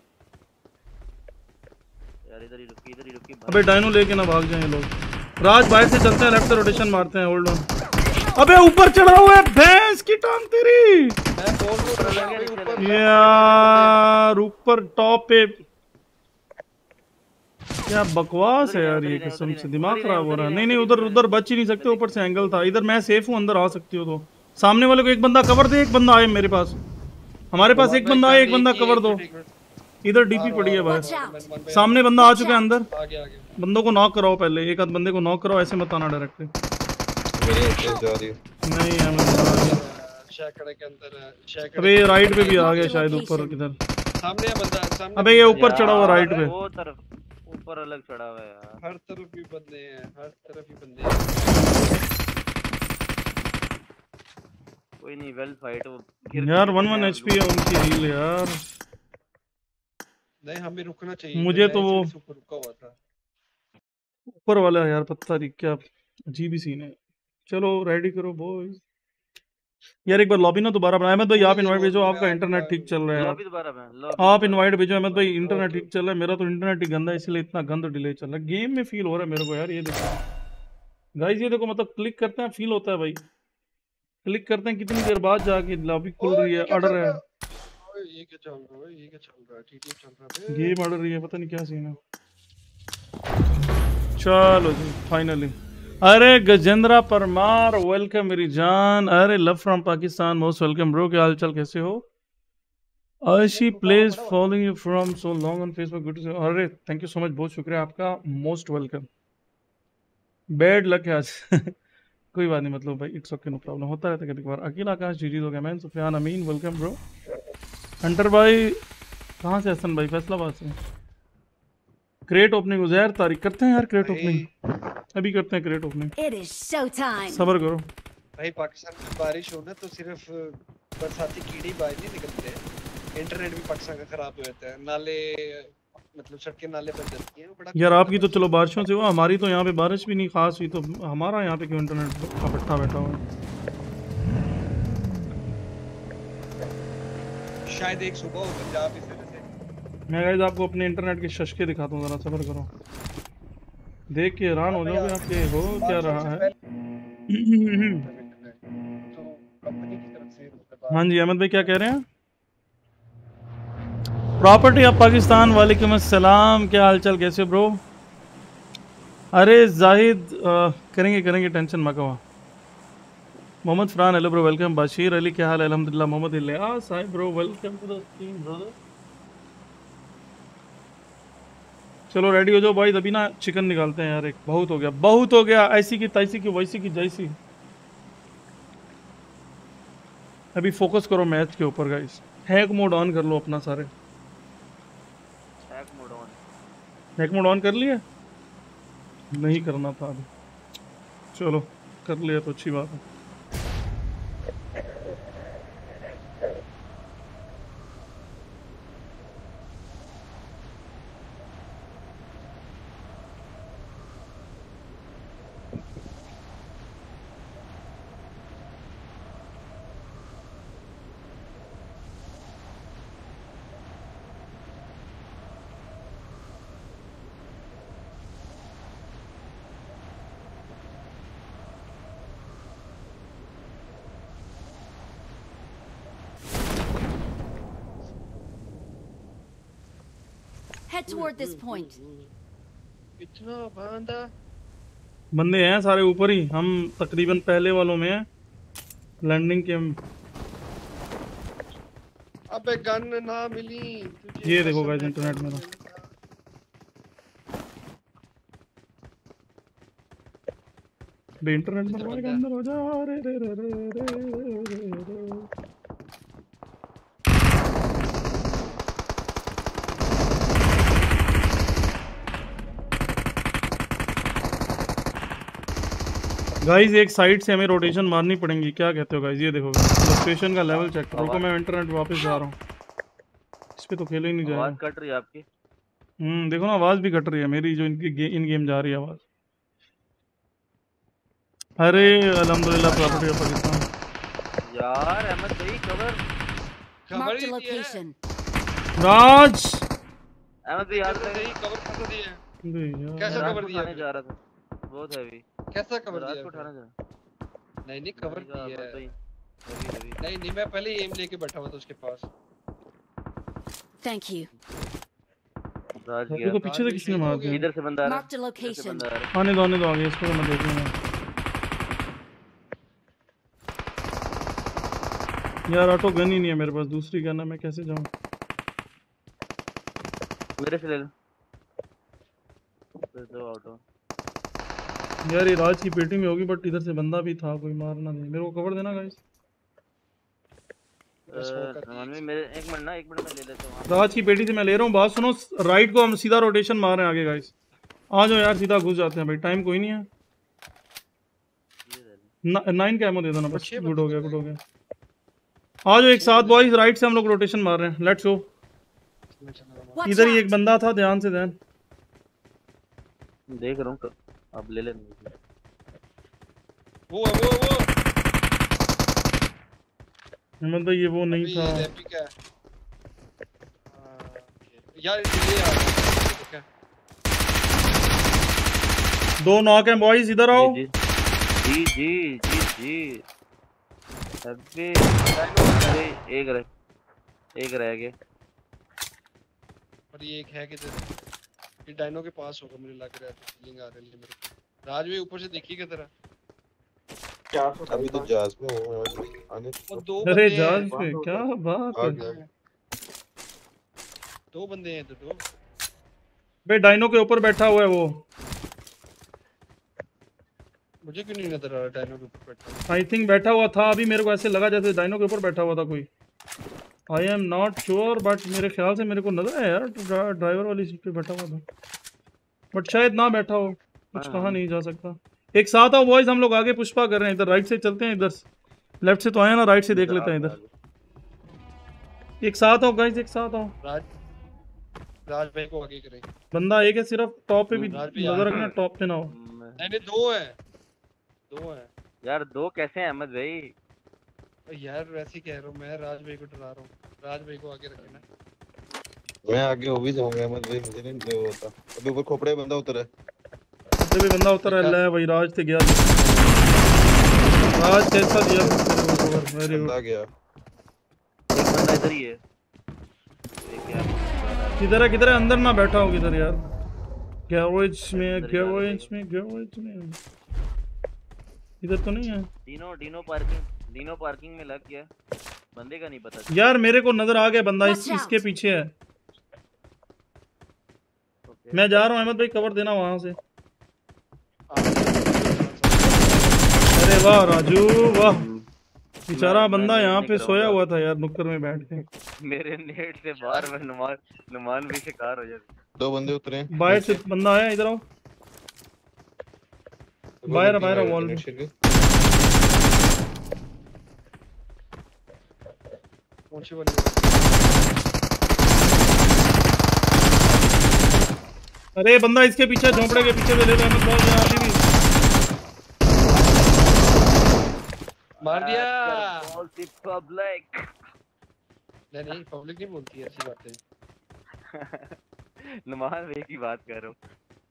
यार इधर ही रुकी, इधर ही रुकी। अबे डायनो लेके ना भाग जाएं ये लोग। राज बाहर से चलते हैं, लेफ्ट से रोटेशन मारते हैं। Hold on. अबे ऊपर चढ़ा हुआ है भैंस की टांग तेरी। मैं बोल रहा हूँ नीचे ऊपर लगे। यार ऊपर टॉप पे क्या बकवास है यार, ये कसम से दिमाग खराब हो रहा है। नहीं नहीं उधर उधर बच ही नहीं सकते, ऊपर से एंगल था। इधर मैं सेफ हूँ, अंदर आ सकती हो तो। सामने वाले को एक बंदा कवर दे, एक बंदा आए मेरे पास। हमारे पास एक बंदा आए, एक बंदा कवर दो। इधर डीपी पड़ी है Watch बाहर। out! सामने बंदा आ चुका है अंदर। आगे आगे। बंदों को नॉक कराओ पहले, एक आध बंदे को नॉक कराओ, ऐसे मत आना डायरेक्टली। मेरी एक्सेस जा रही है। नहीं हमें शैकड़े के अंदर है, शैकड़े अबे ये राइट पे भी आ गया शायद ऊपर किधर। सामने है बंदा, सामने। अबे ये ऊपर चढ़ा हुआ राइट पे। वो तरफ ऊपर अलग चढ़ा हुआ है यार। हर तरफ भी बंदे हैं, हर तरफ ही बंदे हैं। कोई नहीं, वेल फाइट। वो गिर- यार गिर वन गए वन हैं एचपी है उनकी हील यार। नहीं हमें रुकना चाहिए। मुझे तो वो मैं ऊपर रुका हुआ था। ऊपर वाला यार पता नहीं क्या अजीब ही सीन है। चलो रेडी करो बॉयज। यार एक बार लॉबी ना दोबारा बनाए। अहमद भाई आप इनवाइट भेजो, आपका इंटरनेट ठीक चल रहा है लॉबी यार। दोबारा में, लॉबी आप दोबारा। इनवाइट भेजो अहमद भाई, इंटरनेट ठीक चल रहा है। मेरा तो इंटरनेट ही गंदा है, इसलिए इतना गंद डिले चल रहा है। गेम में फील हो रहा है मेरे को यार। ये देखो गाइस, ये देखो मतलब क्लिक करते हैं फील होता है भाई। क्लिक करते हैं कितनी देर बाद जाके लॉबी खुल रही है, अड़ रहा है ओए ये क्या चल रहा है? ये क्या चल रहा है? टीटी चल रहा है बे। गेम अड़ रही है, पता नहीं क्या सीन है। चलो जी फाइनली। अरे गजेंद्रा परमार वेलकम मेरी जान। अरे love from Pakistan, most welcome bro. क्या हाल चाल, कैसे हो? Arshi plays following you from so long on Facebook, good to see. अरे थैंक यू सो मच, बहुत शुक्रिया आपका, मोस्ट वेलकम। बैड लक है आज। कोई बात नहीं, मतलब भाई इट्स ओके, नो प्रॉब्लम, होता रहता है कभी कभार। अकील आकाश जी जी हो गया man. Sufiyan Amin welcome bro. Hunter भाई कहाँ से? हसन भाई फैसलाबाद से। क्रेट ओपनिंग उजैर तारीख करते हैं यार, क्रेट ओपनिंग अभी करते हैं। Crate opening It is showtime. सबर करो। भाई पाकिस्तान में बारिश हो ना तो सिर्फ बरसाती कीड़े बाहर नहीं निकलते। इंटरनेट भी पाकिस्तान का खराब हो जाता है। नाले मतलब सड़कें नाले बन जाती हैं। बड़ा यार आपकी तो चलो बारिशों से हुआ, हमारी तो यहाँ पे बारिश भी नहीं खास हुई, तो हमारा यहाँ पे क्यों इंटरनेट का भट्टा बैठा हुआ है। शायद एक सुबह हो पंजाब इस वजह से। मैं गाइस आपको अपने इंटरनेट के शशके दिखाता हूँ, जरा सबर करो। देख के हैरान हो जाओगे आपके हो क्या रहा है। तो कंपनी की तरफ से हाँ जी अहमद भाई क्या कह रहे हैं? प्रॉपर्टी ऑफ पाकिस्तान, वालेकुम अस्सलाम, क्या हालचाल, कैसे ब्रो? अरे जाहिद आ, करेंगे करेंगे, टेंशन मत लो। Mohammad Farhan, hello bro, welcome. Bashir Ali, क्या हाल है? अल्हम्दुलिल्लाह। Mohammad Ilyas, hi bro, welcome to the stream brother. चलो रेडी हो जाओ भाई, अभी ना चिकन निकालते हैं यार, एक बहुत हो गया, बहुत हो गया, ऐसी की तैसी की वैसी की जैसी। अभी फोकस करो मैच के ऊपर गाइस। हैक मोड ऑन कर लो अपना सारे। Hack mode on hack mode on कर लिया? नहीं करना था अभी, चलो कर लिया तो अच्छी बात है। Head toward this point. इतना बांधा। बंदे हैं सारे ऊपर ही, हम तकरीबन पहले वालों में हैं लैंडिंग के। अबे गन ना मिली तुझे। ये देखो गाइस इंटरनेट में ना। बे इंटरनेट में भाई अंदर हो जा रे रे रे रे रे रे रे। गाइस एक साइड से हमें रोटेशन मारनी पड़ेगी, क्या कहते हो गाइस? ये देखो लोकेशन का लेवल चेक करो। रुको मैं इंटरनेट पे वापस जा रहा हूँ, इस पे तो खेल ही नहीं जाएगा। आवाज कट रही है आपकी। हम्म देखो ना, आवाज भी कट रही है मेरी, जो इनकी गे, इन गेम जा रही है आवाज। अरे अल्हम्दुलिल्लाह प्रॉपर्टी ऑफ पाकिस्तान। यार अहमद भाई कवर खबर Marked a ही दिया है। location. राज अहमद भाई यार खबर नहीं, कवर कैसा दिया है? बे यार, कैसा रात कवर को दिया उठाने है? जा रहा था, बहुत हैवी। कैसा कवर रात दिया को है? उठाने जा। नहीं नहीं कवर मैंने कहा, दिया अहमद है। भाई हैवी हैवी। नहीं नहीं मैं पहले ही एम लेके बैठा हुआ था उसके पास। Thank you. राज ये गया तो पीछे से किसने मार दिया? इधर से बंदा आ रहा है, Marked a इधर से location. बंदा आ रहा है। आने दो आने दो आगे, इसको तो मैं देख लूंगा यार। ऑटो गन ही नहीं है मेरे पास, दूसरी गन है, मैं कैसे जाऊं? मेरे से ले लो। दे दो ऑटो। यार ये राज की पेटी में होगी, बट इधर से बंदा भी था, कोई मारना नहीं। मेरे को कवर देना गाइस। रहमान भाई मेरे एक मिनट ना, एक मिनट में ले लेता हूँ। राज की पेटी से मैं ले रहा हूँ। बात सुनो, राइट को हम सीधा रोटेशन मार रहे हैं आगे गाइस। आ जाओ यार, सीधा घुस जाते हैं भाई, टाइम कोई नहीं है। ना, नाइन का एमो दे दो ना बस। गुड हो गया, गुड हो गया। आ जाओ एक साथ बॉयज, राइट से हम लोग रोटेशन मार रहे हैं। Let's go. Watch इधर ही out. एक बंदा था, ध्यान से ध्यान। देख रहा हूँ, अब ले लेना। वो है, वो वो अहमद भाई ये वो नहीं अभी था। ये एपिक है। हाँ, यार ये यार ठीक है। दो नॉक हैं बॉयज, इधर आओ। जी जी जी जी जी अबे अबे एक रह एक रह गया। और ये एक है कि ये डायनो के पास होगा, मुझे लग रहा है। फीलिंग आ रही है मेरे को। राज भी ऊपर से देखी क्या तरह। क्या अभी तो जहाज में हूँ, आने और दो अरे बंदे जहाज हैं। पे क्या बात आ है? गया। दो बंदे हैं, तो दो। बे डायनो के ऊपर बैठा हुआ है वो। मुझे क्यों नहीं नजर आ रहा डायनो के ऊपर बैठा? आई थिंक बैठा हुआ था, अभी मेरे को ऐसे लगा जैसे डायनो के ऊपर बैठा हुआ था कोई। I am not sure, but मेरे ख्याल से मेरे को नजर आया यार, ड्रा, ड्राइवर वाली सीट पे बैठा हुआ था, बट शायद ना बैठा हो, कुछ कहा नहीं जा सकता। एक साथ आओ बॉयज, हम लोग आगे पुष्पा कर रहे हैं। इधर राइट से चलते हैं, इधर लेफ्ट से तो आए ना, राइट से देख लेते हैं इधर। एक साथ आओ गाइस, एक साथ आओ। राज राज भाई को आगे करें। बंदा एक है सिर्फ, टॉप पे भी राज भी आ नजर रहा रखना, टॉप पे ना हो। नहीं नहीं दो है, दो है यार दो कैसे हैं अहमद भाई? यार। वैसे ही कह रहा हूँ मैं, राज भाई को डरा रहा हूँ। राज भाई को आगे रखना। मैं आगे हो भी जाऊंगा अहमद भाई, मुझे नहीं नहीं होता। अभी ऊपर खोपड़े बंदा उतर है। भी बंदा उतर है, ले भाई राज से गया। राज कैसा दिया वेरी गुड। बंदा गया। एक बंदा इधर ही है। एक यार किधर है किधर है? अंदर ना बैठा हो किधर यार? गैरेज में गैरेज में गैरेज में इधर तो नहीं है। Dino dino parking dino parking में लग गया, बंदे का नहीं पता यार मेरे को नजर आ गया बंदा इस, Watch out. इसके पीछे है। Okay. मैं जा रहा हूँ अहमद भाई, कवर देना वहां से। अरे वाह राजू वाह, बेचारा मैं- बंदा मैं यहाँ नहीं पे सोया कराऊंगा। हुआ था यार नुक्कड़ में बैठ के। मेरे नेट से बाहर में नुमान नुमान भी शिकार हो जाते। दो बंदे उतरे हैं बाहर से बंदा आया, इधर आओ। बाहर बाहर वॉल में। ऊंची वाली अरे बंदा इसके पीछे झोंपड़े के पीछे से ले लो अहमद भाई, यहाँ अभी भी। मार दिया। पब्लिक नहीं नहीं पब्लिक नहीं बोलती है ऐसी बातें। नुमान भाई की बात कर रहा हूँ।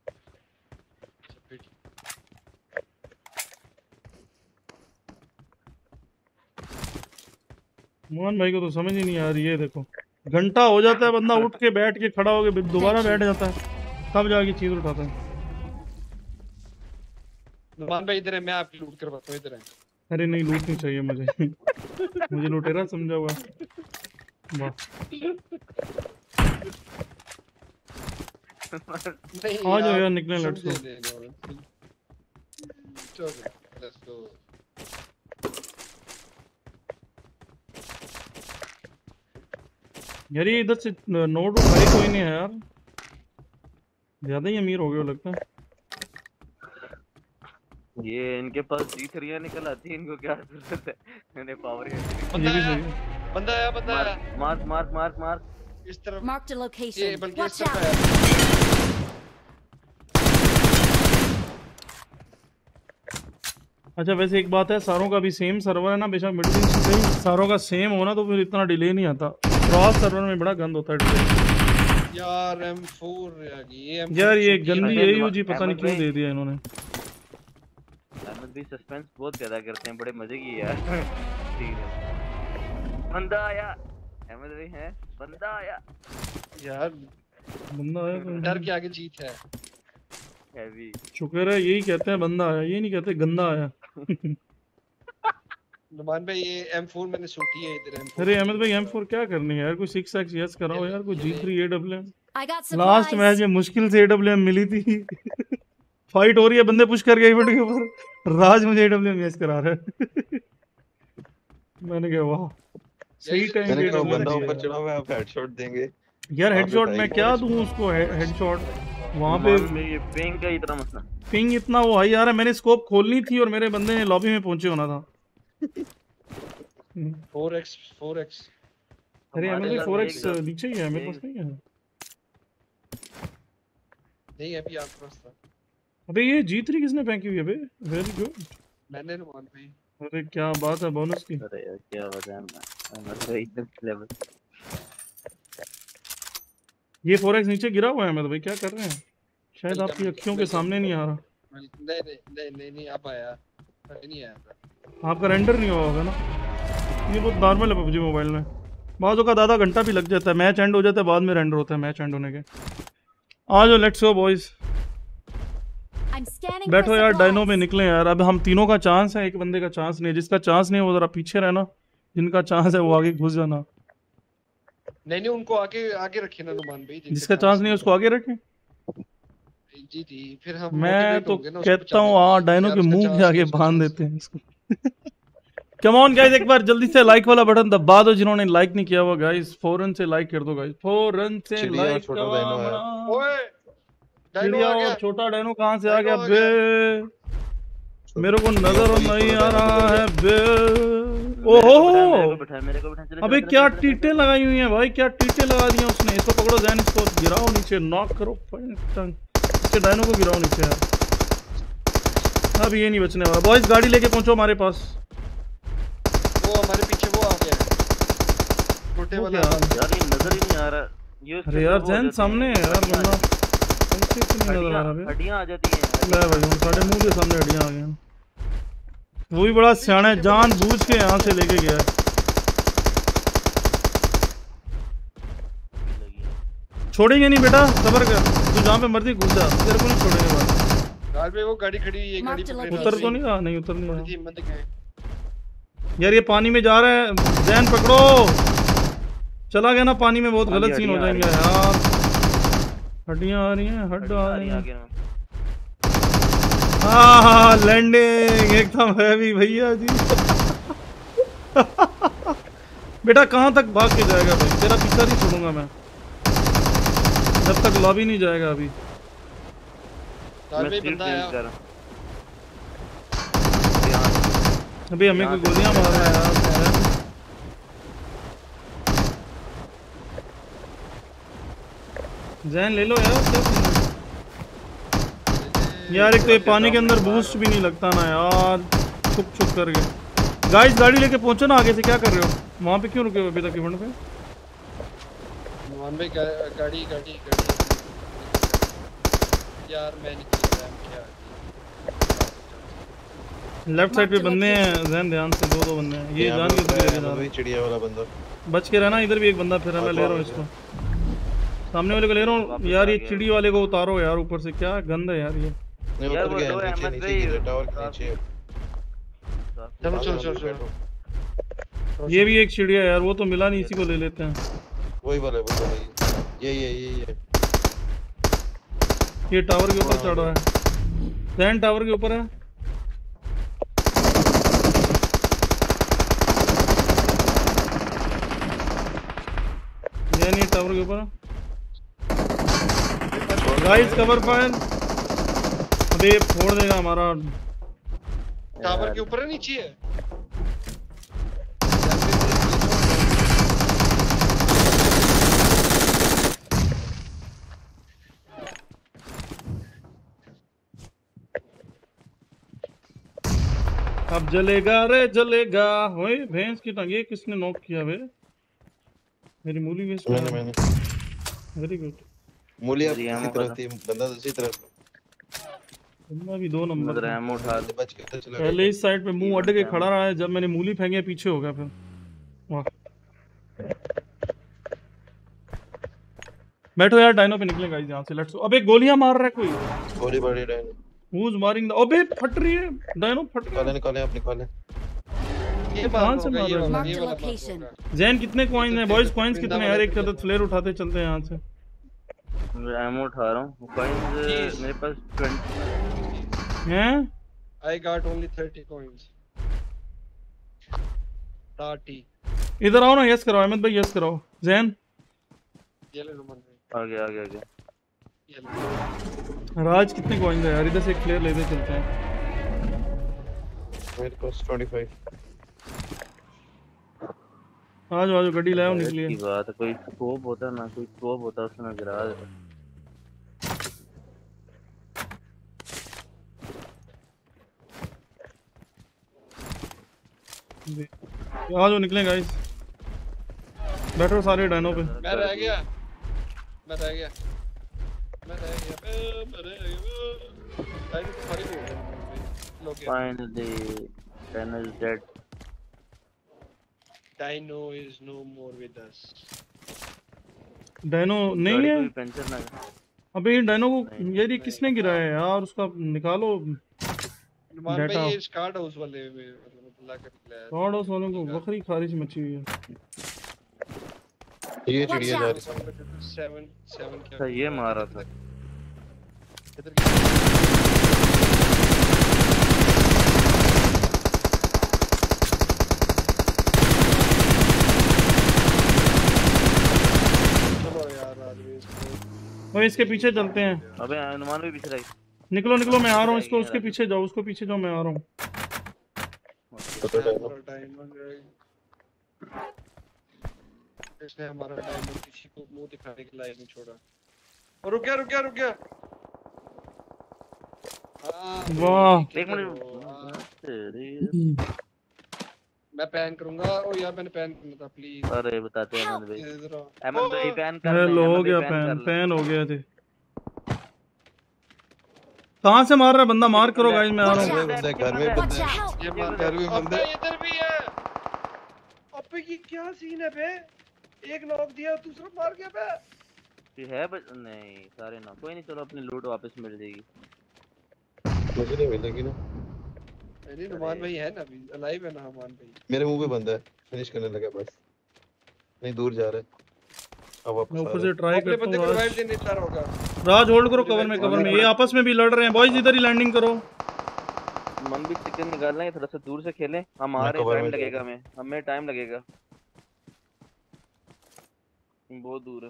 मोहन भाई को तो समझ ही नहीं आ रही है। देखो घंटा हो जाता है बंदा उठ के बैठ के खड़ा हो के दोबारा बैठ जाता है, तब जाके चीज उठाता है। नुमान भाई इधर है, मैं आपकी लूट करवाता हूँ, इधर है। अरे नहीं लूट नहीं चाहिए मुझे मुझे लुटेरा समझा हुआ। वाह नहीं आ जाओ यार, आप निकले, सुन let's go। दे दे, चलो लेट्स गो। यार ये इधर से नोट भाई कोई नहीं है यार, ज्यादा ही अमीर हो गए हो लगता है। ये इनके पास जी थ्री निकल आती है, इनको क्या जरूरत है? इन्हें पावर ही है। बंदा ये भी आया, सही है। बंदा आया, बंदा आया मार्क मार्क मार्क मार्क इस तरफ। Marked a ये location. बल्कि Watch इस तरफ out. आया। अच्छा वैसे एक बात है, सारों का भी सेम सर्वर है ना, बेशक मिडिल ईस्ट से ही सारों का सेम होना तो फिर इतना डिले नहीं आता। क्रॉस सर्वर में बड़ा गंद होता है डिले। यार एम फोर आ गई, ये एम फोर यार ये छोटी है। गंदी अरे एयूजी पता नहीं अहमद क्यों भाई। दे दिया इन्होंने। अहमद भी सस्पेंस बहुत पैदा करते हैं, बड़े मजे की यार। ठीक है, बंदा आया। अहमद भाई है, बंदा आया। यार बंदा आया तो डर के आगे जीत है। हैवी शुक्र है, यही कहते हैं बंदा आया, ये नहीं कहते गंदा आया। नुमान भाई ये एम फोर मैंने सूटी है इधर। एम फोर अरे अहमद भाई एम फोर क्या करनी है यार, कोई सिक्स एक्स यस कराओ यार, कोई G three A W M. I got last match supplies. में मुश्किल से ए डब्ल्यू एम मिली थी। फाइट हो रही है, बंदे पुश कर गए इवेंट के ऊपर, राज मुझे ए डब्ल्यू एम यस करा रहा है। मैंने कहा वाह सही टाइम मैंने पे कहा डब्ल्यू बंदा एम ऊपर चढ़ा हुआ है, आप हेडशॉट देंगे। यार आप हेडशॉट बताइए। मैं क्या दूं उसको, हेडशॉट वहां पे नुमान भाई, ये पिंग का इतना मसला। पिंग इतना वो हाई आ रहा है, मैंने स्कोप खोलनी थी और मेरे बंदे ने लॉबी में पहुंचे होना था। Four X four X. अरे हमारे अहमद भाई साथ फोर एक एक्स दो- नीचे ही है, मेरे एक- पास नहीं है। नहीं अभी आपके पास था। अबे ये जी थ्री किसने फेंकी हुई है बे? Very good. मैंने नुमान भाई। अरे क्या बात है बोनस की। अरे यार क्या बताएं, अहमद भाई नेक्स्ट लेवल। ये फोर एक्स नीचे गिरा हुआ है अहमद भाई, क्या कर रहे हैं? शायद मिल गया, आपकी मिल अखियों गया, के सामने नहीं आ रहा। नहीं नहीं नहीं नहीं नहीं अब आया, अभी नहीं आया था। आपका रेंडर नहीं हुआ होगा ना? ये बहुत नॉर्मल है पबजी मोबाइल में, बाजू का आधा घंटा भी लग जाता है, मैच एंड हो जाता है बाद में रेंडर होता है मैच एंड होने के। आ जाओ let's go boys, I'm scanning for बैठो यार डायनो में supplies. निकले यार। अब हम तीनों का चांस है, एक बंदे का चांस नहीं है। जिसका चांस नहीं है वो जरा पीछे रहना, जिनका चांस है वो आगे घुस जाना। नहीं नहीं उनको आगे आगे रखिए ना नुमान भाई। जिसका चांस नहीं है उसको आगे रखें। जी जी फिर हम मैं motivate तो होंगे ना उसको कहता हूँ बचाने हाँ के लिए। डायनो यार के उसका मुंह chance के आगे नहीं, उसका बांध chance। देते हैं इसको। कम ऑन गाइस, एक बार जल्दी से लाइक वाला बटन दबा दो जिन्होंने लाइक नहीं किया हुआ गाइस, फौरन से लाइक कर दो गाइस, फौरन से चिड़िया और लाइक छोटा डायनो आया। ओए डायनो चिड़िया आ और गया। छोटा डायनो कहाँ से आ डायनो गया आ बे? मेरे को नजर छोटा नहीं आ डायनो रहा है बे। मेरे को बिठा, मेरे ओहो को बिठा, मेरे को बिठा, चलो, अबे चलो, क्या चलो, चलो, टीटे चलो। लगाई हुई हैं भाई, क्या टीटे लगा दिया उसने। इसको पकड़ो जैन, इसको गिराओ नीचे, नॉक करो इसके डायनो को, गिराओ नीचे यार। अब ये नहीं बचने वाला। बॉयज गाड़ी लेके पहुंचो हमारे पास। वो हमारे पीछे वो आ गया छोटे वो वाला। क्या? यार ये नजर ही नहीं आ रहा। ये उसके अरे यार अंदर वो हो जैन जाती सामने है हैं, यार हड्डियां- बंदा, कैसे इतनी नजर आ रहा हड्डियां है? हड्डियां आ जाती हैं। ले भाई हम साढ़े मुंह के सामने हड्डियां आ गई हैं। वो भी बड़ा सियाना है, जान बूझ के यहाँ से लेके गया है। छोड़ेंगे नहीं बेटा, सबर कर, तू जहाँ पे मर्जी घुस जा, तेरे को नहीं छोड़ेंगे बात। यार पे वो गाड़ी खड़ी है, गाड़ी पे उतर तो नहीं रहा, नहीं उतर नहीं रहा हिम्मत दिखाए यार। ये पानी में जा रहा है, जैन पकड़ो। चला गया ना पानी में, बहुत गलत सीन हो जाएंगे यार। हड्डियां आ रही हैं, हड्ड आ रही हैं। हाँ लैंडिंग एकदम हैवी भैया जी। बेटा कहाँ तक भाग के जाएगा भाई, तेरा पीछा नहीं छोड़ूंगा मैं जब तक लॉबी नहीं जाएगा। अभी अभी हमें कोई गोलियां मार रहा है यार। जैन ले लो यार, क्या यार। एक तो ये पानी के अंदर बूस्ट भी नहीं लगता ना यार, छुप छुप करके। गाइस गाड़ी लेके पहुंचो ना आगे से, क्या कर रहे हो वहां पे, क्यों रुके हो अभी तक इवेंट पे? मान भाई गाड़ी गाड़ी गाड़ी यार मैं नहीं किया क्या। लेफ्ट साइड पे बंदे हैं जैन, ध्यान से, दो दो बंदे हैं। ये जान के लेके जा रहा है, चिड़िया वाला बंदा। बच के रहना, इधर भी एक बंदा फिर मैं ले रहा हूँ इसको, सामने वाले को ले रहा हूँ यार। ये चिड़ी वाले को उतारो यार ऊपर से, क्या गंद है यार ये। नहीं उतर गया नीचे, नीचे गिरे टावर के नीचे। चलो चलो चलो चलो। ये भी एक चिड़िया यार, वो तो मिला नहीं, इसी को ले लेते हैं। वही वाला है, वही ये ये ये ये ये टावर के ऊपर चढ़ रहा है, जैन टावर के ऊपर है। जैन ये टावर के ऊपर। गाइस कवर फायर, अबे फोड़ देगा हमारा। टावर के ऊपर है, नीचे है। अब जलेगा रे जलेगा। ओए भैंस की टांग, ये किसने नॉक किया बे? मेरी मूली वेस्ट। मैंने मैंने वेरी गुड। मूली अब इसी तरफ थी, बंदा दूसरी तरफ। बंदा भी दो नंबर रैम उठा दे, बच के चला। पहले इस साइड पे मुंह अड़ के खड़ा रहा है, जब मैंने मूली फेंकी पीछे हो गया फिर। वाह बैठो यार, डायनो पे निकलेगा यहां से। लेट्स। अबे गोलियां मार रहा है कोई, गोली बड़ी डायनो। Who's Maring the? अबे फट रही है डायनो, फट रही है। निकाले निकाले आप निकाले। ये कहां से मार रहा है? ये वाला लोकेशन। जैन कितने कॉइन है बॉयज? कॉइन्स कितने यार? एक अदद फ्लेयर उठाते चलते हैं यहां से। एमो उठा रहा हूं। कॉइन्स मेरे पास बीस हैं। I got only thirty coins. thirty. इधर आओ ना, यस करो अहमद भाई, यस करो। जैन ये ले लो मन भाई। आ गया आ गया आ गया। ये ले। राज कितने कॉइन्स है यार? इधर से एक फ्लेयर लेते चलते हैं। मेरे पास पच्चीस। आज आज गाड़ी लाओ, निकलिए। की बात है, कोई स्कोप होता ना, कोई स्कोप होता उसमें गिरा देता। आज निकले गाइस, बैठो सारे डायनो पे। मैं रह गया मैं रह गया मैं रह गया मैं रह गया डायनो तो खड़ी हो गई। Finally, Dino is dead. Dino is no more with us. Dino नहीं है। पंचर ना। अबे ये डायनो को यार ये किसने गिराया यार? उसका निकालो डेटा। ये स्कार्ड हाउस वाले में मतलब ला कर लाया। स्कार्ड हाउस वालों को बकरी खारिश मची हुई है। ये चिड़िया जा रही है। सेवन सेवन क्या? ये मार रहा था। इधर वो इसके पीछे चलते हैं। अबे अनुमान भी पीछे रही। निकलो निकलो, मैं आ रहा हूँ। इसको उसके पीछे जाओ, उसको पीछे जाओ, मैं आ रहा हूँ। इसने हमारा डायमंड किसी को मुंह दिखाने के लायक नहीं छोड़ा। और रुक गया रुक गया रुक गया। वाह एक मिनट। मैं पैन करूंगा। ओ यार मैंने पैन करना था प्लीज। अरे बताते हैं अहमद भाई। अहमद भाई पैन कर। हेलो हो गया पैन, पैन हो गया थे। कहां से मार रहा है बंदा? मार करो गाइस, मैं आ रहा हूं। बंदे घर में बंदे, ये मार घर में बंदे। इधर भी है। अबे ये क्या सीन है बे? एक नॉक दिया दूसरा मार गया बे। ये है बस नहीं सारे ना कोई नहीं चलो अपनी लूट वापस मिल जाएगी। मुझे नहीं मिलेगी ना। अरे नुमान भाई है ना अभी अलाइव है ना नुमान भाई। मेरे मुंह पे बंदा है फिनिश करने लगा बस। नहीं दूर जा रहा है। अब वापस मैं आ ऊपर रहा से है। ट्राई अपने करता बंदे हूँ को रिवाइव राज। देने जा रहा होगा। राज होल्ड करो, कवर में कवर में ये आपस में भी लड़ रहे हैं बॉयज, इधर ही लैंडिंग करो। मन भी चिकन निकाल लेंगे थोड़ा सा दूर से खेलें हम आ मैं रहे हैं cover टाइम में जा लगेगा रहा हमें हमें टाइम लगेगा बहुत दूर है।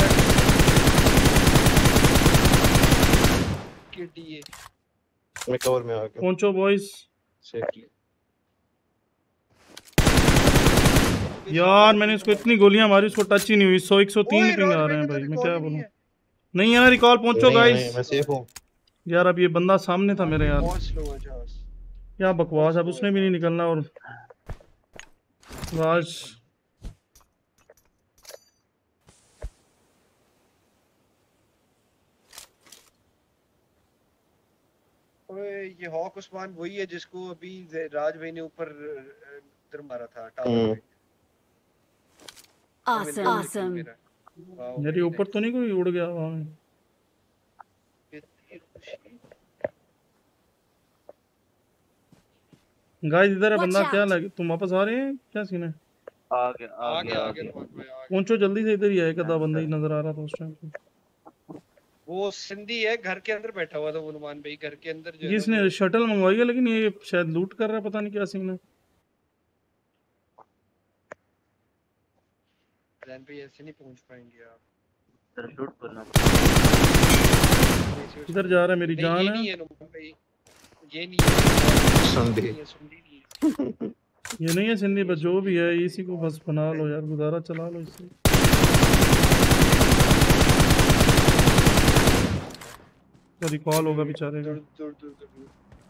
केटीए मैं कवर में आ गया पहुंचो बॉयज। सेफली। यार मैंने इसको इतनी गोलियां मारी उसको टच ही नहीं हुई। सौ एक सौ तीन ओए पिंग राज आ भाई रहे हैं का तो भाई, मैं रिकॉल क्या ही नहीं बोलूं। है। नहीं है ना रिकॉल, पहुंचो नहीं है, गाइस। नहीं मैं सेफ हूँ। यार अब ये बंदा सामने था मेरे यार, बहुत स्लो है जहाज। क्या बकवास। अब उसने भी नहीं निकलना। और राज ओए ये हॉक उस्मान वही है जिसको अभी राज भाई ने ऊपर इधर मारा था टावर हम्म। पे। Awesome. Awesome. मेरे ऊपर तो नहीं कोई उड़ गया वहां में। गाइस इधर है Watch बंदा, क्या out. लगे तुम वापस आ रहे हैं, क्या सीन है। आ गया आ आगे गया आ आगे गया नुमान भाई आगे। पहुंचो जल्दी से, इधर ही है, एक आधा बंदा ही नजर आ रहा था उस टाइम पे। वो सिंधी है घर के अंदर बैठा हुआ था वो नुमान भाई घर के अंदर जो है ये ना इसने वो- शटल मंगवाई है लेकिन ये शायद लूट कर रहा है, पता नहीं क्या सीन है। जैन भाई ऐसे नहीं पहुंच पाएंगे आप। इधर शूट करना इधर जा रहा है, मेरी नहीं, जान ये है। नहीं है नुमान भाई ये नहीं है संडे। नहीं है, सुंडी नहीं है। ये नहीं है सिंधी, बस जो भी है इसी को बस बना लो यार, गुजारा चला लो इससे। तो रिकॉल होगा बेचारे का। दूर दूर दूर दूर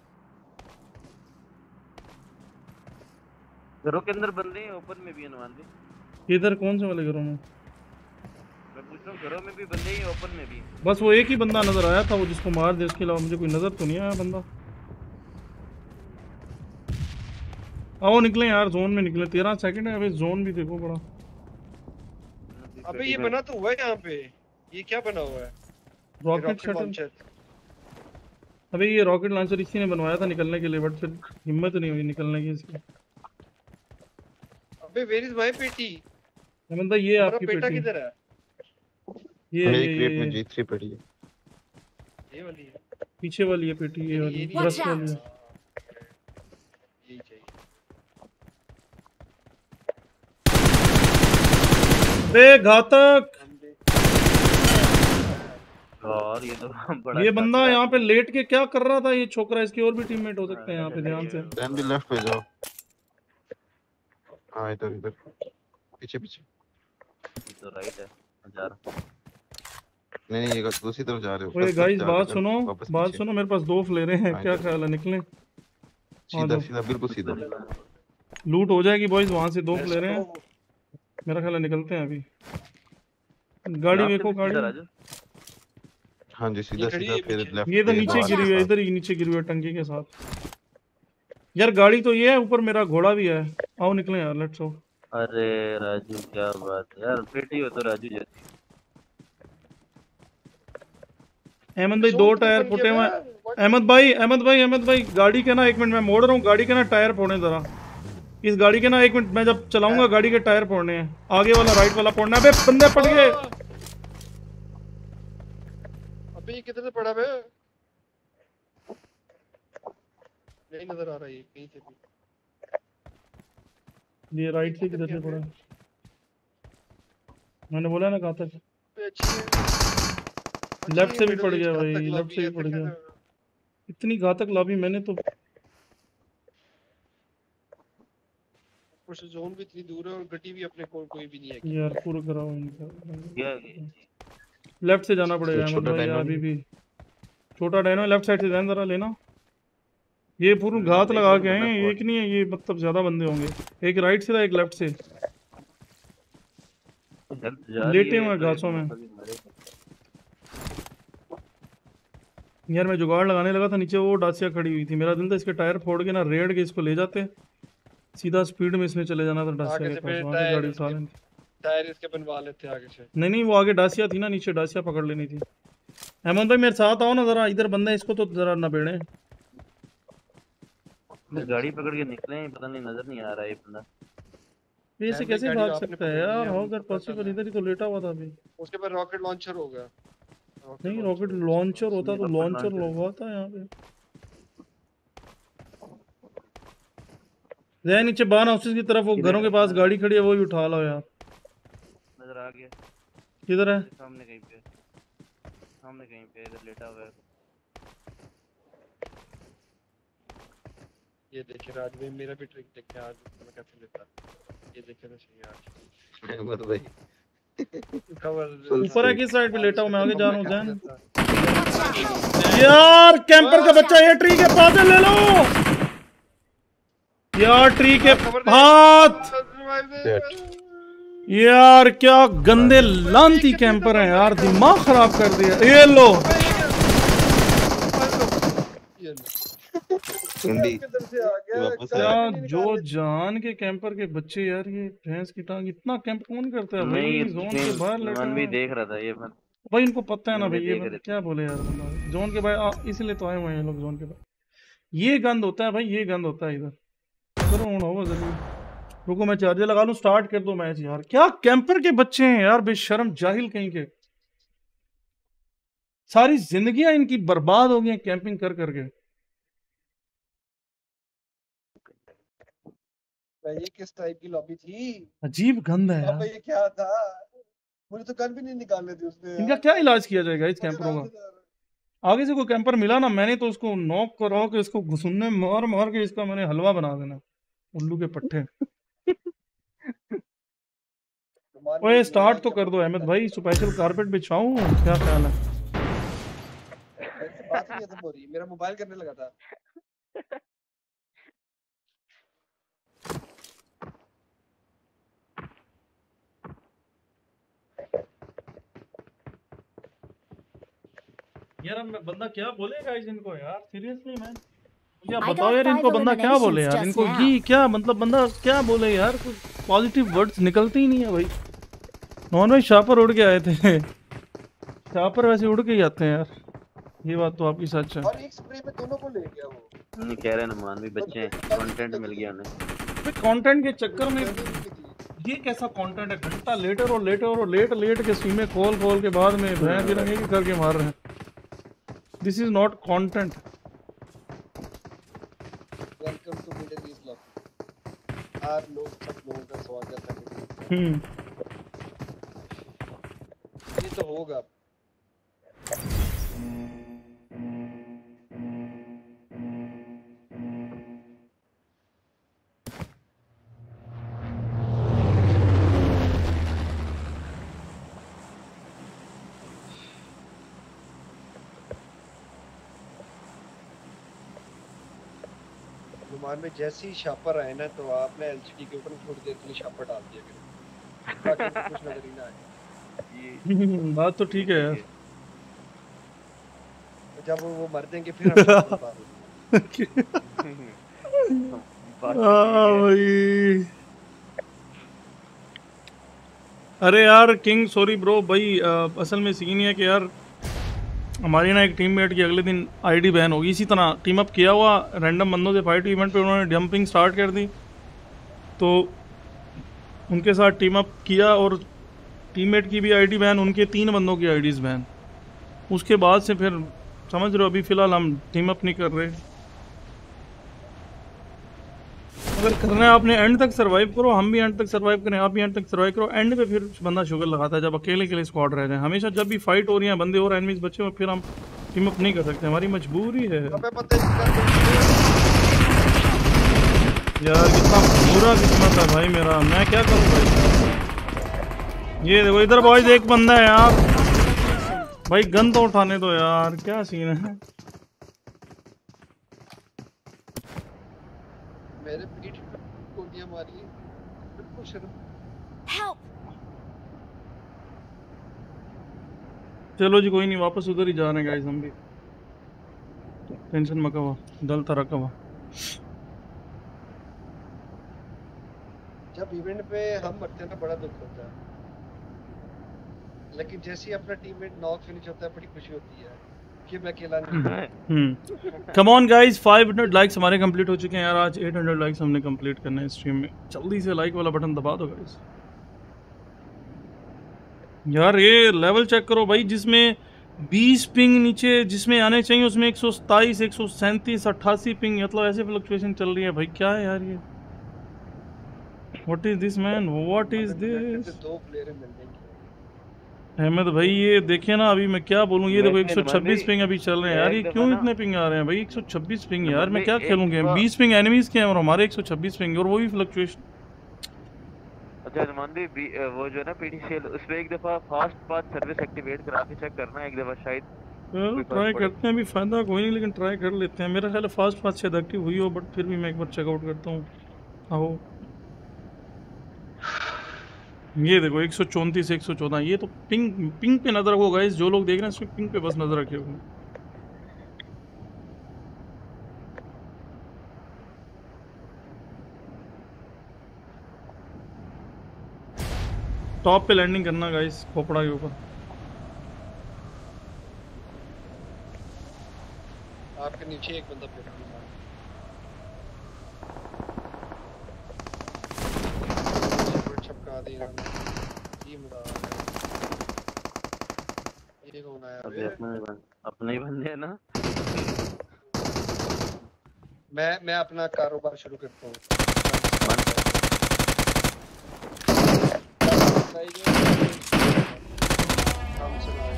घरों के अंदर बंदे हैं ऊपर में भी अनुमान भी इधर कौन से वाले घरों में? मैं पूछ रहा हूँ घरों में भी बंदे हैं ऊपर में भी। बस वो एक ही बंदा नजर आया था, वो जिसको मार दे, उसके अलावा मुझे कोई नजर तो नहीं आया बंदा। आओ निकले यार, जोन में निकले। तेरह सेकंड है, अबे जोन भी देखो बड़ा। अबे ये बना तो हुआ है यहाँ पे ये क्या बना हुआ है रॉकेट शटल। लॉन्चर। अबे ये रॉकेट लॉन्चर इसी ने बनवाया था निकलने के लिए, बट फिर हिम्मत नहीं हुई निकलने की इसकी। अबे वेयर इज माय पेटी बंदा ये हमारा आपकी पेटा पेटी, किधर है ये मेरी ये क्रेट ये में ये जी थ्री पड़ी है। ये वाली है पीछे वाली है पेटी, ये वाली ये नहीं ब्रश Watch वाली है। यही चाहिए। बे घातक। और ये तो बड़ा ये बंदा यहाँ पे लेट के क्या कर रहा था, ये छोकरा। इसके और भी टीममेट हो सकते हैं यहाँ पे, ध्यान से। दैन भी लेफ्ट पे जाओ। हाँ इधर इधर पीछे पीछे। तो राइट है जा रहा नहीं नहीं ये दूसरी तरफ जा रहे हो। ओए first तरफ गाइस जा बात रहे हो, सुनो, वापस बात पीछे। सुनो, मेरे पास दो फ्लेयर हैं, हाँ, क्या इधर। ख्याल है निकले? सीधा जाओ। सीधा बिल्कुल सीधा। लूट हो जाएगी बॉयज, वहां से दो Let's फ्लेयर हैं। go। मेरा ख्याल है निकलते हैं अभी। गाड़ी देखो गाड़ी, राजू हाँ जी सीधा ये खड़ी सीधा है फिर पीछे। लेफ्ट ये तो पे नीचे बाहर गिरी हुई है, के इधर ही नीचे गिरी हुई है टंकी के साथ। यार गाड़ी तो ये है, ऊपर मेरा घोड़ा भी है। आओ निकले यार, लेट्स गो। अरे राजू क्या बात है यार पेटी हो तो राजू जैसी। अहमद भाई Zone दो तो टायर बन फुटे गया हुए था। हैं। अहमद भाई अहमद भाई अहमद भाई गाड़ी के ना, एक मिनट मैं मोड़ रहा हूँ, गाड़ी के ना टायर फोड़ने जरा। इस गाड़ी के ना एक मिनट, मैं जब चलाऊंगा गाड़ी के टायर फोड़ने हैं। आगे वाला राइट वाला फोड़ना है। अबे बंदे पड़ गए। अबे ये किधर से पड़ा बे नहीं नजर आ रहा है ये कहीं से भी। ये राइट से किधर से पड़ा? मैंने बोला ना कहा था। पे अच्छी है। लेफ्ट से भी मिडिल पड़ ईस्ट गया का भाई, तक लेफ्ट लॉबी से भी है, पड़ फिर गया। क्या- इतनी घातक लॉबी मैंने तो। ऊपर से जोन भी इतनी दूर है और गड्डी भी अपने को कोई भी नहीं है। यार पूरा कराओ इनका। ये लेफ्ट से जाना पड़ेगा अहमद छोटा भाई डायनो अभी नहीं। भी। छोटा डायनो लेफ्ट साइड से ध्यान जरा लेना। ये पूरा घात लगा के आए हैं, एक नहीं है ये, मतलब ज्यादा बंदे होंगे। एक राइट से था, एक लेफ्ट से। लेटे हुए घासों में। यार मैं जुगाड़ लगाने लगा था, नीचे वो डासिया खड़ी हुई थी। मेरा दिल था इसके टायर फोड़ के ना रेड के इसको ले जाते, सीधा स्पीड में इसमें चले जाना था डासिया आगे के से पास, फिर वहां से टायर गाड़ी उठा लेनी। टायर इसके बनवा लेते आगे से। नहीं नहीं वो आगे डासिया थी ना, नीचे डासिया पकड़ लेनी थी। हेमंत भाई मेरे साथ आओ ना जरा, इधर बंदा है, इसको तो जरा न बेड़े। गाड़ी पकड़ के निकले हैं, पता नहीं नजर नहीं आ रहा है ये बंदा। ये से कैसे भाग सकता है यार? How is that possible? इधर ही तो लेटा हुआ था अभी। उसके पर रॉकेट लॉन्चर होगा। नहीं रॉकेट लॉन्चर होता तो लॉन्चर लगा था यहाँ पे। जय नीचे बान हाउसेस की तरफ, वो घरों के पास गाड़ी खड़ी है, वो ही उठा लो यार। नजर आ गया। किधर है? सामने कहीं पे, सामने कहीं पे इधर लेटा हुआ है। ये देखिए राज भाई, मेरा भी ट्रिक देखे आज मैं कैसे लेता। ये देखे तो सही आज अहमद भाई ऊपर ऊपर है, किस साइड पे लेटा हूं मैं? आगे जा रहा हूं जैन। यार कैंपर का बच्चा, ये ट्री के पास ले लो यार, ट्री के हाथ। यार क्या गंदे लानती कैंपर हैं यार, दिमाग खराब कर दिया। ये लो क्या जो जान के कैंपर के बच्चे यार, ये भैंस की टांग, इतना कैंप कौन करता है भाई? नहीं जोन के बाहर लेटा मन भी है देख रहा था ये मन। भाई, इनको पता है ना भाई, ये देख रहे क्या बोले यार बंदा। जोन के बाहर इसलिए तो आए हुए हैं लोग जोन के बाहर। ये गंद होता है भाई, ये गंद होता है इधर। चलो हो जल्दी, रुको मैं चार्जर लगा लूं, स्टार्ट कर दो मैच यार। क्या कैंपर के बच्चे हैं यार, बेशर्म जाहिल कहीं के। सारी जिंदगियां इनकी बर्बाद हो गई कैंपिंग कर करके। ये किस टाइप की लॉबी थी? अजीब गंद है यार। ये क्या था? मुझे तो गन भी नहीं निकालने दी उसने। इनका क्या इलाज किया जाएगा इस कैंपरों का? आगे से कोई कैंपर मिला ना, मैंने तो उसको नॉक करा के इसको घुसने मार मार के इसका मैंने हलवा बना देना, उल्लू के पट्टे। ओए स्टार्ट तो कर दो अहमद भाई, स्पेशल कारपेट बिछाऊं, क्या ख्याल है? बात ही खत्म हो रही, मेरा मोबाइल करने लगा था। यार अब बंदा क्या बोलेगा इस इनको यार, सीरियसली मैन मुझे आप बताओ यार, इनको बंदा क्या बोले यार? इनको ये क्या मतलब, बंदा क्या बोले यार? कुछ पॉजिटिव वर्ड्स निकलते ही नहीं है भाई। नॉन भाई शापर उड़ के आए थे, शापर वैसे उड़ के ही आते हैं यार, ये बात तो आपकी सच है। और एक स्प्रे में दोनों को ले गया वो। नहीं कह रहे ना मान भी बच्चे हैं, कंटेंट मिल गया उन्हें। कंटेंट के चक्कर में ये कैसा कंटेंट है? घंटा लेटे और लेटे और लेट लेट के सीमें खोल खोल के बाद में भैंस की रंगे करके मार रहे हैं। This is not content. Welcome to middle east lobby. आप लोग सब लोगों का स्वागत है। हम्म ये तो होगा। नुमान में जैसे ही शापर आए ना, तो आपने एलसीडी के ऊपर थोड़ी देर के लिए शापर डाल दिया करो, ताकि उनको कुछ नजर ही ना आए। बात तो ठीक है यार। जब वो मर देंगे फिर हम शापर डालेंगे। भाई अरे यार किंग सॉरी ब्रो भाई, आ, असल में सीन ये है कि यार हमारी ना एक टीममेट की अगले दिन आईडी बैन होगी। इसी तरह टीम अप किया हुआ रैंडम बंदों से फाइट इवेंट पे उन्होंने डंपिंग स्टार्ट कर दी, तो उनके साथ टीम अप किया और टीममेट की भी आईडी बैन, उनके तीन बंदों की आईडीज बैन। उसके बाद से फिर समझ रहे हो, अभी फ़िलहाल हम टीम अप नहीं कर रहे। अगर करना है आपने एंड तक सर्वाइव करो, हम भी एंड तक सर्वाइव करें, आप भी एंड तक सर्वाइव करो। एंड पे फिर बंदा शुगर लगाता है जब अकेले के लिए स्क्वाड रह जाए। हमेशा जब भी फाइट हो रही है बंदे और एनिमीज बचे हुए, फिर हम टीम अप नहीं कर सकते, हमारी मजबूरी है यार। कितना बुरा किस्मत है भाई मेरा, मैं क्या करूं भाई। ये देखो इधर बॉयज एक बंदा है यार, भाई गन तो उठाने दो यार, क्या सीन है। मेरे पीठ पे गोलियां मारी, बिल्कुल शर्म। चलो जी कोई नहीं, वापस उधर ही जा रहे हैं गाइस हम भी, टेंशन मत करो, डल तरह का। जब इवेंट पे हम मरते हैं ना बड़ा दुख होता है, लेकिन जैसे ही अपना टीममेट नॉक फिनिश होता है बड़ी खुशी होती है कि मैं अकेला नहीं हूं। Hmm come on guys, five hundred likes हमारे कंप्लीट हो चुके हैं यार। आज एट हंड्रेड लाइक्स हमने कंप्लीट करना है स्ट्रीम में। जल्दी से लाइक वाला बटन दबा दो गाइस। यार ये लेवल चेक करो भाई, जिसमें बीस पिंग नीचे जिसमें आने चाहिए उसमें एक सौ सताईस, एक सौ सैंतीस, अट्ठासी पिंग, मतलब ऐसे फ्लक्चुएशन चल रही है भाई। क्या है यार ये? What is this man, what is this? दो प्लेयर मिल जाएंगे अहमद भाई ये देखिए ना, अभी मैं क्या बोलूं, ये देखो एक सौ छब्बीस पिंग अभी चल रहे हैं यार। ये क्यों इतने पिंग आ रहे हैं भाई? एक सौ छब्बीस पिंग यार, मैं क्या खेलूं गेम? बीस पिंग एनिमीज के हैं और हमारे एक सौ छब्बीस पिंग, और वो भी फ्लक्चुएशन। अच्छा अनुमान भी बी- वो जो है ना पीडीसीएल उसमें एक दफा फास्ट पाथ सर्विस एक्टिवेट करा के चेक करना है एक दफा, शायद चलो ट्राई करते हैं, अभी फायदा कोई नहीं लेकिन ट्राई कर लेते हैं। मेरा ख्याल है फास्ट फास्ट शायद एक्टिव हुई हो, बट फिर भी मैं एक बार चेकआउट करता हूँ। आओ ये देखो एक सौ चौंतीस, एक सौ चौदह, ये तो पिंग पिंग पे नजर रखो गाइस। जो लोग देख रहे हैं इसमें पिंग पे बस नजर रखे हो। टॉप पे लैंडिंग करना गाइस, खोपड़ा के ऊपर। आपके नीचे एक बंदा फिर छपका दे रहा है। ये मुड़ा ये कौन आया? अभी अपने ही बन अपने ही बंदे हैं ना। मैं मैं अपना कारोबार शुरू करता हूँ। काम चलाए।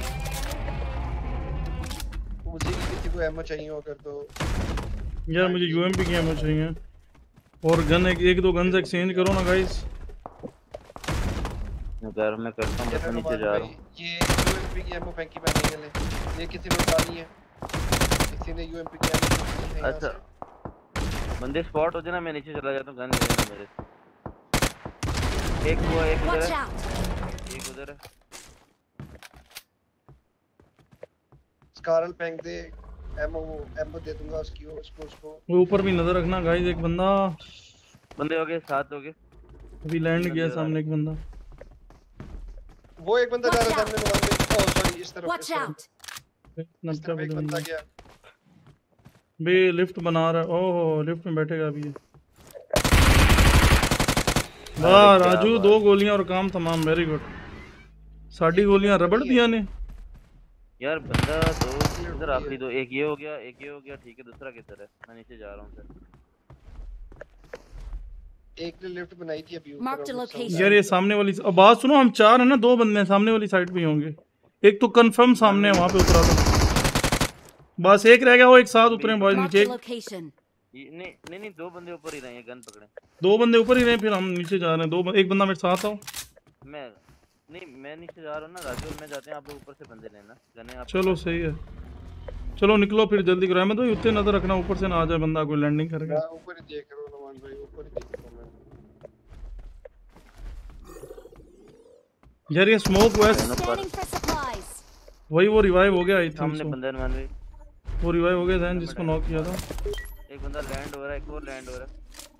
मुझे किसी को एमओ चाहिए हो कर दो यार। मुझे यूएमपी की एमओ चाहिए और गन, एक, एक दो गन्स एक्सचेंज करो ना गाइस। यार मैं करता हूं, बस मैं नीचे जा रहा हूं। ये यूएमपी की एमओ फेंकी मैंने, ये ले। ये किसी ने उठानी है, किसी ने यूएमपी की एमओ फेंकी है। अच्छा बंदे स्पॉट हो जाए ना, मैं नीचे चला जाता हूं, गन ले लेना मेरे से। एक हुआ, एक उधर Watch है, out! एक उधर है। स्कारल फेंक दे, एमओ एमओ दे दूंगा उसकी उसको उसको। वो ऊपर भी नजर रखना गाइस। एक बंदा बंदे हो गए, सात हो गए। अभी लैंड किया सामने एक बंदा। वो एक बंदा जा Watch रहा है सामने नवाज में। ओह सॉरी, इस तरफ Watch इस तरफ। out! इस तरफ एक बंदा गया। बे लिफ्ट बना रहा है। ओह लिफ्ट में बैठेगा अभी ये। वाह राजू, दो गोलियां और काम तमाम। Very good. साड़ी गोलियां रबड़ दिया ने यार। बंदा दो इधर, आखिरी दो, एक ये हो गया, एक ये हो गया, ठीक है। दूसरा किधर है? मैं नीचे जा रहा हूं सर। एक ने लिफ्ट बनाई थी अभी ऊपर। Marked a location. यार। ये सामने वाली अब बात सुनो, हम चार है ना, दो बंदे हैं सामने वाली साइड पे ही होंगे। एक तो कंफर्म सामने है, वहां पे उतरा था। बस एक रह गया, वो एक साथ उतरे बॉयज Marked नीचे। a location. ये- नहीं नहीं नहीं, दो बंदे ऊपर ही रहे हैं, गन पकड़े। दो बंदे ऊपर ही रहे, फिर हम नीचे जा रहे हैं। दो बं- एक बंदा मेरे साथ आओ। मैं नहीं, मैं नीचे जा रहा हूं ना। राजू और मैं जाते हैं, आप लोग ऊपर से बंदे लेना, गने आप। चलो सही है, चलो निकलो फिर जल्दी करो। अहमद भाई उत्ते नजर रखना, ऊपर से ना आ जाए बंदा कोई लैंडिंग करके। मैं ऊपर ही देख रहा हूं नवाज भाई, ऊपर ही देख रहा हूं मैं। यार ये smoke waste, Scanning for supplies. वही वो रिवाइव हो गया आई थिंक सामने सो। बंदे मान भाई। वो रिवाइव हो गया जैन जिसको नॉक किया था। एक बंदा लैंड हो रहा है, एक और लैंड हो रहा है।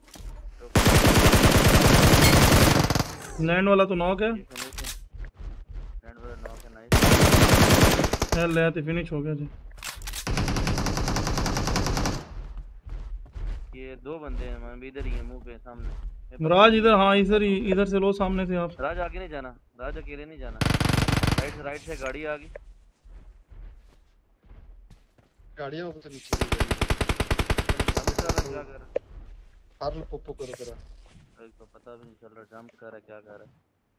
लैंड वाला तो नॉक है। लैंड वाला नॉक है, नाइस। यार ले तो फिनिश हो गया जी। ये दो बंदे हैं मान भी, इधर ही है, मुंह पे सामने। राज इधर, हाँ इधर ही, इधर से लो सामने से आप। राज आगे नहीं जाना, राज अकेले नहीं जाना। राइट राइट से गाड़ी आ गई। गाड़ियां ऊपर से नीचे गिर गई। क्या कर रहा है? हर लो पोपो करो तेरा। तो पता भी नहीं चल रहा, जंप कर रहा है, क्या कर रहा है।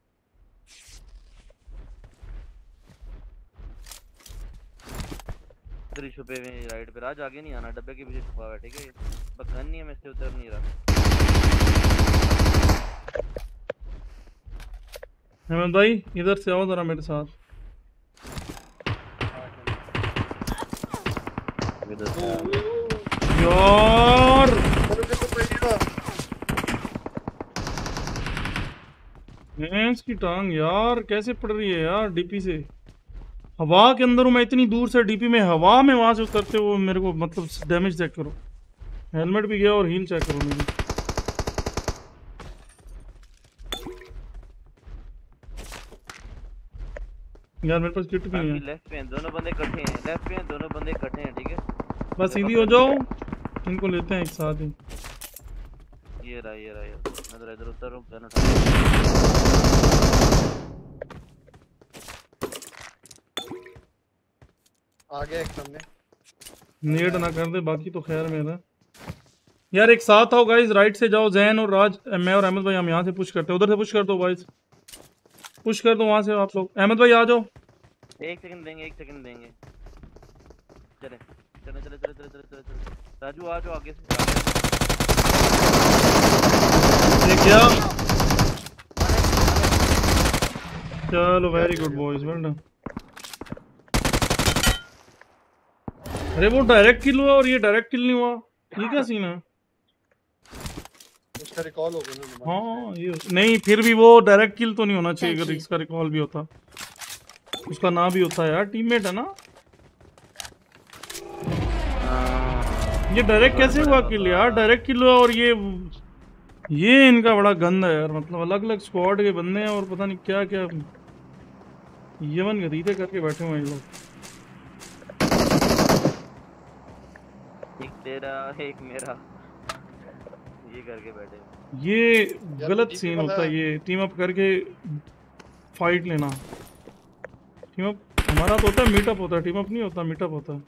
इधर ही छुपे हुए हैं राइट पे। राज आगे नहीं आना, डब्बे के पीछे छुपा हुआ है, ठीक है। बस गन नहीं है, मैं इससे उतर नहीं रहा। हेमंत भाई इधर से आओ जरा मेरे साथ। इधर से आ। यार भैंस की टांग यार, कैसे पड़ रही है यार डीपी से। हवा के अंदर हूँ मैं, इतनी दूर से डीपी में, हवा में वहां से उतरते हुए मेरे को, मतलब डैमेज चेक करो। हेलमेट भी गया और हील चेक करो मेरी। यार मेरे पास किट भी नहीं है। लेफ्ट पे हैं दोनों बंदे इकट्ठे हैं, लेफ्ट पे हैं दोनों बंदे इकट्ठे हैं, ठीक है बस सीधी हो जाओ, इनको लेते हैं एक साथ ही। ये रहा ये रहा ये रहा। मैं तो इधर उतर रहा हूं, गन उठा। आ गया एक सामने। नेड ना कर दे, बाकी तो खैर मेरा। यार एक साथ आओ गाइस, राइट से जाओ, जैन और राज, मैं और अहमद भाई हम यहाँ से पुश करते हैं, उधर से पुश कर दो गाइस, पुश कर दो वहाँ से आप लोग। अहमद भाई आ जाओ। एक सेकंड देंगे, एक सेकंड देंगे। चले चले चले चले चले चले चले चले। राजू आ जाओ आगे से। ये क्या? चलो very good boys, well done. अरे वो डायरेक्ट किल हुआ और ये डायरेक्ट किल नहीं हुआ, ये क्या सीन है? उसका रिकॉल हो गया ना। हाँ ये नहीं, फिर भी वो डायरेक्ट किल तो नहीं होना चाहिए, अगर इसका रिकॉल भी होता, उसका ना भी होता है यार, टीममेट है ना। ये डायरेक्ट कैसे हुआ किल यार? डायरेक्ट किल हुआ और ये ये इनका बड़ा गंद है यार, मतलब अलग अलग स्क्वाड के बंदे हैं और पता नहीं क्या क्या यमन गरीबे करके बैठे हुए हैं ये लोग। एक तेरा एक मेरा ये करके बैठे। ये गलत सीन होता है, ये टीम अप करके फाइट लेना। टीम अप हमारा तो होता है, मीटअप होता है, टीम अप नहीं होता, मीटअप होता है।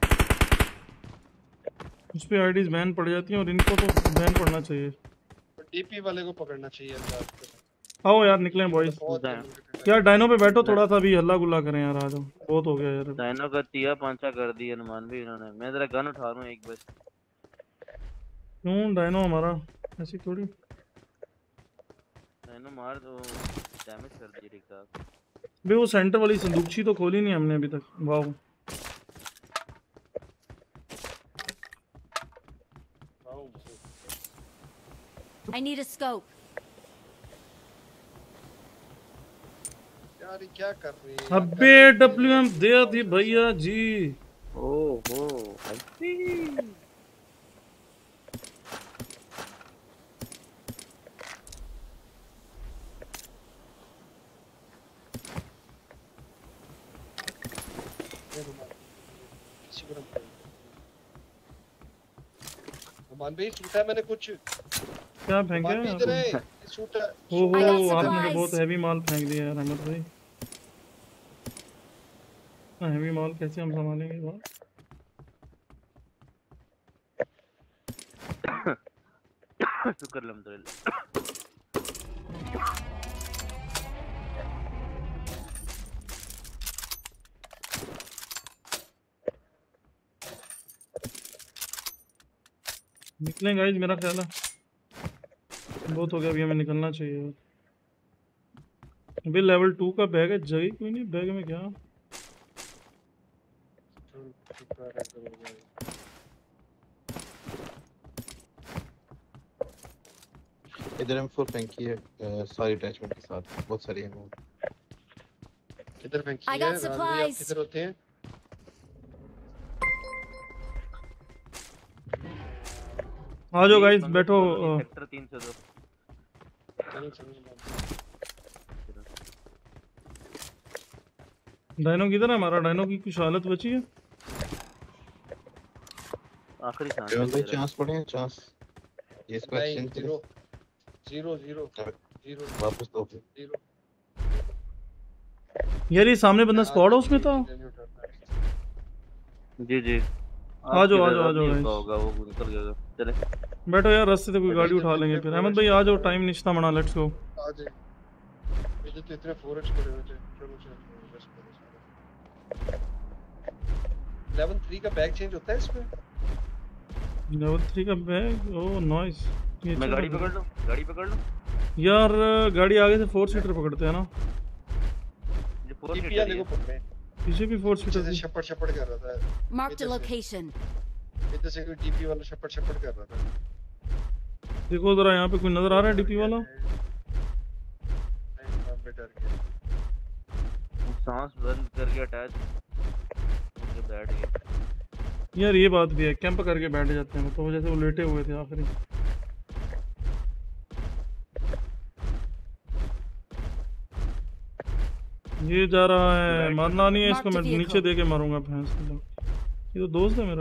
उस पे आईडीज बैन पड़ जाती हैं और इनको तो बैन पड़ना चाहिए। डीपी वाले को पकड़ना चाहिए यार। आओ यार निकले बॉयज। यार डायनो पे बैठो, थोड़ा सा भी हल्ला गुल्ला करें यार, आ जाओ, बहुत हो गया यार। डायनो का तिया पांचा कर दिया अनुमान भी इन्होंने। मैं जरा गन उठा रहा हूं एक बस। क्यों डायनो हमारा ऐसी थोड़ी। डायनो मार दो, डैमेज कर दिया ठीक ठाक। बे वो सेंटर वाली संदूकची तो खोली नहीं हमने अभी तक। Wow I need a scope. यार ये क्या कर रही है? अबे डब्ल्यूएम दे दी भैया जी। ओहो आई सी। मान भी सूटा मैंने कुछ क्या फेंका है इधर है सूटा। ओहो आपने तो बहुत हैवी माल फेंक दिया यार अहमद भाई। इतना हैवी माल कैसे हम संभालेंगे बात। शुक्र अल्हम्दुलिल्लाह। निकलें गाइस, मेरा ख्याल है बहुत हो गया, अभी हमें निकलना चाहिए। अभी लेवल टू का बैग है, जगह कोई नहीं बैग में क्या। इधर एम फोर फेंकी है सारी अटैचमेंट के साथ, बहुत सारी है। किधर फेंकी है? आप किधर होते हैं? आ जाओ गाइस बैठो। सेक्टर तीन सौ दो। चलो चलो डायनो किधर है हमारा? डायनो की कुछ हालत बची है? आखिरी सांस केवल भाई चांस पड़े हैं, चांस ये इसको exchange zero zero zero zero वापस दो जीरो। यार ये सामने बंदा स्क्वाड है उसमें था। जी जी आ जाओ आ जाओ आ जाओ होगा वो निकल गया। चले बैठो यार, रास्ते से कोई गाड़ी उठा लेंगे फिर। अहमद भाई आ जाओ, टाइम निश्ता मना, लेट्स गो। आ जाए इधर तो इतने फॉरेस्ट पड़े हुए थे। चलो चलो लेवल थ्री का बैग चेंज होता है इसमें? लेवल थ्री का बैग, ओह नाइस। मैं गाड़ी पकड़ लूं? गाड़ी पकड़ लूं यार? गाड़ी आगे से फोर सीटर पकड़ते हैं ना, ये फोर सीटर देखो पकड़े। पीछे भी फोर सीटर से छपड़ छपड़ कर रहा था। Marked a location. इधर से कोई डीपी वाला छपड़ छपड़ कर रहा था। देखो जरा यहाँ पे कोई नजर आ रहा है डीपी वाला? नहीं मैं डर गया। सांस बंद करके अटैच करके बैठ गया। यार ये बात भी है, कैंप करके बैठ जाते हैं, तो जैसे वो लेटे हुए थे आखिरी। ये जा रहा है, मारना नहीं है इसको, मैं Marked vehicle. नीचे दे के मारूंगा भैंस को। ये तो दोस्त है मेरा।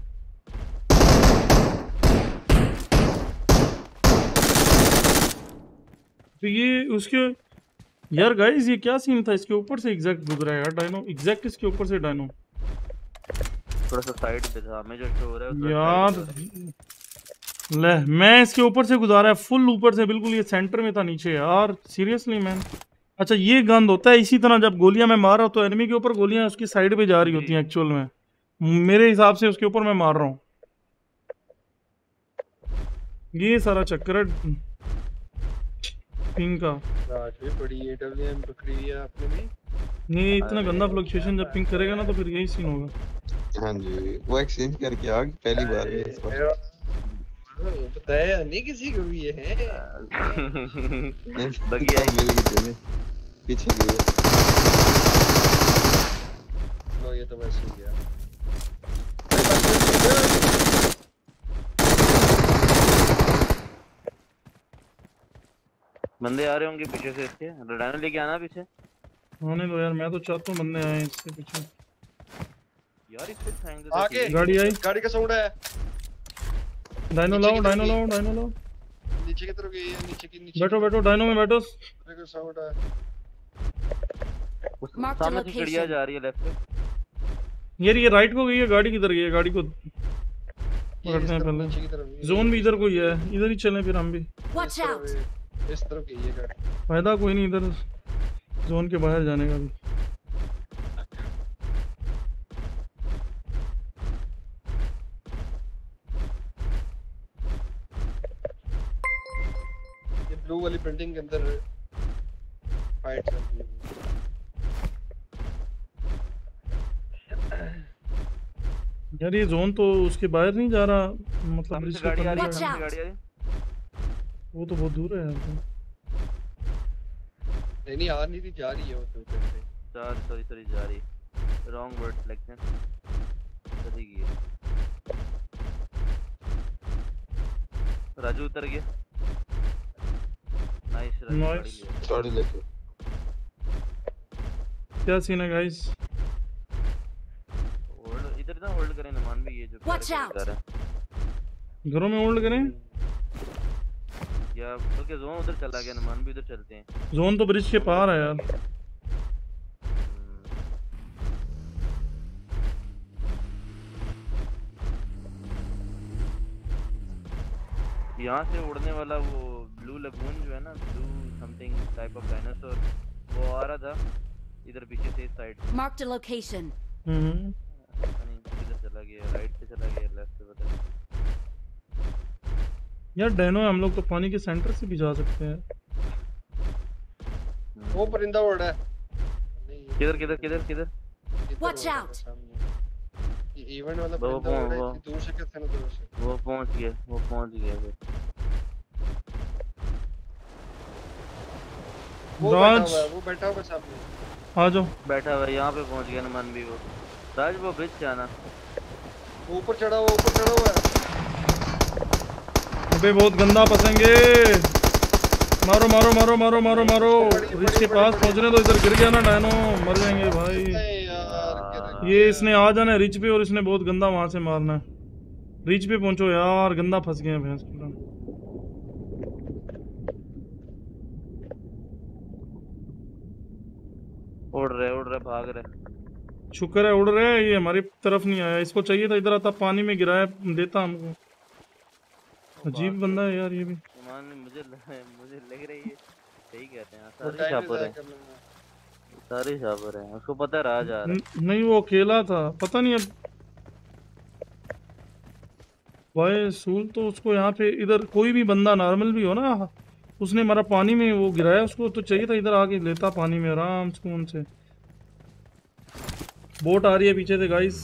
तो ये उसके यार गाइस ये क्या सीन था, इसके ऊपर से एग्जैक्ट गुजरा है यार डायनो, एग्जैक्ट इसके ऊपर से डायनो थोड़ा सा साइड पे था, हमें जो शो हो रहा है थोड़ा यार। side पे हो ले मैं इसके ऊपर से गुजारा है, फुल ऊपर से, बिल्कुल ये सेंटर में था नीचे यार, सीरियसली मैन। अच्छा ये गंद होता है इसी तरह, जब गोलियां मैं मार रहा हूँ तो एनिमी के ऊपर गोलियां उसकी साइड पे जा रही होती हैं एक्चुअल में, मेरे हिसाब से उसके ऊपर मैं मार रहा हूँ, ये सारा चक्कर है पिंग का। राज भी बड़ी एडब्ल्यूएम पकड़ी है आपने भी। ये इतना गंदा फ्लक्चुएशन जब पिंग करेगा ना तो फिर यही सीन होगा। हाँ जी, वो एक्सचेंज करके आ गई पहली बार में इस बार। बताया नहीं किसी को भी ये है। बगिया ही। मिल गई तुम्हें, पीछे गई है। लो ये तो वैसे ही गया। बंदे आ रहे होंगे पीछे से इसके, डायनो लेके आना पीछे। आने दो यार, मैं तो चाहता हूँ बंदे आए इससे पीछे। यार इससे खाएंगे आगे गाड़ी आई, गाड़ी का साउंड है। डायनो लाओ डायनो लाओ डायनो लाओ। नीचे की तरफ गई है, नीचे की नीचे। बैठो बैठो डायनो में बैठो। देखो साउंड है। Mark the सामने से चिड़िया location. जा रही है लेफ्ट पे। यार ये राइट को गई है, गाड़ी किधर गई है, गाड़ी को ये इस पकड़ते हैं तरफ पहले। नीचे की तरफ गई है। जोन भी इधर कोई है, इधर ही चलें फिर हम भी, Watch इस तरफ out. है, इस तरफ गई है गाड़ी। फायदा कोई नहीं इधर जोन के बाहर जाने का भी। ये ब्लू वाली बिल्डिंग के अंदर फाइट चल रही है। यार ये जोन तो उसके बाहर नहीं जा रहा, मतलब सामने ब्रिज से के गाड़ी आ ऊपर रही है, नहीं Watch जा सामने रहा। से गाड़ी आ रही है। वो तो बहुत दूर है यार। नहीं नहीं आ नहीं रही, जा रही है वो तो उधर से। सॉरी सॉरी सॉरी जा रही है, रॉन्ग वर्ड सिलेक्शन चली गई है। राजू उतर गया। नाइस राजू गाड़ी Nice. लिया। गाड़ी लेके क्या सीन है गाइस? होल्ड इधर ना होल्ड करें नमान भी, ये जो Watch out. कर रहा है घरों में होल्ड करें या बल्कि जोन उधर चला गया, नमान भी उधर चलते हैं। जोन तो ब्रिज के पार है यार। यहाँ से उड़ने वाला वो ब्लू लगून जो है ना, blue something type of dinosaur, वो आ रहा था इधर पीछे से इस side. Marked a location. Hmm पता नहीं किधर चला गया, राइट से चला गया, लेफ्ट से पता नहीं। यार डायनो है, हम लोग तो पानी के सेंटर से भी जा सकते हैं। वो परिंदा उड़ रहा है। नहीं किधर किधर किधर किधर इधर Watch उड़ रहा है out. सामने। ये इवेंट वाला वो- परिंदा उड़ रहा है, वो- इतनी दूर से कैसे ना दूर से। वो पहुंच गया, वो पहुंच गया फिर। वो बैठा राज हुआ है, वो बैठा हुआ है सामने। आ जाओ। बैठा हुआ है यहाँ पे, पहुंच गया नमान भी वो। राज वो ब्रिज से आना। वो ऊपर चढ़ा हुआ, ऊपर चढ़ा हुआ है। अबे बहुत गंदा फंसेंगे, मारो मारो मारो मारो मारो मारो। ब्रिज के पास पहुंचने तो इधर गिर गया ना डायनो, मर जाएंगे भाई। अरे यार गिर ये इसने आ जाना है रिच पे और इसने बहुत गंदा वहां से मारना है। रिच पे पहुंचो यार, गंदा फंस गए हैं भैंस के साथ। उड़ रहे उड़ रहे भाग रहे। शुक्र है उड़ रहे हैं, ये हमारी तरफ नहीं आया, इसको चाहिए था इधर आता, पानी में गिराया देता हमको। अजीब बंदा है यार ये भी। नमान ने मुझे लग, मुझे लग रही है सही कहते हैं, वो सारे टाइम शापर ज़ाया हैं, कर लूंगा। सारे शापर हैं, उसको पता है राज आ रहा है। न- नहीं वो अकेला था, पता नहीं अब भाई सूल तो उसको यहाँ पे, इधर कोई भी बंदा नॉर्मल भी हो ना, उसने हमारा पानी में वो गिराया, उसको तो चाहिए था इधर आके लेता पानी में आराम सुकून से। बोट आ रही है पीछे से गाइस।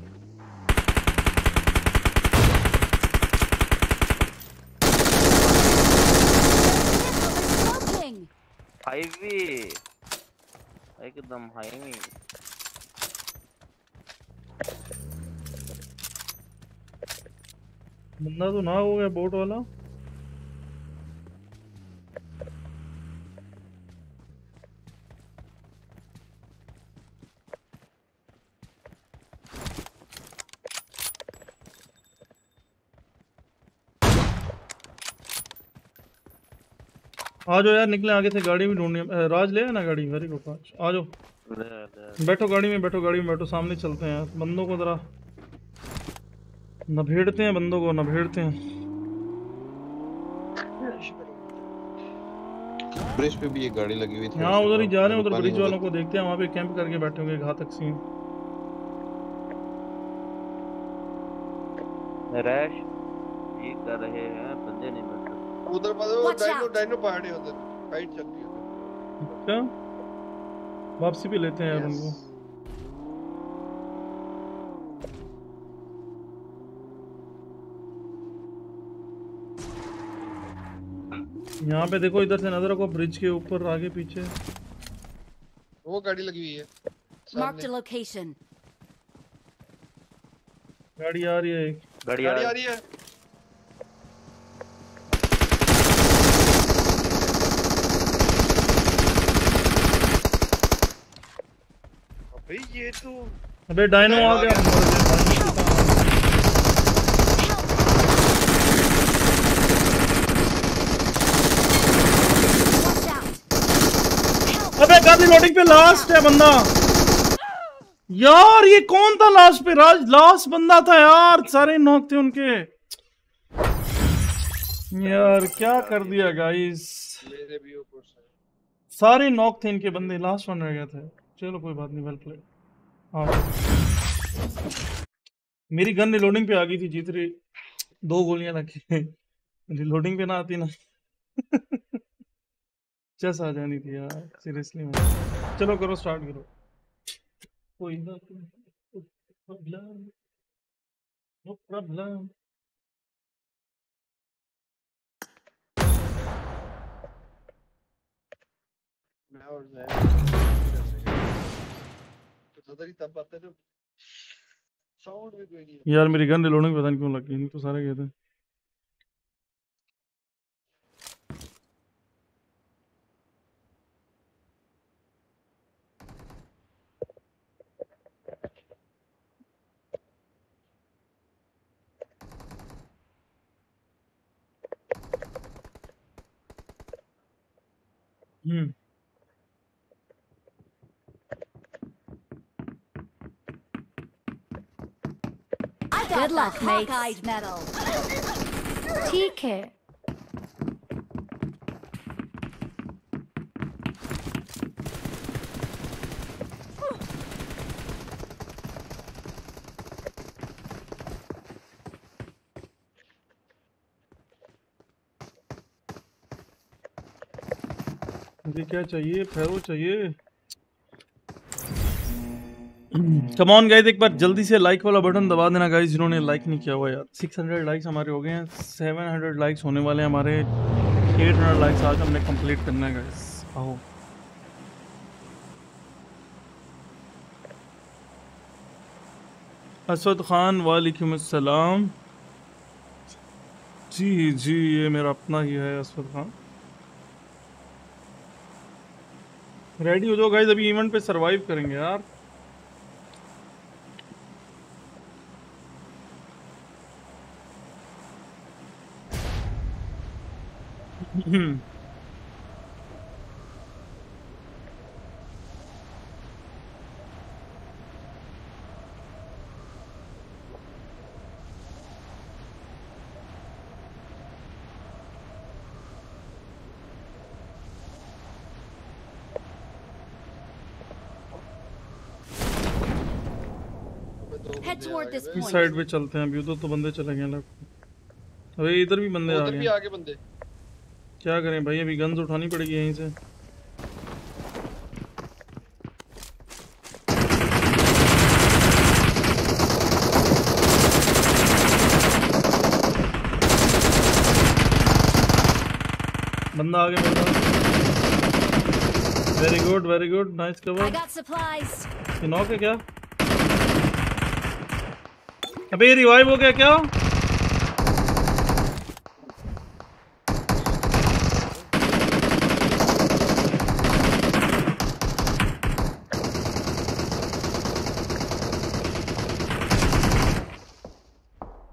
Smoking. हाईवे एकदम हाईवे। बंदा तो ना हो गया बोट वाला। आ जाओ यार, निकले आगे से, गाड़ी भी ढूंढनी है। राज ले आना गाड़ी, वेरी गुड राज, आ जाओ बैठो गाड़ी में, बैठो गाड़ी में बैठो, सामने चलते हैं यार। बंदों को जरा नभेड़ते हैं, बंदों को नभेड़ते हैं। ब्रिज पे भी एक गाड़ी लगी हुई थी। हाँ उधर ही जा रहे हैं, उधर ब्रिज वालों को देखते हैं, वहाँ पे कैंप करके बैठे होंगे, घातक सीन। रैश ये कर रहे हैं, बंदे नहीं मिलते उधर पर Watch डाइनो out! डाइनो पहाड़ी उधर फाइट चल रही है उधर। क्या वापसी भी लेते हैं यार Yes. उनको। यहाँ पे देखो, इधर से नजर रखो, ब्रिज के ऊपर आगे पीछे वो गाड़ी लगी हुई है Marked सामने। a location. गाड़ी आ रही है एक। गाड़ी गाड़ी आ आ रही है। अबे ये तो अबे डायनो आ गया। Watch out! अबे गाड़ी लोडिंग पे लास्ट है बंदा यार। ये कौन था लास्ट पे? राज लास्ट बंदा था यार, सारे नॉक थे उनके यार। क्या कर दिया गाइस, मेरे भी ऊपर से सारे नॉक थे इनके बंदे, लास्ट वन रह गया था। चलो कोई बात नहीं, वेल प्ले। हाँ मेरी गन रिलोडिंग पे आ गई थी, जीत रही। दो गोलियां लगी, रिलोडिंग पे ना आती ना चस आ जानी थी यार, सीरियसली में। चलो करो, स्टार्ट करो। कोई ना, प्रॉब्लम नो प्रॉब्लम। मैं और जैन तो उधर ही तब आते थे साउंड भी कोई नहीं है। यार मेरी गन रिलोडिंग पता नहीं क्यों लग गई, नहीं तो सारे गए थे। हम्म I got Good the luck, mates. Hawkeye medal. ठीक है। मुझे क्या चाहिए? फेरो चाहिए। कम ऑन गाइस, एक बार जल्दी से लाइक वाला बटन दबा देना गाइस, जिन्होंने लाइक नहीं किया हुआ यार। छह सौ लाइक्स हमारे हो गए हैं, सात सौ लाइक्स होने वाले हैं हमारे। आठ सौ लाइक्स आज हमने कंप्लीट करना है गाइस। आओ असद खान, वालेकुम अस्सलाम। जी जी, ये मेरा अपना ही है असद खान। रेडी हो जाओ गाइस, अभी इवेंट पे सरवाइव करेंगे यार। हम्म Head toward this इस point. साइड पे चलते हैं, अभी उधर तो बंदे चले गए लगता। अबे इधर भी बंदे आ उधर गए भी हैं। आगे बंदे। क्या करें भाई, अभी गन्स उठानी पड़ेगी यहीं से। बंदा आ गया मेरे पास। Very good very good, nice I cover. got supplies. ये नॉक है क्या? अबे ये रिवाइव हो गया क्या?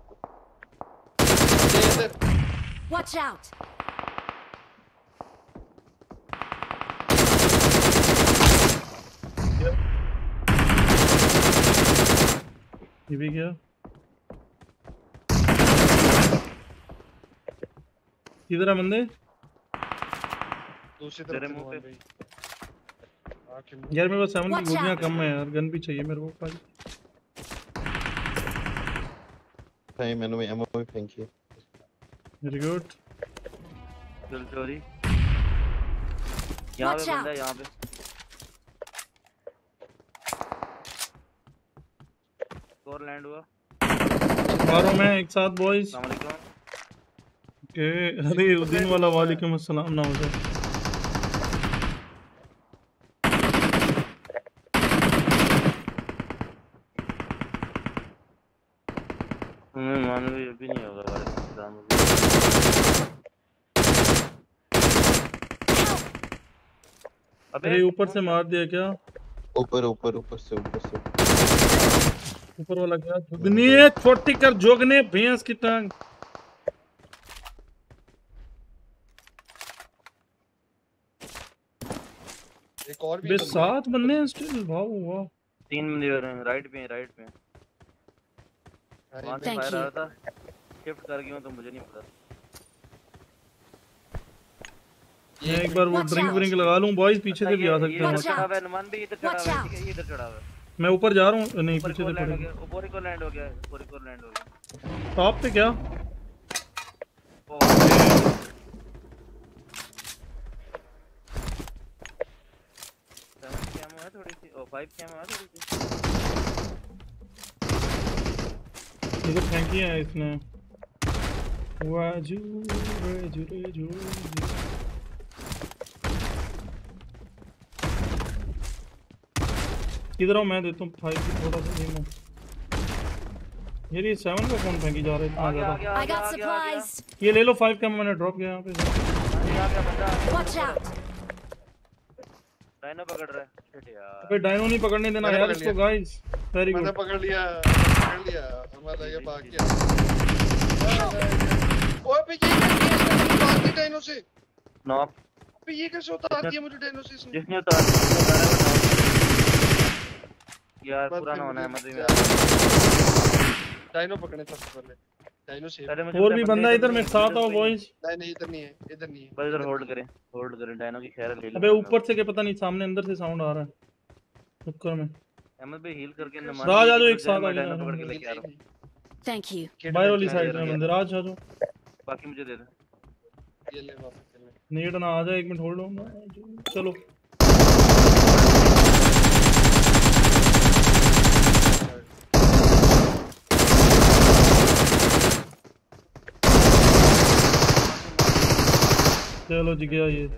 Watch out. ये भी गया। किधर है बंदे? दूसरी तेरे तरफ से मुंह पे। नुमान भाई आके मुंह- यार मेरे पास सेवन की Watch गोलियां out! कम है यार, गन भी चाहिए मेरे को भाई। भाई मैंने में एमओ भी फेंकी है। Very good. चल चोरी यहाँ पे Watch बंदा है, out! यहाँ पे और लैंड हुआ। मारो मैं एक साथ बॉयज। अस्सलाम वालेकुम। के अरे उद्दीन वाला वालेकुम अस्सलाम ना हो जाए। हमें मान लो ये भी नहीं होगा वालेकुम अस्सलाम। अबे अरे ऊपर से मार दिया क्या? ऊपर ऊपर ऊपर से ऊपर से ऊपर वाला क्या? जुगनी है छोटी कर जोगने भैंस की टांग। एक और भी बे बंदा है। सात बंदे हैं स्टिल। वाह वाह। तीन बंदे हो रहे हैं, राइट पे हैं, राइट पे हैं। अरे वहाँ से Thank फायर you. आ रहा था, शिफ्ट कर गया हूँ तो मुझे नहीं पता। मैं एक बार वो Watch ड्रिंक out! व्रिंक लगा लूं बॉयज, पीछे से भी आ सकते ये हैं इधर Watch वहाँ चढ़ा out! हुआ है नुमान भी, इधर चढ़ा Watch हुआ है, out! ठीक है, ये इधर चढ़ा हुआ है। से। मैं ऊपर जा रहा हूँ। नहीं ऊपर पीछे को से लैंड हो पड़ेगा। गया, ऊपर को लैंड हो गया, ऊपर को लैंड हो गया। टॉप पे क्या? ओ, सेवन कैम है थोड़ी सी, ओ फाइव कैम है थोड़ी सी। इधर फेंकी है इसने। वाजू रेजू रेजू। इधर आओ, मैं देता हूँ फाइव की थोड़ा सा देना। यार ये सेवन का कौन फेंकी जा रहा है इतना आ गया, आ ज्यादा? गया, आ I गया, got आ गया, आ गया। supplies! ये ले लो फाइव का, मैंने ड्रॉप किया यहाँ पे। हाँ जी, आ गया बंदा। Watch out! डायनो पकड़ रहा है। शिट यार। अबे डायनो नहीं पकड़ने देना मैंने यार पकड़ इसको लिया। गाइस। वेरी मैंने गुड। पकड़ लिया पकड़ लिया हमारा ये भाग गया। ओए पे ये कैसे भाग गई डायनो से? नॉक। पे ये कैसे होता आती है मुझे डायनो से इसने? जिसने उतार उतारा है वो नॉक। यार बस पूरा फिर ना होना है मुझे मतलब यार। डायनो पकड़े सबसे पहले। डायनो से पहले मुझे और अपने भी बंदे बंदा इधर इधर नहीं मेरे है, साथ इधर आओ नहीं है। बॉयज। नहीं नहीं इधर नहीं है इधर नहीं है। बस इधर इधर होल्ड नहीं करें, होल्ड करें, डायनो की खैर ले लो। अबे ऊपर से के पता नहीं, सामने अंदर से साउंड आ रहा है। ऊपर में अहमद भाई हील करके नमान राज आ जाओ, की एक तरफ साथ मैं आ डायनो जाओ। पकड़ के है। लेके आ रहा हूँ। Thank you. किट बाहर में वाली क्या साइड है? में बंदे। राज आ जाओ। बाकी मुझे दे दे। ये ले वापस ले ले। नेड ना आ जाए, एक मिनट होल्ड हो। चलो चलो जी गया ये।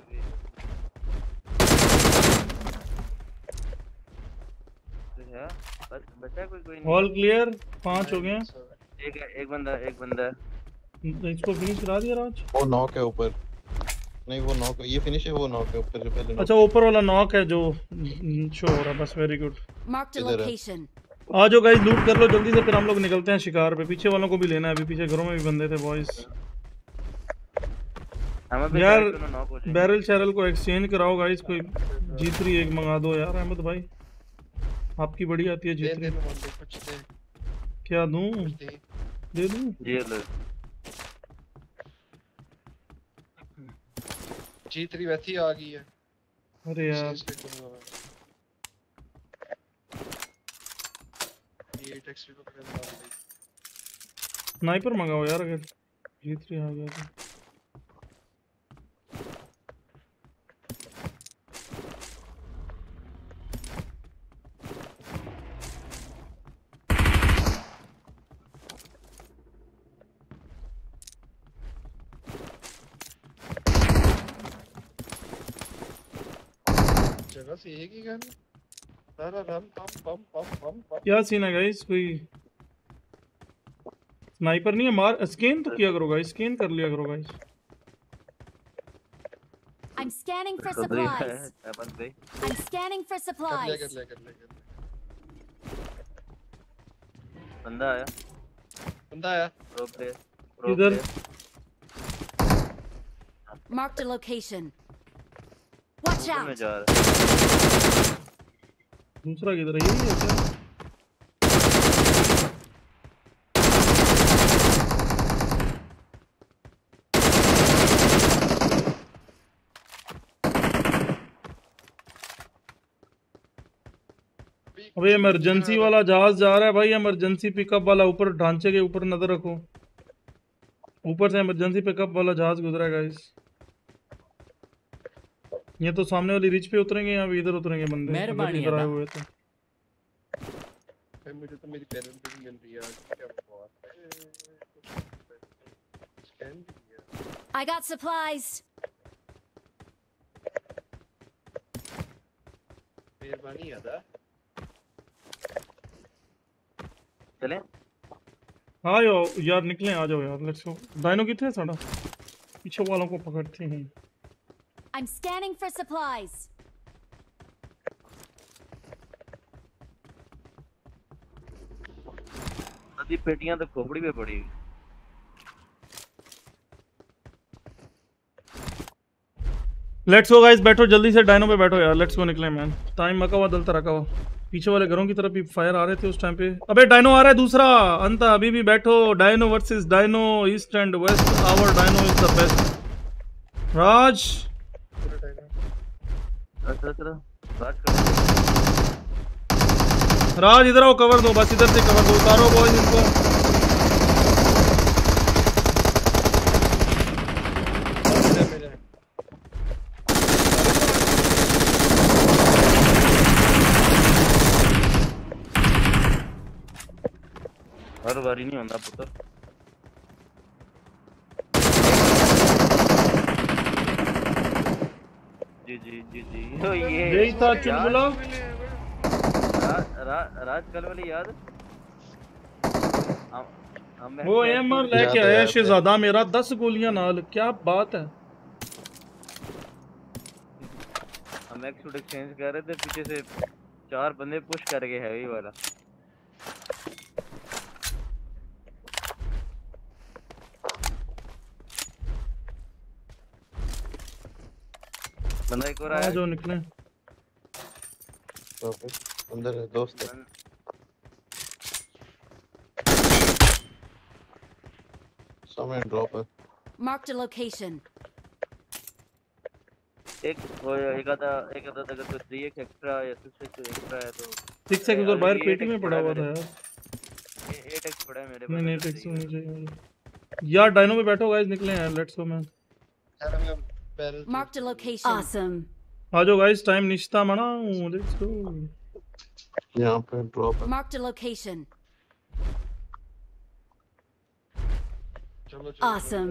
तो है बस बचा है, कोई कोई नहीं। ऑल क्लियर, पांच हो गए हैं। एक एक बंदा एक बंदा है। इसको फिनिश करा दिया राज। वो नॉक है ऊपर। नहीं वो नॉक है, ये फिनिश है, वो नॉक है ऊपर जो पहले knock अच्छा ऊपर वाला नॉक है जो शो हो रहा है। बस वेरी गुड। Marked a इधर है। location. आ जाओ गाइस, लूट कर लो जल्दी से, फिर हम लोग निकलते हैं शिकार पे। पीछे वालों को भी लेना है, अभी पीछे घरों में भी बंदे थे बॉयज। अहमद भाई यार, साइड पे नॉक हो जाएंगे। बैरल शैरल को एक्सचेंज कराओ गाइस, कोई जी थ्री एक मंगा दो यार अहमद भाई, आपकी बड़ी आती है जी दे थ्री। दे नुमान भाई कुछ दे क्या दूं? कुछ दे। दे दूं? जी लो। जी थ्री वैसे ही आ गई है। अरे यार इसलिए करूंगा मैं। ये टेक्स्ट भी पकड़े नुमान भाई। स्नाइपर मंगाओ यार अगर जी थ्री आ गया तो। जगह से एक ही गन सारा रम पम पम पम पम पम। क्या सीन है गाइस? कोई स्नाइपर नहीं है? मार स्कैन तो किया करो गाइस, स्कैन कर लिया करो गाइस। I'm scanning for तो भाई supplies. अहमद भाई I'm scanning for कर ले supplies. कर ले कर ले कर ले। बंदा आया। बंदा आया। Pro player. इधर Marked a location. Watch में out. जा रहा है। दूसरा किधर है? यही है क्या? अबे इमरजेंसी वाला जहाज जा रहा है भाई, इमरजेंसी पिकअप वाला ऊपर ढांचे के ऊपर नजर रखो, ऊपर से इमरजेंसी पिकअप वाला जहाज गुजरा है गाइस। ये तो सामने वाली रिच पे उतरेंगे या भी इधर उतरेंगे बंदे, मेहरबानी इधर आए अदा। हुए तो। भाई मुझे तो मेरी पेरेंट्स भी मिल रही है आज, क्या बात है। स्कैन भी किया। I got supplies. मेहरबानी अदा। चलें हाँ यो यार निकले, आ जाओ यार, लेट्स गो। डायनो कितने साड़ा पीछे वालों को पकड़ते हैं। I'm scanning for supplies. आधी पेटियां तो खोपड़ी पे पड़ी हुई। लेट्स गो गाइस, बैठो जल्दी से, डायनो पे बैठो यार, लेट्स गो निकले मैन। टाइम मका हुआ दलता रखा हुआ, पीछे वाले घरों की तरफ भी फायर आ रहे थे उस टाइम पे। अबे डायनो आ रहा है दूसरा, अंत अभी भी बैठो। Dino versus dino, east and west, our dino is the best. Raj अच्छा अच्छा राज कर। राज इधर आओ, कवर दो बस, इधर से कवर दो, उतारो बॉयज इनको। हर बारी नहीं होता पुत्र। जी जी जी जी तो ये यही था चुलबुला। राज रा, राज कल वाली याद हम, हमें वो एमआर लेके याद है, आया याद है। शहजादा मेरा, दस गोलियां नाल, क्या बात है। हम एक शूट एक्सचेंज कर रहे थे, पीछे से चार बंदे पुश कर गए हैवी वाला। बंदा एक और आ आया जाओ निकले। तो फिर अंदर है, दोस्त है। बं- सामने ड्रॉप है। Marked a location. एक वो एक आधा एक आधा अगर तो थ्री एक्स एक्स्ट्रा या सिक्स एक्स एक्स्ट्रा है तो सिक्स एक्स उधर बाहर पेटी में पड़ा हुआ था यार। एट एक्स पड़ा है मेरे नहीं नहीं पास। टेक्स होनी चाहिए यार। डायनो पे बैठो गाइस, निकले हैं, let's go man. Marked a location. Awesome. आ जाओ गाइस, टाइम निश्ता मना, लेट्स गो। यहाँ पे ड्रॉप है। Marked a location. चलो चलो Awesome.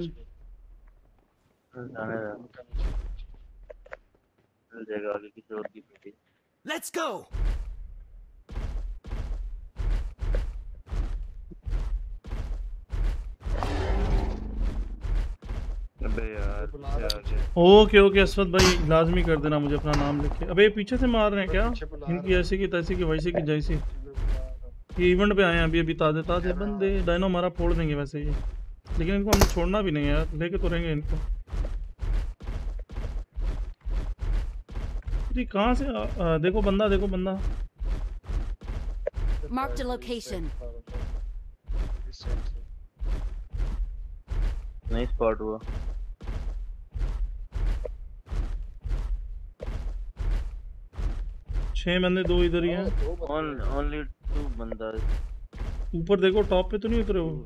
जाने दे, मिल जाएगा आगे किसी और की पेटी। Let's go. अबे यार क्या क्या ओके ओके असफत भाई, लाजमी कर देना मुझे अपना नाम लिख के। अबे ये पीछे से मार रहे हैं क्या पीछे बुला इनकी? ऐसी की तैसी की वैसी की जैसी। ये इवेंट पे आए हैं अभी अभी, ताजे ताजे बंदे। डायनो हमारा फोड़ देंगे वैसे ये, लेकिन इनको हमने छोड़ना भी नहीं है यार, लेके तो रहेंगे इनको। जी कहाँ से आ, आ, देखो बंदा, देखो बंदा। Marked a location. नहीं स्पॉट हुआ। छह बंदे, दो इधर ही हैं। ओनली टू बंदा। ऊपर देखो, टॉप पे तो नहीं उतरे वो।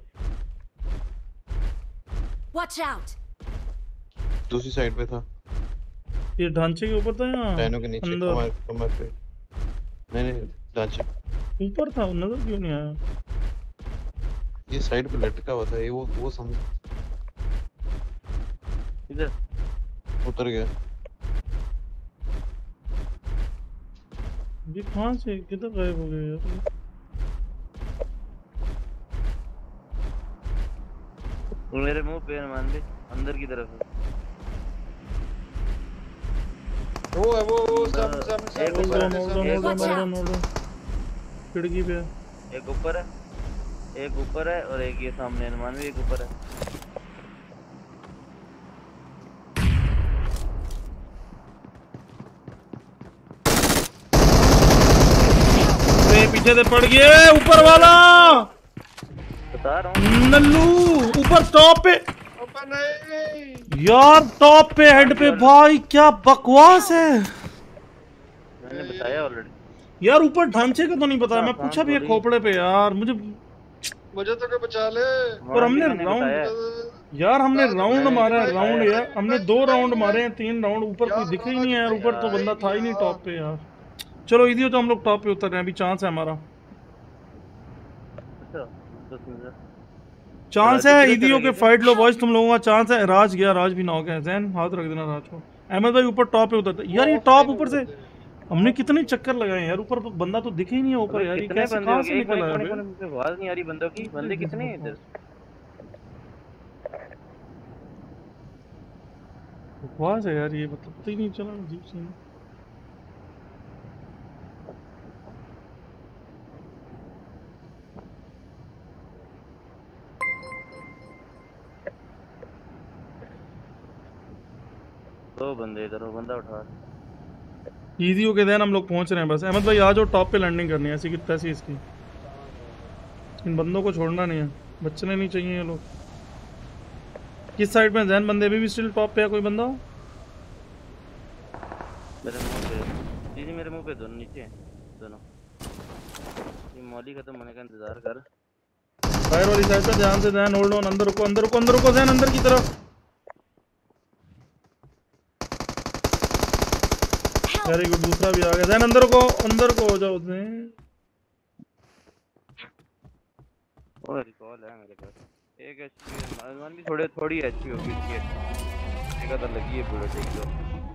Watch out. दूसरी साइड पे था, ये ढांचे के ऊपर था या डायनो के नीचे, अंदर? कमर कमर पे। नहीं नहीं ढांचे ऊपर था, नजर क्यों नहीं आया? ये साइड पे लटका हुआ था, ये वो वो समझ इधर उतर गया। ये कहाँ से किधर गायब हो गए यार? वो मेरे मुंह पे मान ले, अंदर की तरफ है। वो है वो वो सामने सामने एक मोड़ सामने दो, मोड़ दो, सामने मोड़ दो, Watch मोड़ दो, मोड़ दो। खिड़की पे है। एक ऊपर है, एक ऊपर है और एक ये सामने हनुमान भी एक ऊपर है। अरे पीछे से पड़ गए ऊपर वाला बता रहा हूँ नल्लू, ऊपर टॉप पे ओपन नहीं। यार, टॉप पे हेड पे भाई, क्या बकवास है। मैंने बताया ऑलरेडी। यार ऊपर ढांचे का तो नहीं पता, मैं आसान पूछा भी है थोड़ी। खोपड़े पे यार मुझे। मुझे तो कोई बचा ले। और मान भी हमने मैंने राउंड बताया है। यार हमने राज राउंड भाई मैंने मारा है रिवाइव राउंड बताया है। यार, हमने रिवाइव दो राउंड रिवाइव मारे रिवाइव हैं, तीन राउंड ऊपर कोई यार दिखे ही नहीं राज है यार, भाई ऊपर तो बंदा रिवाइव था ही नहीं यार। टॉप पे यार। चलो इधर तो हम लोग टॉप पे उतर रहे हैं, अभी चांस है हमारा, अच्छा दस मिनट। चांस राजू है किधर ईदियो चले के गए थे? फाइट लो बॉयज, तुम लोगों का चांस है। राज गया, राज भी नॉक है, जैन हाथ रख देना राज को। अहमद भाई ऊपर टॉप पे उतरते यार, ये ऑफ टॉप लाइन हो ऊपर से जाते हैं। हमने ऑफ कितने लाइन हो चक्कर लगाए हैं यार, ऊपर तो बंदा तो दिखे ही नहीं है ऊपर अबे यार, ये कितने कैसे बंदे कहाँ हो से गए? एक निकल मिनट आया एक मिनट बे। एक मिनट, मुझे आवाज नहीं आ रही बंदों की। अरे बंदे किस कितने हैं इधर? बकवास बकवास है यार, ये मतलब पता ही नहीं चला, अजीब सीन। दो बंदे इधर हो, बंदा उठा। इजी हो के देन हम लोग पहुंच रहे हैं बस। अहमद भाई आ जाओ, टॉप पे लैंडिंग करनी है, ऐसी की तैसी इसकी। इन बंदों को छोड़ना नहीं है, बचने नहीं चाहिए ये लोग। किस साइड में जैन बंदे अभी भी स्टिल टॉप पे है, कोई बंदा? मेरे मुंह पे जी जी, मेरे मुंह पे दोनों नीचे हैं दोनों। ये मौली खत्म होने का इंतजार कर। फायर वाली साइड पे ध्यान से, जैन होल्ड ऑन, अंदर रुको अंदर रुको अंदर रुको, जैन अंदर की तरफ। वेरी गुड, दूसरा भी आ गया। जैन अंदर को, अंदर को हो जाओ जैन। और रिकॉल है मेरे पास। एक एचपी अनुमान भी थोड़े थोड़ी एचपी होगी इसकी। एक आधा लगी है बुलेट एक तो।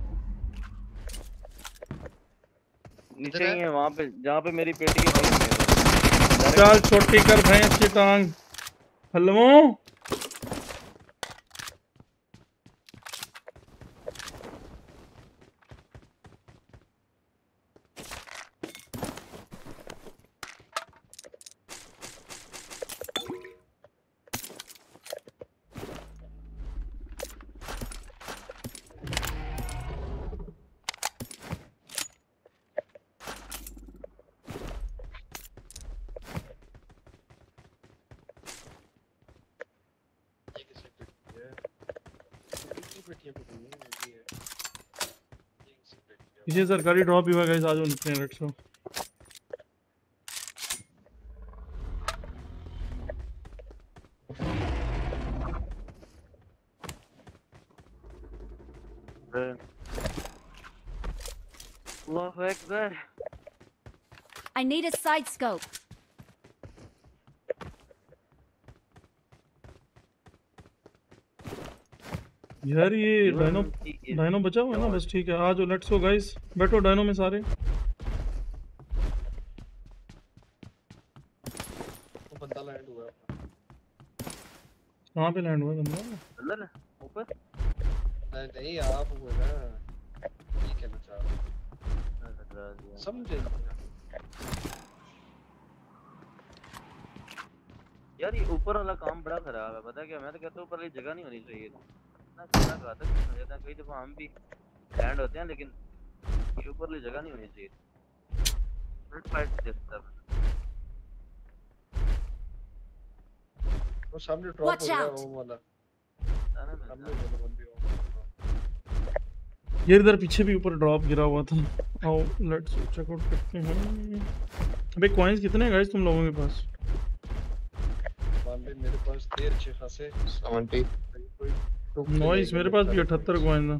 नीचे ही है वहां पे जहां पे मेरी पेटी है वहीं पे है। चल छोटी कर भैंस की टांग हलवो। ये किसकी पेटी है? किसकी पेटियां पड़ी हैं? ये है। ये किसकी पेटी है? पीछे सरकारी ड्रॉप ही हुआ गाइस, आ जाओ निकले लेट्स गो। अल्लाहु Akbar. I need a side scope. यार ये डायनो ये- डायनो बचा हुआ है ना, बस ठीक है, आ जाओ लेट्स गो गाइस, बैठो डायनो में सारे। वो बंदा लैंड हुआ है। कहाँ पे लैंड हुआ बंदा? अंदर ऊपर। नहीं नहीं आप हुए ना। ये क्या बचा? समझे यार ये ऊपर वाला काम बड़ा खराब है, पता है क्या? मैं तो कहता हूँ ऊपर वाली जगह नहीं होनी चाहिए। इतना खाना खाता हो जाता है, कई दफा हम भी लैंड होते हैं लेकिन ये ऊपर वाली जगह नहीं होनी चाहिए। फ्रंट फाइट जैसा वो सामने ड्रॉप हो Watch गया out. वो वाला। है ना। सामने वाला बंदे हो। ये इधर पीछे भी ऊपर ड्रॉप गिरा हुआ था, आओ लेट्स चेक आउट करते हैं। अबे कॉइंस कितने हैं गाइस तुम लोगों के पास? मान ले मेरे पास थे अच्छे खासे। सेवेंटी। कोई टुक के नॉइस ले मेरे गया पास भी सारे अठहत्तर coins। कॉइन है।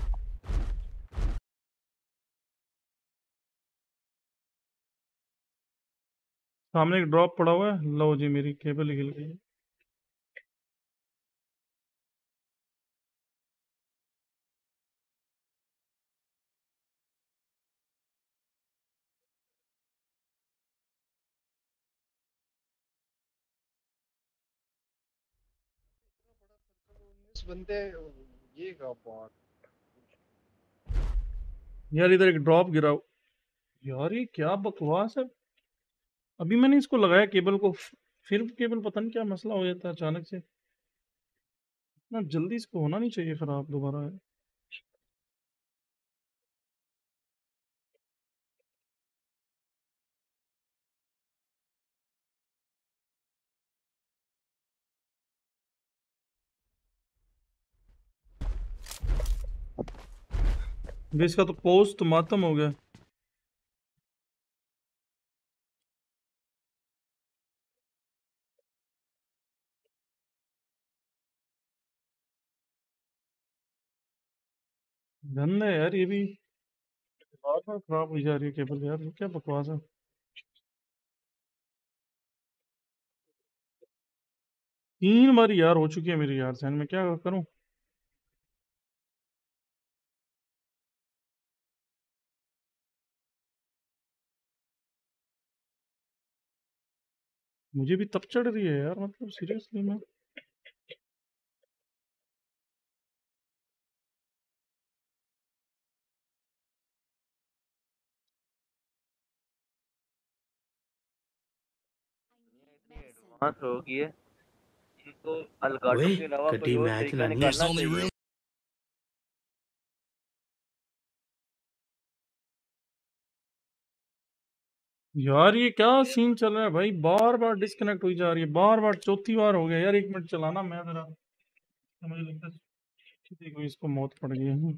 सामने एक ड्रॉप पड़ा हुआ है, लो जी मेरी केबल ही हिल गई। उन्नीस बंदे ये का बॉट। यार इधर एक ड्रॉप गिरा हु- यार ये क्या बकवास है। अभी मैंने इसको लगाया केबल को, फिर केबल पता नहीं क्या मसला हो जाता है अचानक से, इतना जल्दी इसको होना नहीं चाहिए खराब दोबारा। इसका तो पोस्ट मातम हो गया। गंदा है यार ये भी, बार बार खराब हो जा रही है केबल यार, ये क्या बकवास है। तीन बार यार हो चुकी है मेरी यार सैन, मैं क्या करूं। मुझे भी तब चढ़ रही है यार, मतलब सीरियसली मैं एडवांस हो गई है, इनको अलगाटो ओए के अलावा कोई कटी और मैच तरीका लानी निकालना चाहिए। यार ये क्या सीन चल रहा है भाई, बार बार डिस्कनेक्ट हुई जा रही है, बार बार चौथी बार हो गया यार। एक मिनट चलाना मैं जरा, मुझे लगता है किसी को इसको मौत पड़ गई है।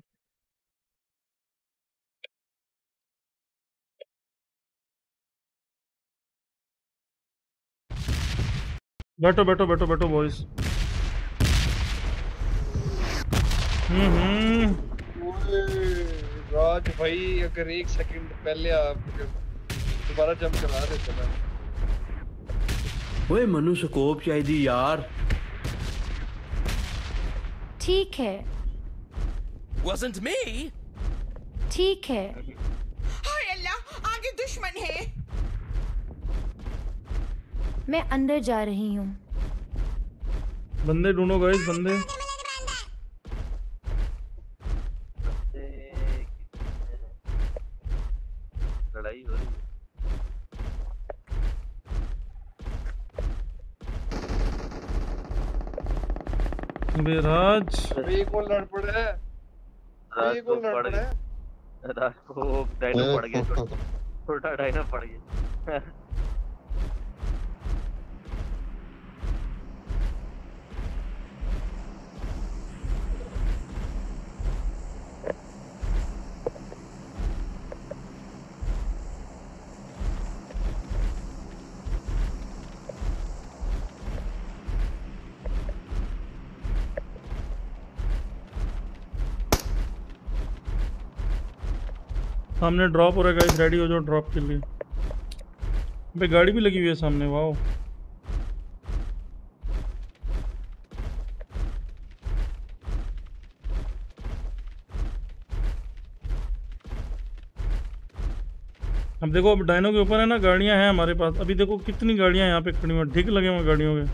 बैठो बैठो बैठो बैठो बॉयज। हम्म ओए, राज भाई अगर एक सेकंड पहले आप अगर दोबारा जंप करा देते ना। ओए मनु स्कोप चाहिए यार। ठीक है Wasn't me. ठीक है। हाय अल्लाह, आगे दुश्मन है। मैं अंदर जा रही हूँ। बंदे ढूंढो गाइस, बंदे। लड़ाई हो रही है। बेराज ये कौन लड़ पड़ा है? रात ये को कौन लड़ पड़ पड़ा है? गया, रात को डायनो पड़ गया, छोटा छोटा डायनो पड़ गया। सामने ड्रॉप हो रहा है गाइस, रेडी हो जाओ ड्रॉप के लिए। पे गाड़ी भी लगी हुई है सामने, वाओ। अब देखो, अब डायनो के ऊपर है ना गाड़ियां हैं हमारे पास। अभी देखो कितनी गाड़ियां यहाँ पे खड़ी हुई हैं, ढिक लगे हुए हैं गाड़ियों के।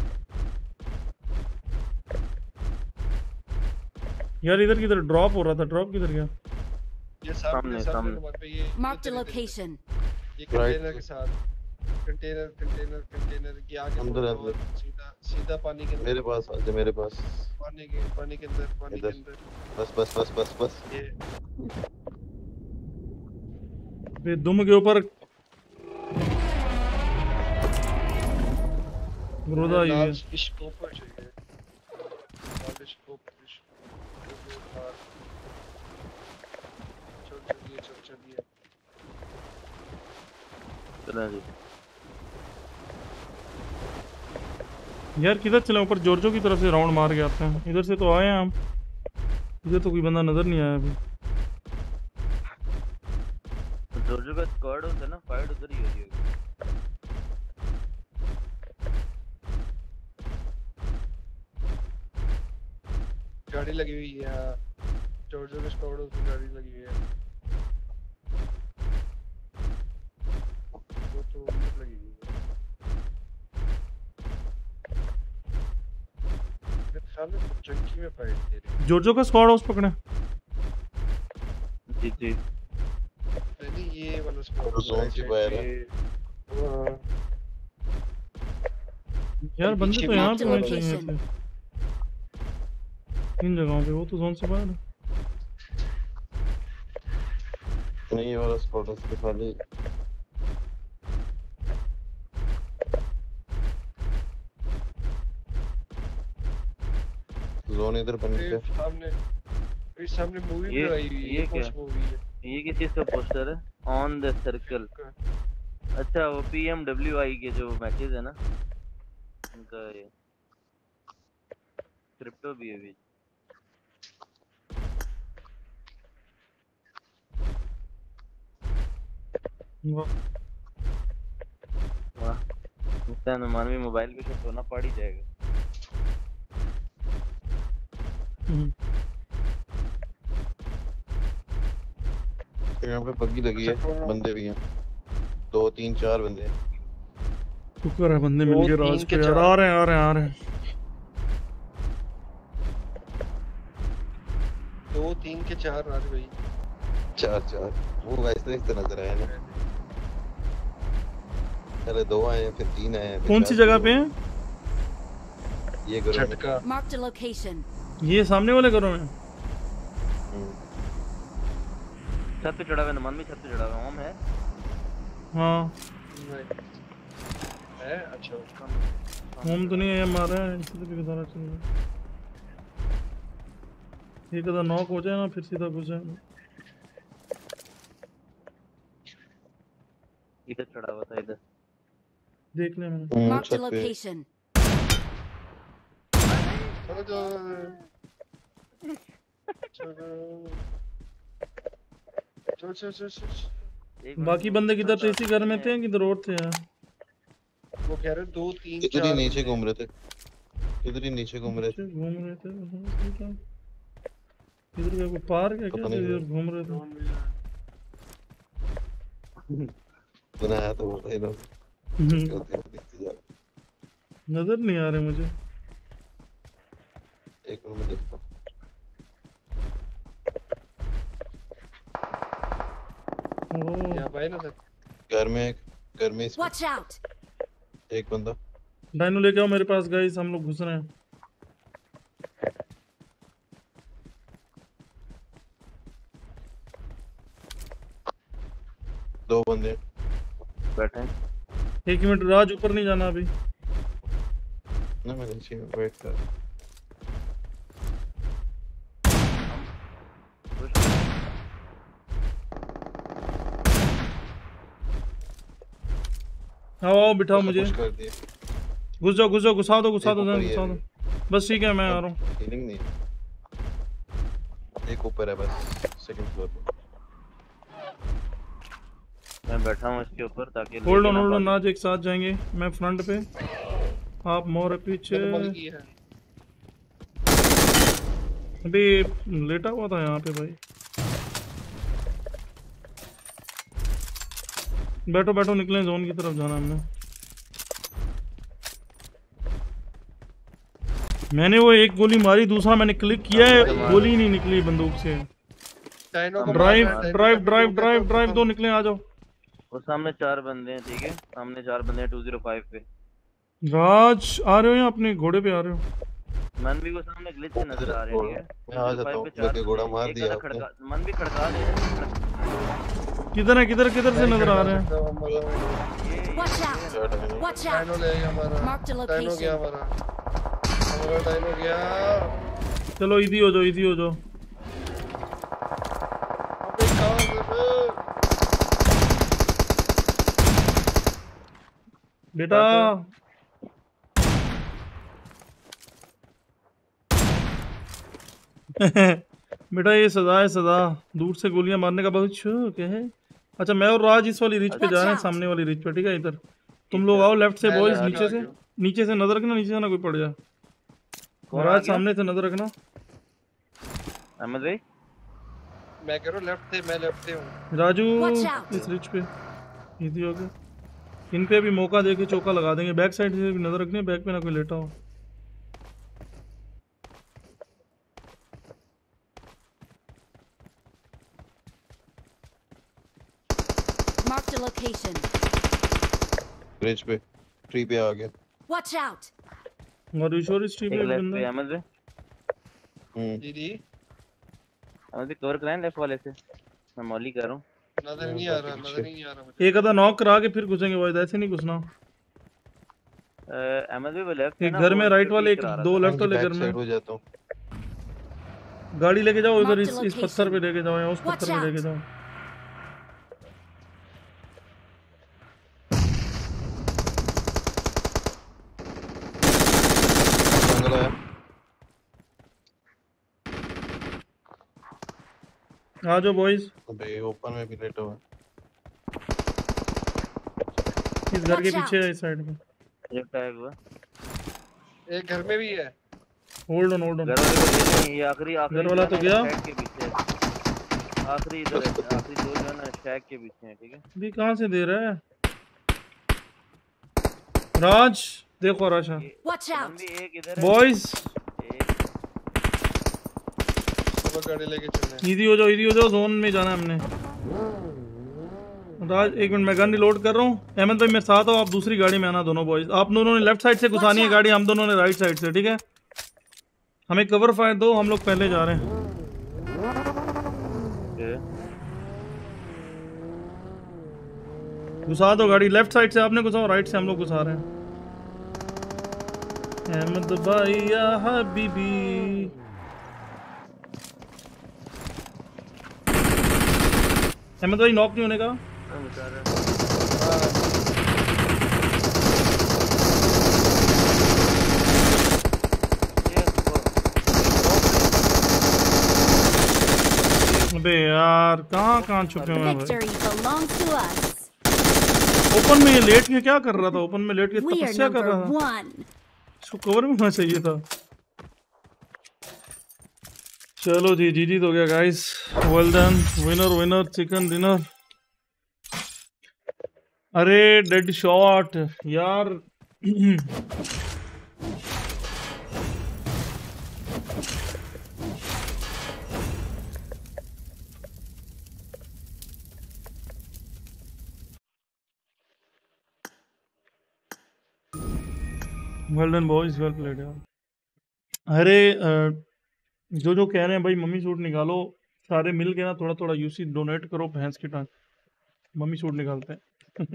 यार इधर किधर ड्रॉप हो रहा था, ड्रॉप किधर गया? ये सामने सामने, सामने सामने। नंबर पे ये Marked a इधर, इधर, location. ये कंटेनर के साथ कंटेनर कंटेनर कंटेनर की आगे अंदर है, और सीधा सीधा पानी के अंदर मेरे पास आ जा, मेरे पास। पानी के पानी के अंदर पानी के इधर। अंदर बस बस बस बस बस। ये ये दुम के ऊपर ग्रोदा आई है। लाल स्कोप चाहिए, लाल स्कोप चल चलिए चल चलिए। चला जी। यार किधर चले? ऊपर जॉर्जो की तरफ से राउंड मार के आते हैं। इधर से तो आए हैं हम, इधर तो कोई बंदा नजर नहीं आया अभी। जॉर्जो का स्क्वाड होता है ना, फाइट उधर ही हो रही होगी। गाड़ी लगी हुई है जॉर्जो के स्क्वाड की गाड़ी लगी हुई है, वो तो अंदर लगी हुई है। मेरे ख्याल में तो चंकी में फाइट दे रही जॉर्जो का स्क्वाड हाउस पकड़े। जी जी। है नहीं ये वाला स्क्वाड वो जोन से बाहर है। यार बंदे तो यहाँ पे होने चाहिए Location. थे इन जगहों पे, वो तो जोन से बाहर है। नहीं ये वाला स्पॉट उसके खाली। जोन इधर बन ये गया। सामने ये सामने मूवी ये- बनाई हुई है, ये कौन क्या? सी मूवी है? ये किस चीज का पोस्टर है? On the circle. अच्छा, वो पी एम डब्ल्यू आई के जो मैचेस है ना, उनका ये क्रिप्टो भी है भी। वाह मुझसे अनुमान भी मोबाइल पे कुछ होना पड़ ही जाएगा। हम्म, यहाँ पे बग्गी लगी है, बंदे भी हैं, दो तीन चार बंदे हैं। शुक्र है बंदे दो मिल गए तीन राज के पे यार। चार। आ रहे हैं आ रहे हैं आ रहे हैं। दो तीन के चार राज भाई। चार चार वो वैसे ही तो नजर आया ना, पहले दो आए हैं फिर तीन आए हैं फिर कौन सी चार जगह भी पे हैं। है? ये करो झटका। Marked a location. ये सामने वाले घरों में। छत पे चढ़ा हुआ है, नुमान भी छत पे चढ़ा हुआ है। ओम है हाँ है अच्छा। होम तो नहीं है, मारा है इसलिए भी गुजारा चल रहा है। एक अगर नॉक हो जाए ना फिर सीधा घुस जाए। इधर चढ़ा हुआ था इधर। देख ले मैंने। हम्म, Marked a छत पे location. चलो चलो चलो चलो चलो चलो। एक मिनट, बाकी बंदे किधर थे? इसी घर में थे किधर और थे यार? वो कह रहे दो तीन इधर ही चार नीचे बंदे। घूम रहे थे, इधर ही नीचे घूम रहे थे। नीचे घूम रहे थे। हाँ, सही कहा। इधर का कोई पार्क है क्या? पता नहीं इधर घूम रहे थे। बनाया तो वो ना हम्म, चलते हैं, दिखते जा। नजर नहीं आ रहे मुझे। एक मिनट में देखता हूँ। ओह, यहाँ भाई ना सर। घर में एक घर में इसमें Watch out! एक बंदा। डायनो लेके आओ मेरे पास गाइस, हम लोग घुस रहे हैं। दो बंदे बैठे हैं। एक मिनट राज, ऊपर नहीं जाना अभी। ना, मैं नीचे वेट कर। आओ आओ बिठाओ उसको मुझे। push कर दिया। घुस जाओ घुस जाओ, घुसा दो घुसा एक दो ऊपर जान ही है घुसा अभी। दो। बस ठीक है मैं आ रहा हूँ। फीलिंग नहीं है। एक ऊपर है बस, सेकंड फ्लोर पे। मैं बैठा हूँ इसके ऊपर ताकि होल्ड लेके ऑन ना होल्ड ऑन, भागे। आज एक साथ जाएंगे। मैं फ्रंट पे, आप मोर पीछे। नॉर्मल की है। अभी लेटा हुआ था यहाँ पे भाई। बैठो बैठो, निकले जोन की तरफ जाना हमने। मैंने वो एक गोली मारी, दूसरा मैंने क्लिक किया है, गोली नहीं निकली बंदूक से। डायनो को ड्राइव मारना है, ड्राइव डायनो ड्राइव को ड्राइव तो- ड्राइव दो निकले, आ जाओ। वो सामने चार बंदे हैं, ठीक है, सामने चार बंदे हैं टू ज़ीरो फाइव पे। राज आ रहे हो या अपने घोड़े पे आ रहे हो? मन भी को सामने ग्लिच से नजर आ रहे हैं, ठीक है। मैं आ जाता हूँ, लेके घोड़ा मार दिया आपने। मन भी खड़का ले किधर है? किधर किधर से नजर आ रहे हैं? तो हम लोग- ये Watch out! क्या डायनो? Watch dino out! ले गया हमारा। Marked a डायनो गया location. हमारा। हमारा डायनो गया। चलो इधी हो जाओ, इधी हो जाओ। अबे कहाँ से? बेटा बेटा ये सजा है, सजा। दूर से गोलियां मारने का बहुत शौक है। अच्छा मैं और राज इस वाली रिच पे जा रहे हैं, सामने वाली रिच पे, ठीक है। इधर तुम लोग आओ लेफ्ट से मैं बॉयज, लगा नीचे से दूं। नीचे से नजर रखना, नीचे से ना कोई पड़ जाए। कौन आ राज गया? सामने से नजर रखना। अहमद भाई मैं कह रहा हूँ लेफ्ट से, मैं लेफ्ट से हूँ। Raju Watch out! इस रिच पे इजी हो गया। इन पे भी मौका देके चौका लगा देंगे। बैक साइड से भी नजर रखनी है, बैक पे ना कोई लेटा हो। Marked a location. ब्रिज पे, ट्री पे आ गया। Watch out! और ईश्वर स्ट्रीट एक पे लेफ्ट बंदा पे अहमद भाई हम्म, दीदी अहमद भाई कवर कराएं लेफ्ट वाले से। मैं मौली कर रहा हूँ। नजर नहीं आ रहा, नजर नहीं आ रहा मुझे। एक आधा नॉक करा के फिर घुसेंगे बॉयज, ऐसे नहीं घुसना। अ, अहमद भाई वो लेफ्ट एक घर में राइट वाले, एक दो लेफ्ट वाले घर बैक में। साइड हो जाता हूँ। गाड़ी लेके जाओ इधर, Mark इस the इस पत्थर पे location. लेके जाओ या उस Watch पत्थर पे लेके out. जाओ। जंगल आया। आ जाओ बॉयज। अबे ओपन में भी लेटा हुआ है। इस घर के Watch पीछे है, इस साइड में। एक टैग हुआ। एक घर में भी है। Hold on hold on. घर वाले को ले नहीं, ये आखिरी आखिरी घर वाला तो गया। शैक के पीछे है। आखिरी इधर है, आखिरी दो जो है ना शैक के पीछे है, ठीक है। भी कहां से दे रहा है राज? देखो राशा Watch out! भी एक इधर है। बॉयज वो गाड़ी लेके चल रहे हैं। इधर हो जाओ, इधर हो जाओ, जोन में जाना है हमने। राज एक मिनट, मैं गन रिलोड कर रहा हूँ। अहमद भाई मेरे साथ हो, आप दूसरी गाड़ी में आना दोनों बॉयज। आप दोनों ने लेफ्ट साइड से घुसानी है गाड़ी, हम दोनों ने राइट साइड से, ठीक है। हमें कवर फायर दो, हम लोग पहले जा रहे हैं। घुसा दो गाड़ी, लेफ्ट साइड से आपने घुसाओ, राइट से हम लोग घुसा रहे हैं। अहमद भाई या हबीबी, अहमद भाई नॉक नहीं होने का। अबे यार कहाँ कहाँ छुपे हुए हैं भाई। Victory belongs to us. Open में ये लेट के क्या कर रहा था? ओपन में लेट के We are तपस्या कर number रहा था। one. इसको कवर में होना चाहिए था। चलो जी, जी जीत हो गया guys, well done. Winner winner chicken dinner. अरे डेड शॉट यार। Well done boys, well played यार। अरे अ, जो जो कह रहे हैं भाई मम्मी सूट निकालो, सारे मिल के ना थोड़ा थोड़ा यूसी डोनेट करो, भैंस की टांग मम्मी सूट निकालते हैं।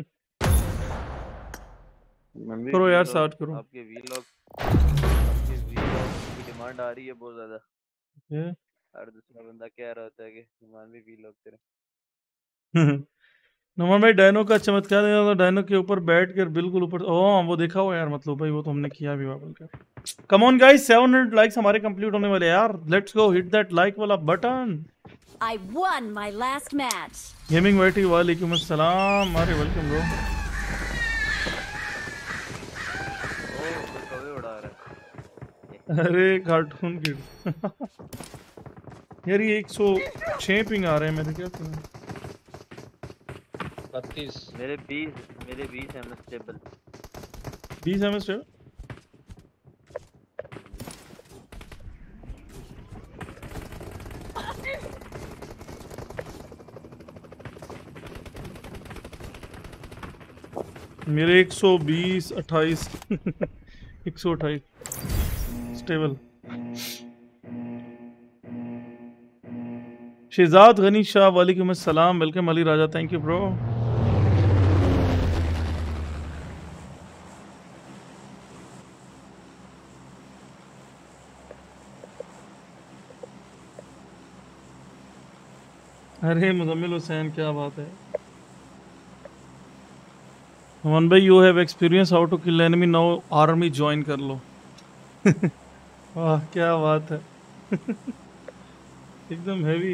करो यार, स्टार्ट करो। आपके वीलॉग आपके वीलॉग की डिमांड आ रही है बहुत ज्यादा। ये हर दूसरा बंदा कह रहा होता है कि मान भी वीलॉग तेरे। नमन भाई डायनो का चमत्कार देखा तो डायनो के ऊपर बैठ कर बिल्कुल ऊपर। ओह वो देखा हुआ यार, मतलब भाई वो तो हमने किया भी बाबल का। Come on guys, seven hundred likes हमारे कंप्लीट होने वाले यार। Let's go, hit that like वाला button. I won my last match. Gaming वाइटी वालेकुम अस्सलाम, अरे वेलकम ब्रो। ओ कौवे उड़ा रहा है। अरे कार्टून किड। यार ये एक सौ छह पिंग आ रहे हैं मेरे, क्या करूं? बत्तीस। मेरे बीस मेरे बीस एम एस स्टेबल। बीस एम एस मेरे एक सौ बीस अट्ठाईस एक सौ अट्ठाईस स्टेबल। शहजाद गनी शाह वालेकुम अस्सलाम, welcome Ali Raja, thank you bro. अरे मुजम्मिल हुसैन क्या बात है। अमन भाई you have experience how to kill enemy, now army join कर लो। वाह क्या बात है। एकदम हैवी।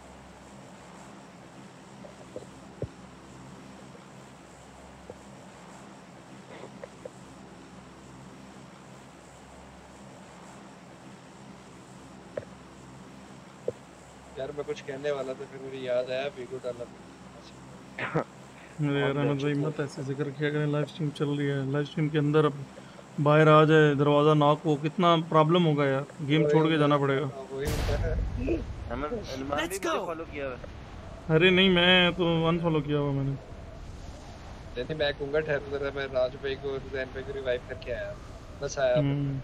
यार मैं कुछ कहने वाला था, फिर मुझे याद आया वीडियो डालना। अरे यार अहमद भाई मत ऐसे जिक्र किया करें, लाइव स्ट्रीम चल रही है। लाइव स्ट्रीम के अंदर अब बाहर आ जाए, दरवाजा नॉक हो, कितना प्रॉब्लम होगा यार। गेम छोड़ के जाना पड़ेगा। अमन अलमान भी मुझे फॉलो किया हुआ है। अरे नहीं, मैं तो अनफॉलो किया हुआ मैंने। नहीं मैं कहूंगा ठहर जरा, मैं राज भाई को जैन भाई को रिवाइव करके आया, बस आया।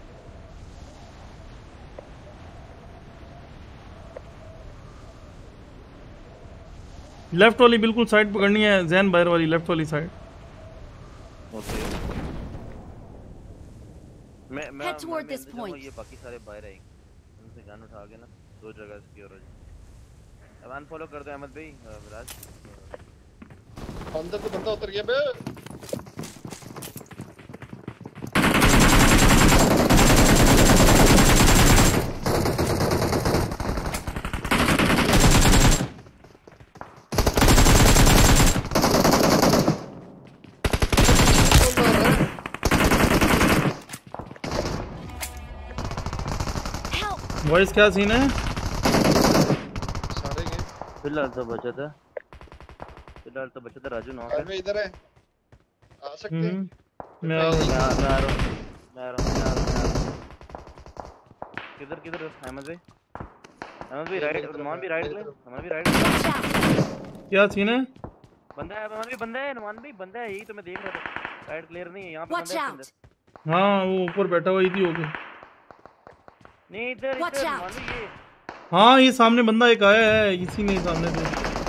लेफ्ट वाली बिल्कुल साइड पकड़नी है, जैन बाहर वाली लेफ्ट वाली साइड। ओके मैं मैं Head toward this मैं point. ये बाकी सारे बाहर आएंगे, उनसे गन उठा के ना दो जगह सिक्योर हो जाए। अब अनफॉलो कर दो अहमद भाई। राज अंदर तो बंदा उतर गया बे। वॉइस क्या सीन है? सारे गए फिलहाल तो बचा था फिलहाल तो बचा था राजू नौ मैं इधर है आ सकते हैं हम्म मैं आ रहा हूँ। मैं आ- मैं आ रहा हूँ मैं आ रहा हूँ मैं आ रहा हूँ, मैं आ रहा हूँ। किधर किधर अहमद भाई अहमद भाई राइट नुमान भी राइट ले नुमान भी राइट क्या सीन है? बंदा है नुमान भी बंदा है नुमान भी बंदा है यही तो मैं देख रहा था राइट क्लियर नहीं है यहाँ पे Watch बंदा है out! इसके अंदर हाँ वो ऊपर बैठा हुआ इधर हो गया। नहीं इधर Watch इधर out! नुमान भी ये हाँ ये सामने बंदा एक आया है, इसी ने सामने से।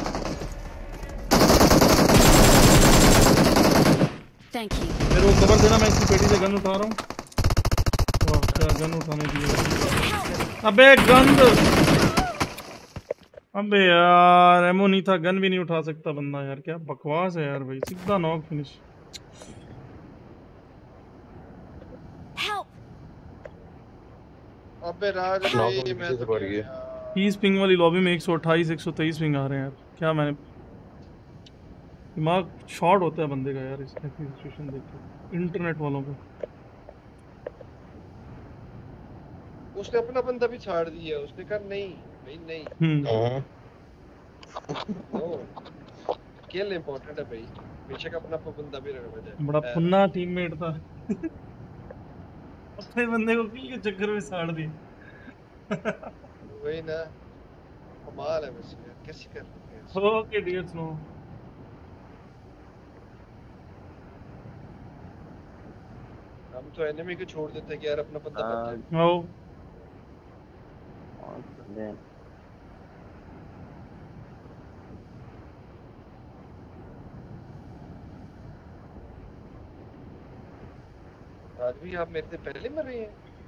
Thank you. मेरे को कवर देना, मैं इसकी पेटी से गन उठा रहा हूँ। वाह क्या गन उठाने की है। अबे गंद, अबे यार एमो नहीं था, गन भी नहीं उठा सकता बंदा यार, क्या बकवास है यार भाई। सीधा नॉक फिनिश। Help! अबे राज नॉक भाई होने मैं पीछे से तो पड़ क्या गया। यार। तीस पिंग वाली लॉबी में एक सौ अट्ठाईस एक सौ तेईस पिंग आ रहे हैं यार। क्या मैंने दिमाग शॉर्ट होता है बंदे का यार इस टाइप की सिचुएशन देख के, इंटरनेट वालों को। उसने अपना बंदा भी छाड़ दिया उसने कहा नहीं भाई नहीं हम्म हाँ नो किल इंपॉर्टेंट है भाई बेशक अपना अपना बंदा भी रखना चाहिए बड़ा फुन्ना टीममेट था। अपने बंदे को किल के चक्कर में साड़ दिया। वही ना कमाल है वैसे यार कैसे कर रहे हैं ओके डियर स्नो। हम तो एनिमी को छोड़ देते हैं कि यार अपना बंदा मत जाए आओ और बंदे हैं आज भी आप मेरे से पहले मर रहे हैं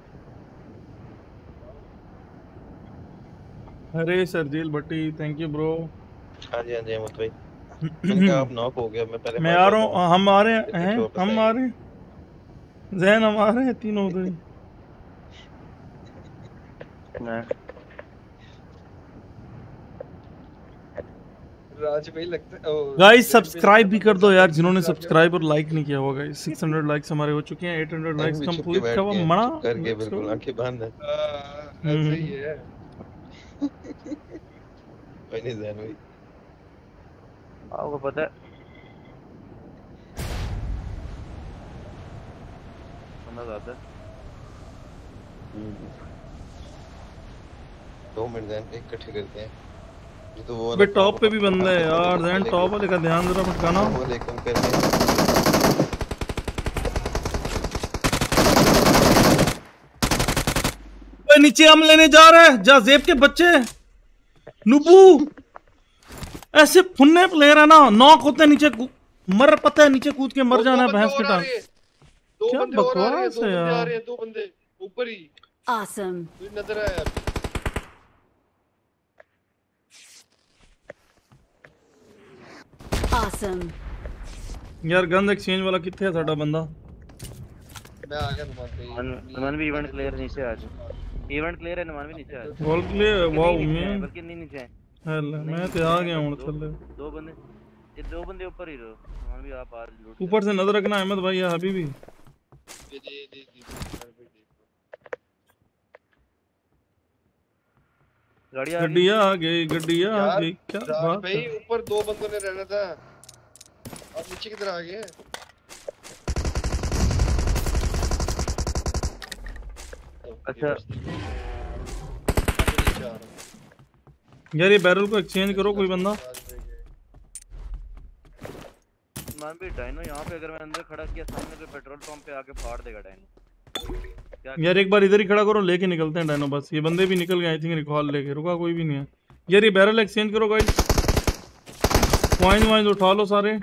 अरे Sarjeel Bhatti thank you bro. हाँ जी हाँ जी अहमद भाई, मैंने कहा आप नॉक हो गया, मैं पहले मैं मार आ रहा रहा हूँ, हम आ रहे हैं, लेकिन हैं? वापस हम आएंगे। आ रहे हैं, जैन हम आ रहे हैं तीनों उधर ही। मैं राज भाई लगता है गाइस सब्सक्राइब भी कर दो यार जिन्होंने सब्सक्राइब और लाइक नहीं किया हुआ गाइस। छह सौ लाइक्स हमारे हो चुके हैं, आठ सौ लाइक्स भी छुप के कंप्लीट बैठ का वो गए, मना चुप करके Let's बिल्कुल go। आंखें बंद है। ऐसे ही है कोई नहीं जैन भाई, आपको पता है समझ आता है दो मिनट जैन पे इकट्ठे करते हैं। ये तो वो बे टॉप पे भी बंदा है यार, जैन टॉप वाले का ध्यान जरा भटकाना। वालेकुम करके ओए नीचे हम लेने जा रहे हैं, जा जेब के बच्चे नुबू। ऐसे फुन्ने प्लेयर है ना, नॉक होते हैं नीचे कू- मर पता है नीचे कूद के मर जाना है भैंस के टांग। दो क्या बंदे और आ रहे हैं बकवास दो है बंदे आ यार। रहे हैं दो बंदे ऊपर ही Awesome. कोई नजर आया अभी Awesome. यार गन एक्सचेंज वाला कितने है साडा बंदा? मैं आ गया तुम्हारे नुमान नुमान भी इवेंट क्लियर नीचे आ जाओ इवेंट क्लियर है नुमान भी नीचे आ जाओ बॉल प्ले बल्कि वाओ नहीं नीचे है, मैं बल्कि नहीं नीचे है हेलो नहीं मैं नीचे तो आ है, गया हूं दो- थल्ले। दो बंदे ये दो बंदे ऊपर ही रहो नुमान भी आप आज लूट ऊपर से नजर रखना अहमद भाई या हबीबी। जी जी जी जी गाड़ी आ गई गड्डिया आ गई, गड्डिया आ यार गई, क्या राज बात भाई है। ऊपर दो बंदों ने रहना था और नीचे किधर आ गए अच्छा यार ये बैरल को एक्सचेंज करो कोई बंदा। नुमान भी डायनो यहाँ पे अगर मैं अंदर खड़ा किया सामने पे पेट्रोल पंप पे आके फाड़ देगा डायनो क्या यार एक बार इधर ही खड़ा करो, लेके निकलते हैं डायनो। बस ये बंदे भी निकल गए आई थिंक, रिकॉल लेके रुका कोई भी नहीं है। यार ये बैरल एक्सचेंज करो गाइस, कॉइन वाइन उठा लो सारे।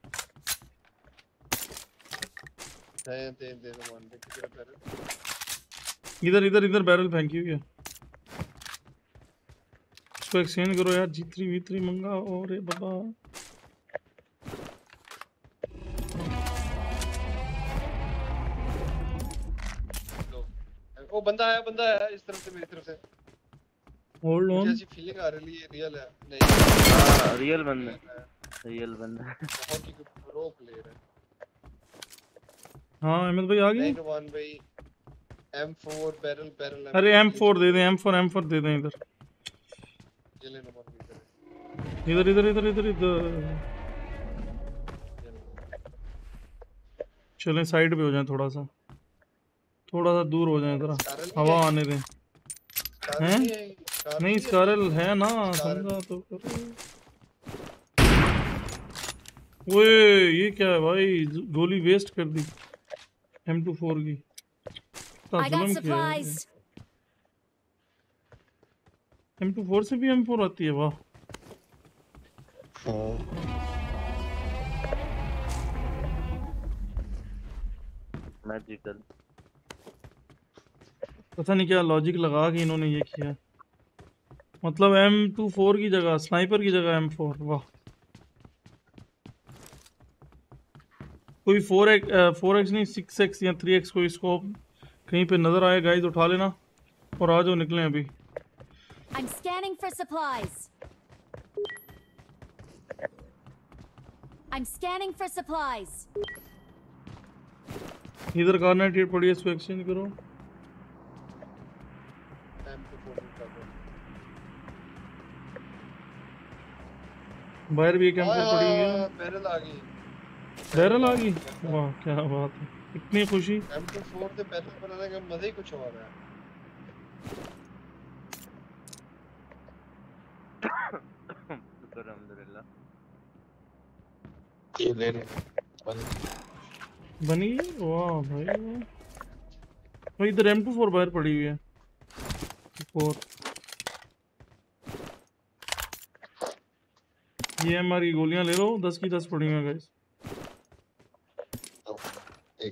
दे दे दे मान दे किधर पैर इधर इधर इधर बैरल फेंकी हुई है, इसको एक्सचेंज करो यार। जी थ्री वी थ्री मंगा और बाबा ओ बंदा आया बंदा आया इस तरफ से मेरी तरफ से होल्ड मुझे ऑन। ऐसी फीलिंग आ रही है रियल है नहीं हाँ रियल बंदा रियल बंदा बहुत ही प्रो प्लेयर है हाँ अहमद भाई आ गए। नहीं नुमान भाई एम फोर बैरल बैरल अरे एम फोर दे दें, एम फोर एम फोर दे दें इधर ये ले नंबर इधर इधर इधर इधर इधर इधर चलें साइड पे हो जाएं, थोड़ा सा थोड़ा सा दूर हो जाएं, जरा हवा आने दें। हैं नहीं स्कारल है ना, समझा तो करो। ओए ये क्या है भाई, गोली वेस्ट कर दी एम टू फोर की। I got supplies. M two four से भी एम फोर आती है, वाह। मैजिकल पता नहीं क्या लॉजिक लगा के इन्होंने ये किया, मतलब एम टू फोर की जगह स्नाइपर की जगह एम फोर, वाह। कोई फोर एक्स फोर एक्स नहीं सिक्स एक्स या थ्री एक्स कोई स्कोप कहीं पे नजर आए गाइस उठा लेना और आ जाओ, निकलें अभी। I'm scanning for supplies. I'm scanning for supplies. इधर कार्नेट हिट पड़ी है, इसको एक्सचेंज करो। बाहर भी एक एम फोर पड़ी हुई है। बैरल आ गई, बैरल आ गई, वाह क्या बात है, इतनी खुशी। एम टू फोर से बैरल बनाने का मजा ही कुछ और है। अल्हम्दुलिल्लाह ये ले ले बन बनी, वाह भाई वाह। भाई इधर एम टू फोर बाहर पड़ी हुई है, फोर ये हमारी गोलियां ले लो, दस की दस पड़ी हुई हैं गाइस। एक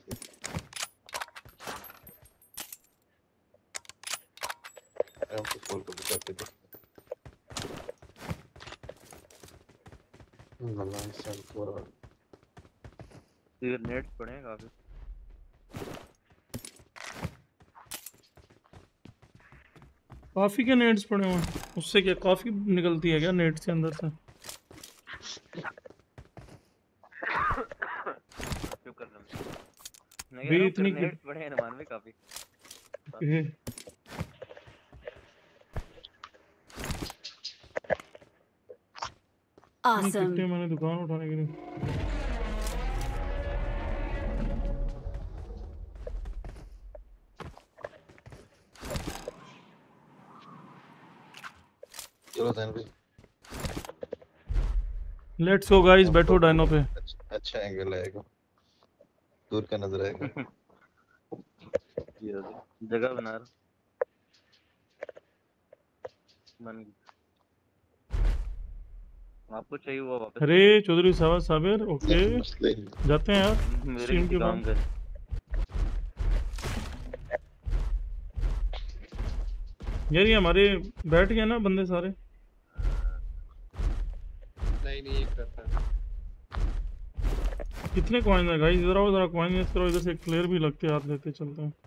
एम टू फोर को बचाते दो। नल्ला सेल फोर ये नेट्स पड़े हैं काफी। काफी के नेट्स पड़े हुए हैं, उससे क्या काफी निकलती है क्या नेट से अंदर से? भी इतनी नेट्स पड़े हैं हमारे में काफी। Awesome. कितने मैंने दुकान उठाने के लिए। चलो दैन भाई लेट्स गो गाइस, बैठो डायनो पे। अच्छा एंगल आएगा, दूर का नजर आएगा। जगह बना रहा मन आपको चाहिए हुआ वापस। अरे चौधरी साहब साबिर, ओके जाते हैं यार स्ट्रीम के बाद। यार ये हमारे बैठ गए ना बंदे सारे। नहीं नहीं एक करता है। कितने कॉइन है गाइस, इधर आओ जरा, कॉइन यूज करो, इधर से एक प्लेयर भी लगते हाथ लेते चलते हैं।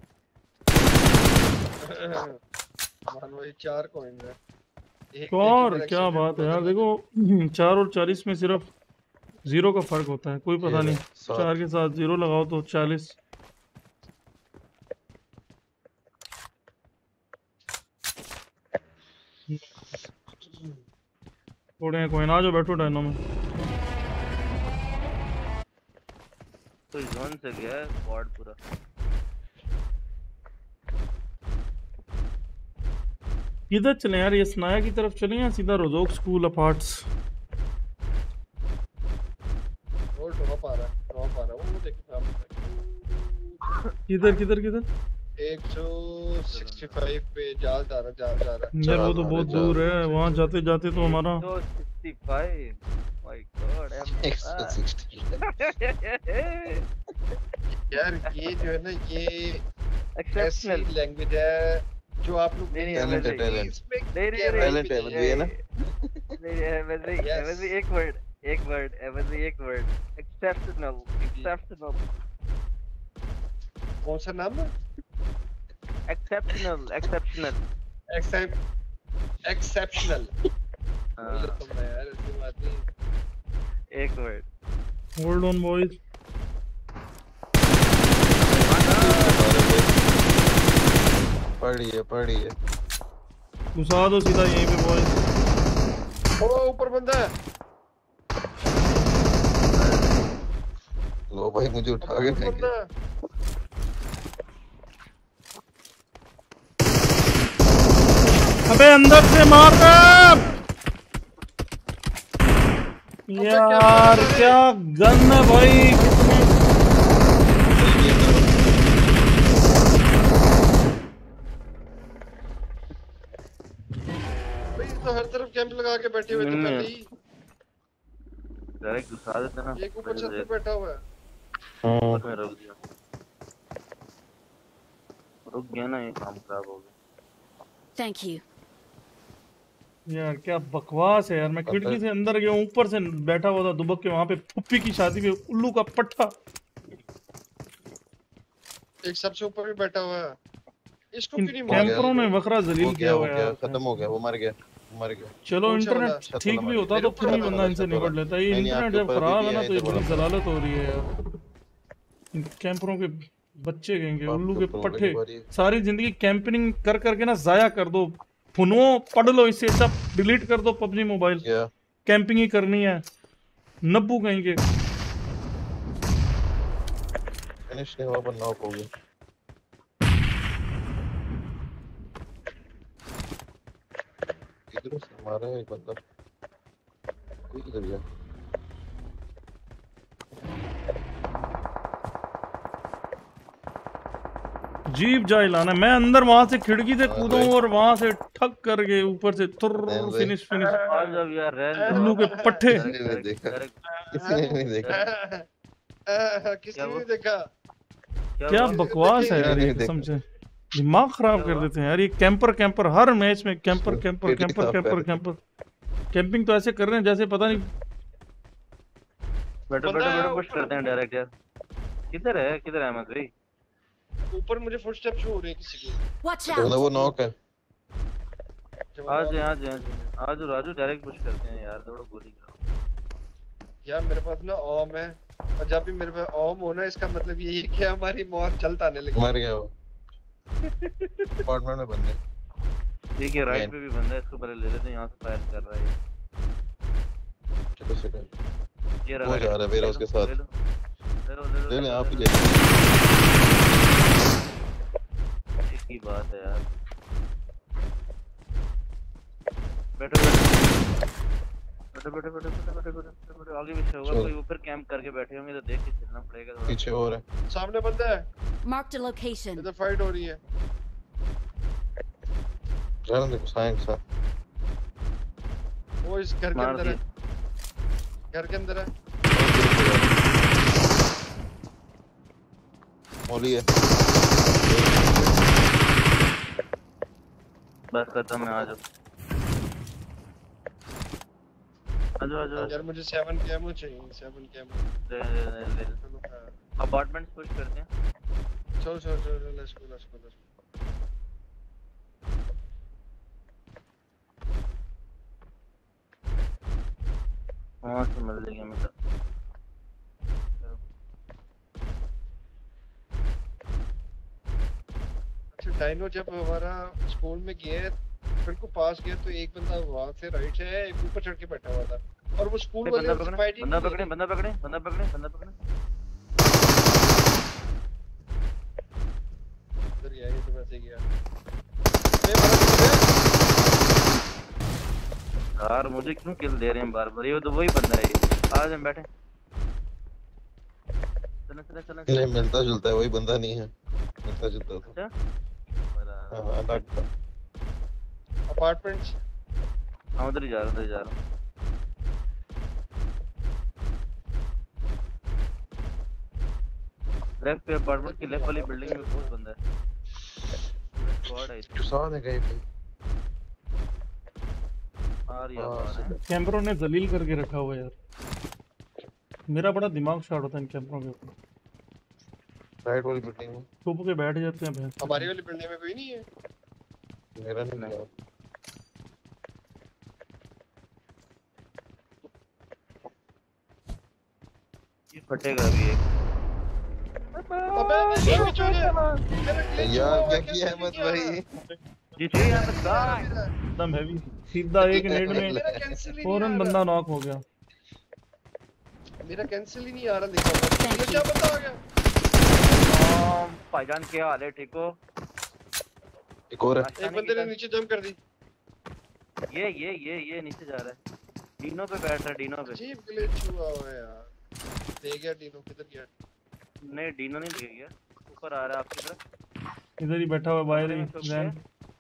मान लो ये चार कॉइन है। और क्या बात है यार, देखो चार और चालीस में सिर्फ जीरो का फर्क होता है, कोई पता नहीं। चार के साथ जीरो लगाओ तो चालीस। थोड़े हैं कॉइन, आ जाओ बैठो डायनो में। तो जोन से गया है स्क्वाड पूरा। किधर चले यार, ये सनाया की तरफ चले या सीधा रोजोक स्कूल अपार्ट्स? वो ड्रॉप आ रहा है, ड्रॉप आ रहा है, वो देखो सामने। किधर किधर किधर? एक सौ पैंसठ पे जा जा रहा जा जा रहा यार वो तो बहुत दूर है, वहां जाते जाते तो हमारा एक सौ पैंसठ माय गॉड एक सौ साठ यार ये जो है ना ये एक्सेप्शनल लैंग्वेज है जो आप लोग नहीं टैलेंट है, टैलेंट नहीं नहीं टैलेंट है मुझे है ना। नहीं वैसे वैसे एक वर्ड एक वर्ड वैसे एक वर्ड एक्सेप्शनल एक्सेप्शनल कौन सा नाम है? एक्सेप्शनल एक्सेप्शनल एक्सेप्ट एक्सेप्शनल हां तो मैं यार ऐसी बात नहीं। एक वर्ड होल्ड ऑन बॉयज। पड़ी है पड़ी है। घुसा दो सीधा यहीं पे बॉयज। ओ ऊपर बंदा है। लो भाई मुझे उठा के फेंके। बंदा है। अबे अंदर से मार दे यार, क्या गन है भाई। भाई तो हर तरफ कैंप लगा के बैठे हुए थे पहले ही। डायरेक्ट घुसा देते ना। एक ऊपर छत पे बैठा हुआ है। हां मैं रोक दिया, रुक गया ना, ये काम खराब हो गया। Thank you. यार क्या बकवास है यार। मैं खिड़की से अंदर गया, ऊपर से बैठा हुआ था दुबक के, वहां पे फुप्पी की शादी पे उल्लू का पट्टा। एक सबसे ऊपर भी बैठा हुआ है। इसको इन क्यों नहीं मारा? कैंपरों ने वखरा जलील किया हुआ है। खत्म हो गया, वो मर गया मर गया। चलो इंटरनेट ठीक भी होता तो फिर भी बंदा इनसे निपट लेता। ये इंटरनेट जब खराब है ना तो इतनी जलालत हो रही है यार। इन कैंपरों के बच्चे कहेंगे, उल्लू के पट्टे। सारी जिंदगी कैंपिंग कर करके ना जाया कर दो। फोनो पढ़ लो, इससे अच्छा डिलीट कर दो पबजी मोबाइल। कैंपिंग ही करनी है, नब्बू कहेंगे। फिनिश नहीं हुआ पर नॉक हो गया। इधर से मारा है एक बंदा। कोई किधर गया? जीप जाए लाना। मैं अंदर वहां से खिड़की से कूदूं और वहां से ठक करके ऊपर से तुर फिनिश फिनिश। आ जाओ यार, रहने दो। उल्लू के पट्टे। किसी ने नहीं देखा, किसी ने नहीं देखा। किसी ने नहीं देखा। क्या बकवास है यार, ये कसम से दिमाग खराब कर देते हैं यार ये कैंपर। कैंपर हर मैच में camper camper camper camper camper. Camping तो ऐसे कर रहे हैं जैसे पता नहीं। बैठो बैठो बैठो, पुश करते हैं डायरेक्ट यार। किधर है किधर है अहमद भाई? ऊपर मुझे फुटस्टेप शो हो रहे हैं किसी के। Watch तो out. वो नॉक है। आज आज आज राजू डायरेक्ट पुश करते हैं यार, थोड़ा गोली करो यार। मेरे पास ना ओम है, और जब भी मेरे पास ओम हो ना, इसका मतलब यही है कि हमारी मौत जल्द आने लगी। मर गया वो। अपार्टमेंट में बंदे। ठीक है, राइट पे भी बंदा है, इसको पहले ले लेते हैं। यहाँ से फायर कर रहा है। चलो सेकंड। ये वो जा रहा है मेरा उसके साथ। ले लो ले लो ले ले आप ही ले लो। एक ही बात है यार। बैठो बैठो बैठो बैठो बैठो बैठो बैठो बैठो। आगे पीछे होगा कोई, ऊपर कैंप करके बैठे होंगे तो देख के चलना पड़ेगा थोड़ा। पीछे और है, सामने बंदा है। Marked a location. इधर फाइट हो रही है। जाने दे साइंस सा। वो इस घर के मार अंदर दिया। है, घर के अंदर है। मोली है। बस खत्म है। आ जाओ आ जाओ आ जाओ। यार मुझे सेवन कैमो चाहिए, सेवन कैमो। ले ले ले ले। अपार्टमेंट्स पुश करते हैं। चलो चलो चलो, let's go let's go let's go. हाँ समझ लेंगे मतलब। अच्छा, डायनो जब हमारा स्कूल में गया, फिर को पास गया तो एक बंदा वहां से राइट से है, एक ऊपर चढ़ के बैठा हुआ था, और वो स्कूल वाले बंदा उससे पकड़े फाइट ही बंदा नहीं पकड़े बंदा पकड़े बंदा पकड़े बंदा पकड़े। इधर गया, ये तो वैसे गया। मैं मारा यार मुझे क्यों किल दे रहे हैं बार बार? ये तो वही बंदा है ये। आज हम बैठे चलो चलो चलो। नहीं मिलता जुलता है, वही बंदा नहीं है, मिलता जुलता था। अच्छा हां अलग था। अपार्टमेंट्स। हाँ उधर ही जा रहा हूँ, उधर ही जा रहा हूँ। लेफ्ट पे अपार्टमेंट की लेफ्ट वाली बिल्डिंग में बहुत बंदा है। स्क्वाड है इसकी। साथ है कहीं पे। आ रही है। कैमरों ने जलील करके रखा हुआ है यार। मेरा बड़ा दिमाग शॉट होता है इन कैमरों के ऊपर। राइट वाली बिल्डिंग में छुप के बैठ जाते हैं भैंस। हमारी वाली बिल्डिंग में कोई नहीं है। मेरा नहीं है। ये फटेगा अभी एक। अबे मैं स्विच हो गया मेरा glitch हुआ यार हुआ क्या है, किया cancel अहमद नहीं भाई? जी जी अहमद भाई मेरा एकदम हैवी, सीधा एक मिनट में मेरा cancel ही नहीं फौरन आ बंदा रहा नॉक हो गया। मेरा cancel ही नहीं आ रहा देखो मुझे क्या पता आ गया ओम, भाईजान क्या हाल है, ठीक हो? एक और है। नाश्ता एक नहीं बंदे ने किया? नीचे जंप कर दी ये ये ये ये नीचे जा रहा है, डीनो पे बैठ रहा है, डीनो पे। अजीब glitch हुआ हुआ है यार दे गया डीनो किधर गया नहीं डीनो नहीं दिख गया, ऊपर आ रहा है आपकी तरफ। इधर ही बैठा हुआ बाहर ही में छुप जैन।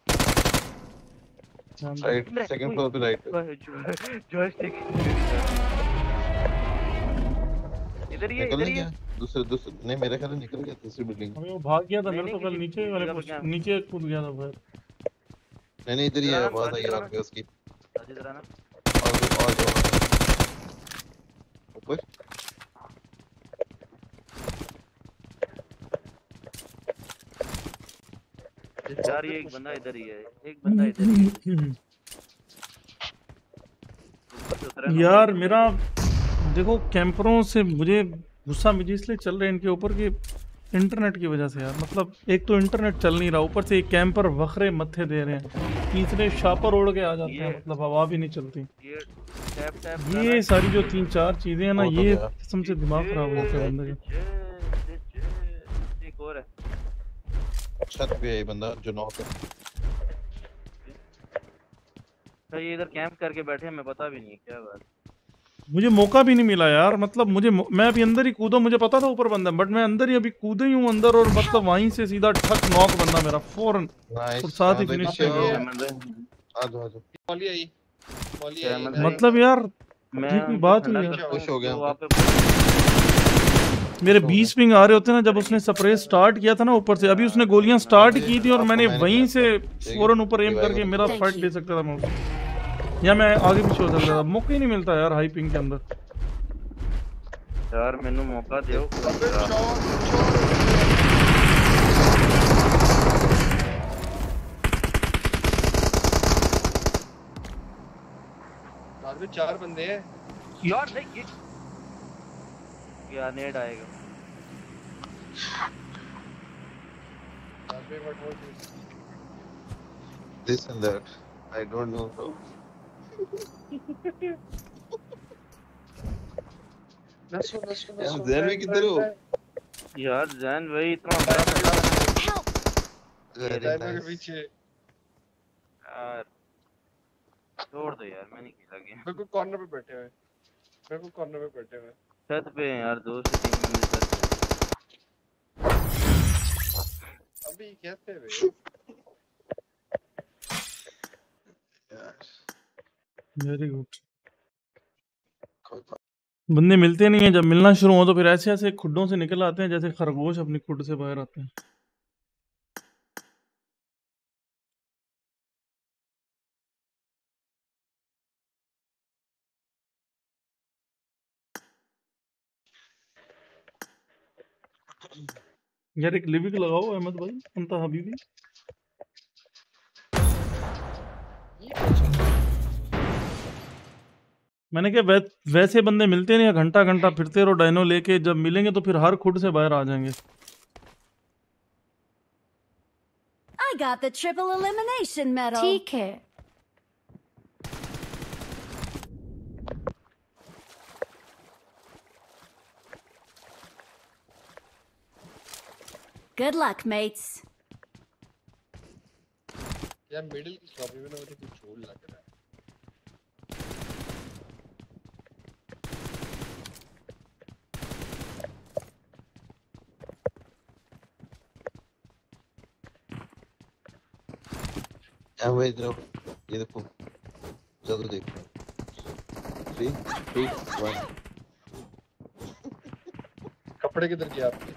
राइट सेकंड फ्लोर पे राइट पे। गया जॉयस्टिक इधर ही है, निकल इधर ही गया है। दूसरे दूसरे नहीं मेरे ख्याल में निकल गया तीसरी बिल्डिंग। अबे वो भाग गया था, नहीं, मेरे तो नहीं, कल किसी- नीचे किसी वाले जगह पे पोस्ट क्या? नीचे कूद गया था फिर। नहीं नहीं इधर ही है, इधर आवाज आई इधर आपके उसकी। इधर आना। और जो और जो ऊपर यार ये एक बंदा इधर ही है, एक बंदा इधर ही है। ऊपर से उतरा ना यार भाई। मेरा देखो कैंपरों से मुझे गुस्सा मुझे इसलिए चल रहा है इनके ऊपर कि इंटरनेट की वजह से यार, मतलब एक तो इंटरनेट चल नहीं रहा, ऊपर से एक कैंपर वखरे मत्थे दे रहे हैं, तीसरे शापर उड़ के आ जाते हैं, ये- मतलब हवा भी नहीं चलती। ये टैप टैप ये सारी जो तीन चार चीजें हैं ना, वो तो ये गया। किस्म से दिमाग खराब हो गया बंदे का। एक और है। छत पे है ये बंदा जो नॉक है। तो ये इधर कैंप करके बैठे हैं, हमें पता भी नहीं है क्या बात। मुझे मौका भी नहीं मिला यार, मतलब मुझे मौ- मैं अभी अंदर ही कूदा, मुझे पता था ऊपर बंदा है, बट मैं अंदर ही अभी कूदा ही हूँ अंदर, और मतलब वहीं से सीधा ठक नॉक बंदा मेरा फौरन नाइस और साथ ही अहमद finish भाई, कर दिया। अहमद भाई, आ जाओ आ जाओ। मौली आई मौली आई अहमद nice। भाई, मतलब यार मैं ये कोई उनको बात ठंडा हुई यार। करता हूँ, खुश हो गया तो हम आप पे- मेरे बीस पिंग आ रहे होते ना जब उसने स्प्रे स्टार्ट किया था ना ऊपर से, अभी उसने गोलियां स्टार्ट की थी और मैंने वहीं से फौरन ऊपर एम करके मेरा Thank फाइट you. दे सकता था मैं उसको, या मैं आगे पीछे हो सकता था, मौका ही नहीं मिलता यार हाई पिंग के अंदर। यार मैंने मौका दियो। अबे शॉट शॉट में चार बंदे हैं यार नहीं ये क्या नेड आएगा। बाद में what was this? This and that. I don't know how. नसो नसो यार नसो जैन भी किधर हो? यार जैन भाई इतना बड़ा बंदा Very टाइमर के nice. पीछे यार छोड़ दो यार, मैं नहीं खेला गेम। बिल्कुल कॉर्नर पे बैठे हुए बिल्कुल कॉर्नर पे बैठे हुए छत पे हैं यार, दो से तीन बंदे छत पे। अभी कहते हुए वेरी गुड। कोई बात बंदे मिलते नहीं है, जब मिलना शुरू हो तो फिर ऐसे ऐसे खुड्डों से निकल आते हैं जैसे खरगोश अपनी खुड से बाहर आते हैं। यार एक लिविक लगाओ अहमद भाई, अंता हबीबी। मैंने कहा वै, वैसे बंदे मिलते नहीं है, घंटा घंटा फिरते रहो डायनो लेके, जब मिलेंगे तो फिर हर खुड से बाहर आ जाएंगे। I got the triple elimination medal. ठीक है। Good luck, mates. यार मिडिल की लॉबी में ना मुझे कुछ झोल लग रहा है है। भाई इधर आओ। ये देखो जल्दी देखो। Three, two, one. कपड़े किधर गए आपके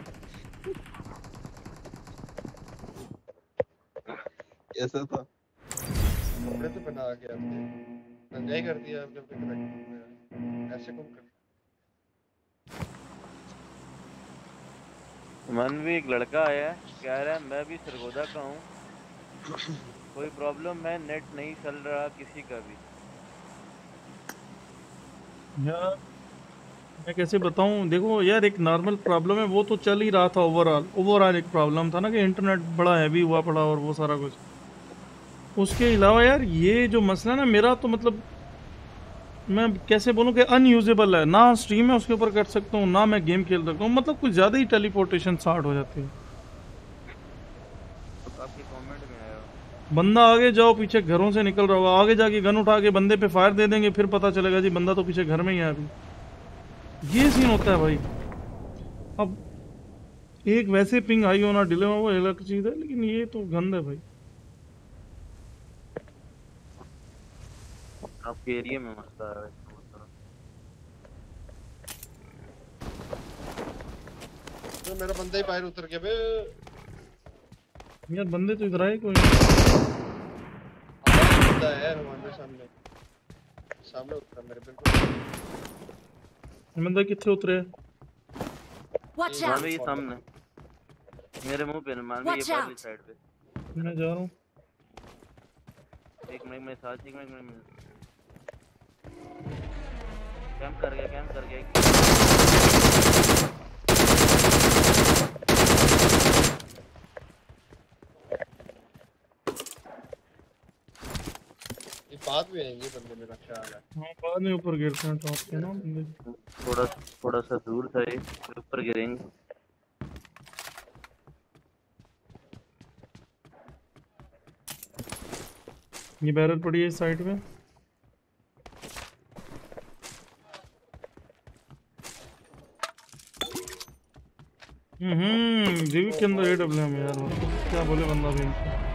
ऐसा था। कपड़े तो बना के आपने नंगाई कर दिया आपने अपने करेक्टर में ऐसे कौन कर मन भी एक लड़का आया है, कह रहा है मैं भी सरगोदा का हूँ, कोई प्रॉब्लम है, नेट नहीं चल रहा किसी का भी। यार मैं कैसे बताऊं, देखो यार एक नॉर्मल प्रॉब्लम है, वो तो चल ही रहा था। ओवरऑल ओवरऑल एक प्रॉब्लम था ना कि इंटरनेट बड़ा हैवी हुआ पड़ा और वो सारा कुछ। उसके अलावा यार ये जो मसला है ना मेरा, तो मतलब मैं कैसे बोलूं कि अनयूजेबल है ना। स्ट्रीम है उसके ऊपर कर सकता हूँ ना, मैं गेम खेल सकता हूँ, मतलब कुछ ज़्यादा ही टेलीपोर्टेशन स्टार्ट हो जाती है। आपके कमेंट में आया बंदा आगे जाओ, पीछे घरों से निकल रहा होगा, आगे जाके गन उठा के बंदे पे फायर दे देंगे, फिर पता चलेगा जी बंदा तो पीछे घर में ही है अभी। ये सीन होता है भाई। अब एक वैसे पिंग हाई होना, डिले होना, वो अलग चीज़ है, लेकिन ये तो गंद है भाई। आपके एरिया में मसला है। तो मेरा बंदा ही बाहर उतर गया बे। यार बंदे तो इधर आए कोई बंदा है हमारे सामने सामने उतरा मेरे बिल्कुल। बंदा कितने उतरे? Watch मान out! ये सामने मेरे मुंह पे, मान ये Watch वाली out! साइड पे। मैं जा रहा हूँ। एक मिनट में साथ एक मिनट में कैंप कर गया कैंप कर गया ये बाद में आएंगे बंदे, मेरा ख्याल है। हाँ बाद में ऊपर गिरते हैं टॉप पे ना बंदे। थोड़ा थोड़ा सा दूर था ये, ऊपर गिरेंगे। ये बैरल पड़ी है इस साइड में। हम्म जीवी के अंदर ए डब्ल्यू एम यार, मतलब क्या बोले बंदा भी।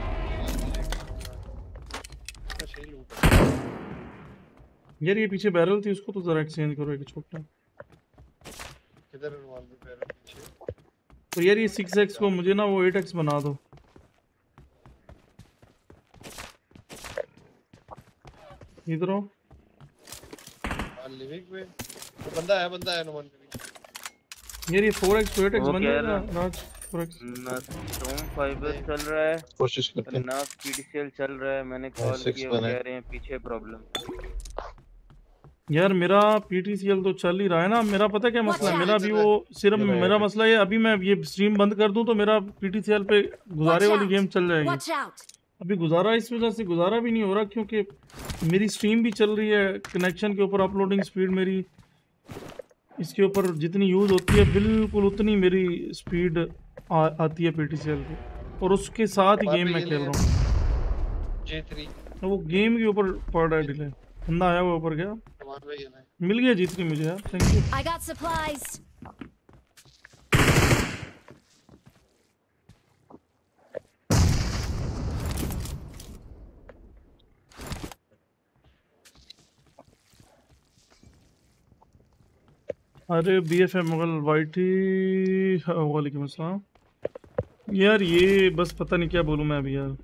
यार ये पीछे बैरल थी, उसको तो जरा एक्सचेंज करो एक छोटा। किधर रिवॉल्वर पे है पीछे? तो यार ये सिक्स एक्स को मुझे ना वो एट एक्स बना दो। इधर आओ। लिविंग में तो बंदा है, बंदा है नुमान कभी। यार ये फोर एक्स एट एक्स वो बन कह जाएगा रहा- राज। फोर एक्स ना स्टोन फाइबर चल रहा है कोशिश करते हैं। ना पीडीसीएल चल रहा है। मैंने कॉल सिक्स किया, बना है। कह रहे हैं पीछे प्रॉब्लम। यार मेरा पीटीसीएल तो चल ही रहा है ना। मेरा पता क्या मसला है, Watch मेरा out! भी वो सिर्फ ये रहा मेरा है। मसला ये, अभी मैं ये स्ट्रीम बंद कर दूं तो मेरा पीटीसीएल पे गुजारे Watch वाली out! गेम चल जाएगी। Watch out! अभी गुजारा इस वजह से गुजारा भी नहीं हो रहा क्योंकि मेरी स्ट्रीम भी चल रही है, कनेक्शन के ऊपर अपलोडिंग स्पीड मेरी इसके ऊपर जितनी यूज़ होती है बिल्कुल उतनी मेरी स्पीड आ, आती है पीटीसीएल पे, और उसके साथ ही गेम मैं खेल रहा हूँ। जे थ्री तो वो गेम के ऊपर पड़ रहा है डिले। बंदा आया हुआ ऊपर गया, नुमान भाई है ना। मिल गया जीत मुझे यार, thank you. I got supplies! अरे बी एफ एम मुगल वाइटी वालेकुम अस्सलाम। यार ये बस पता नहीं क्या बोलूँ मैं अभी यार।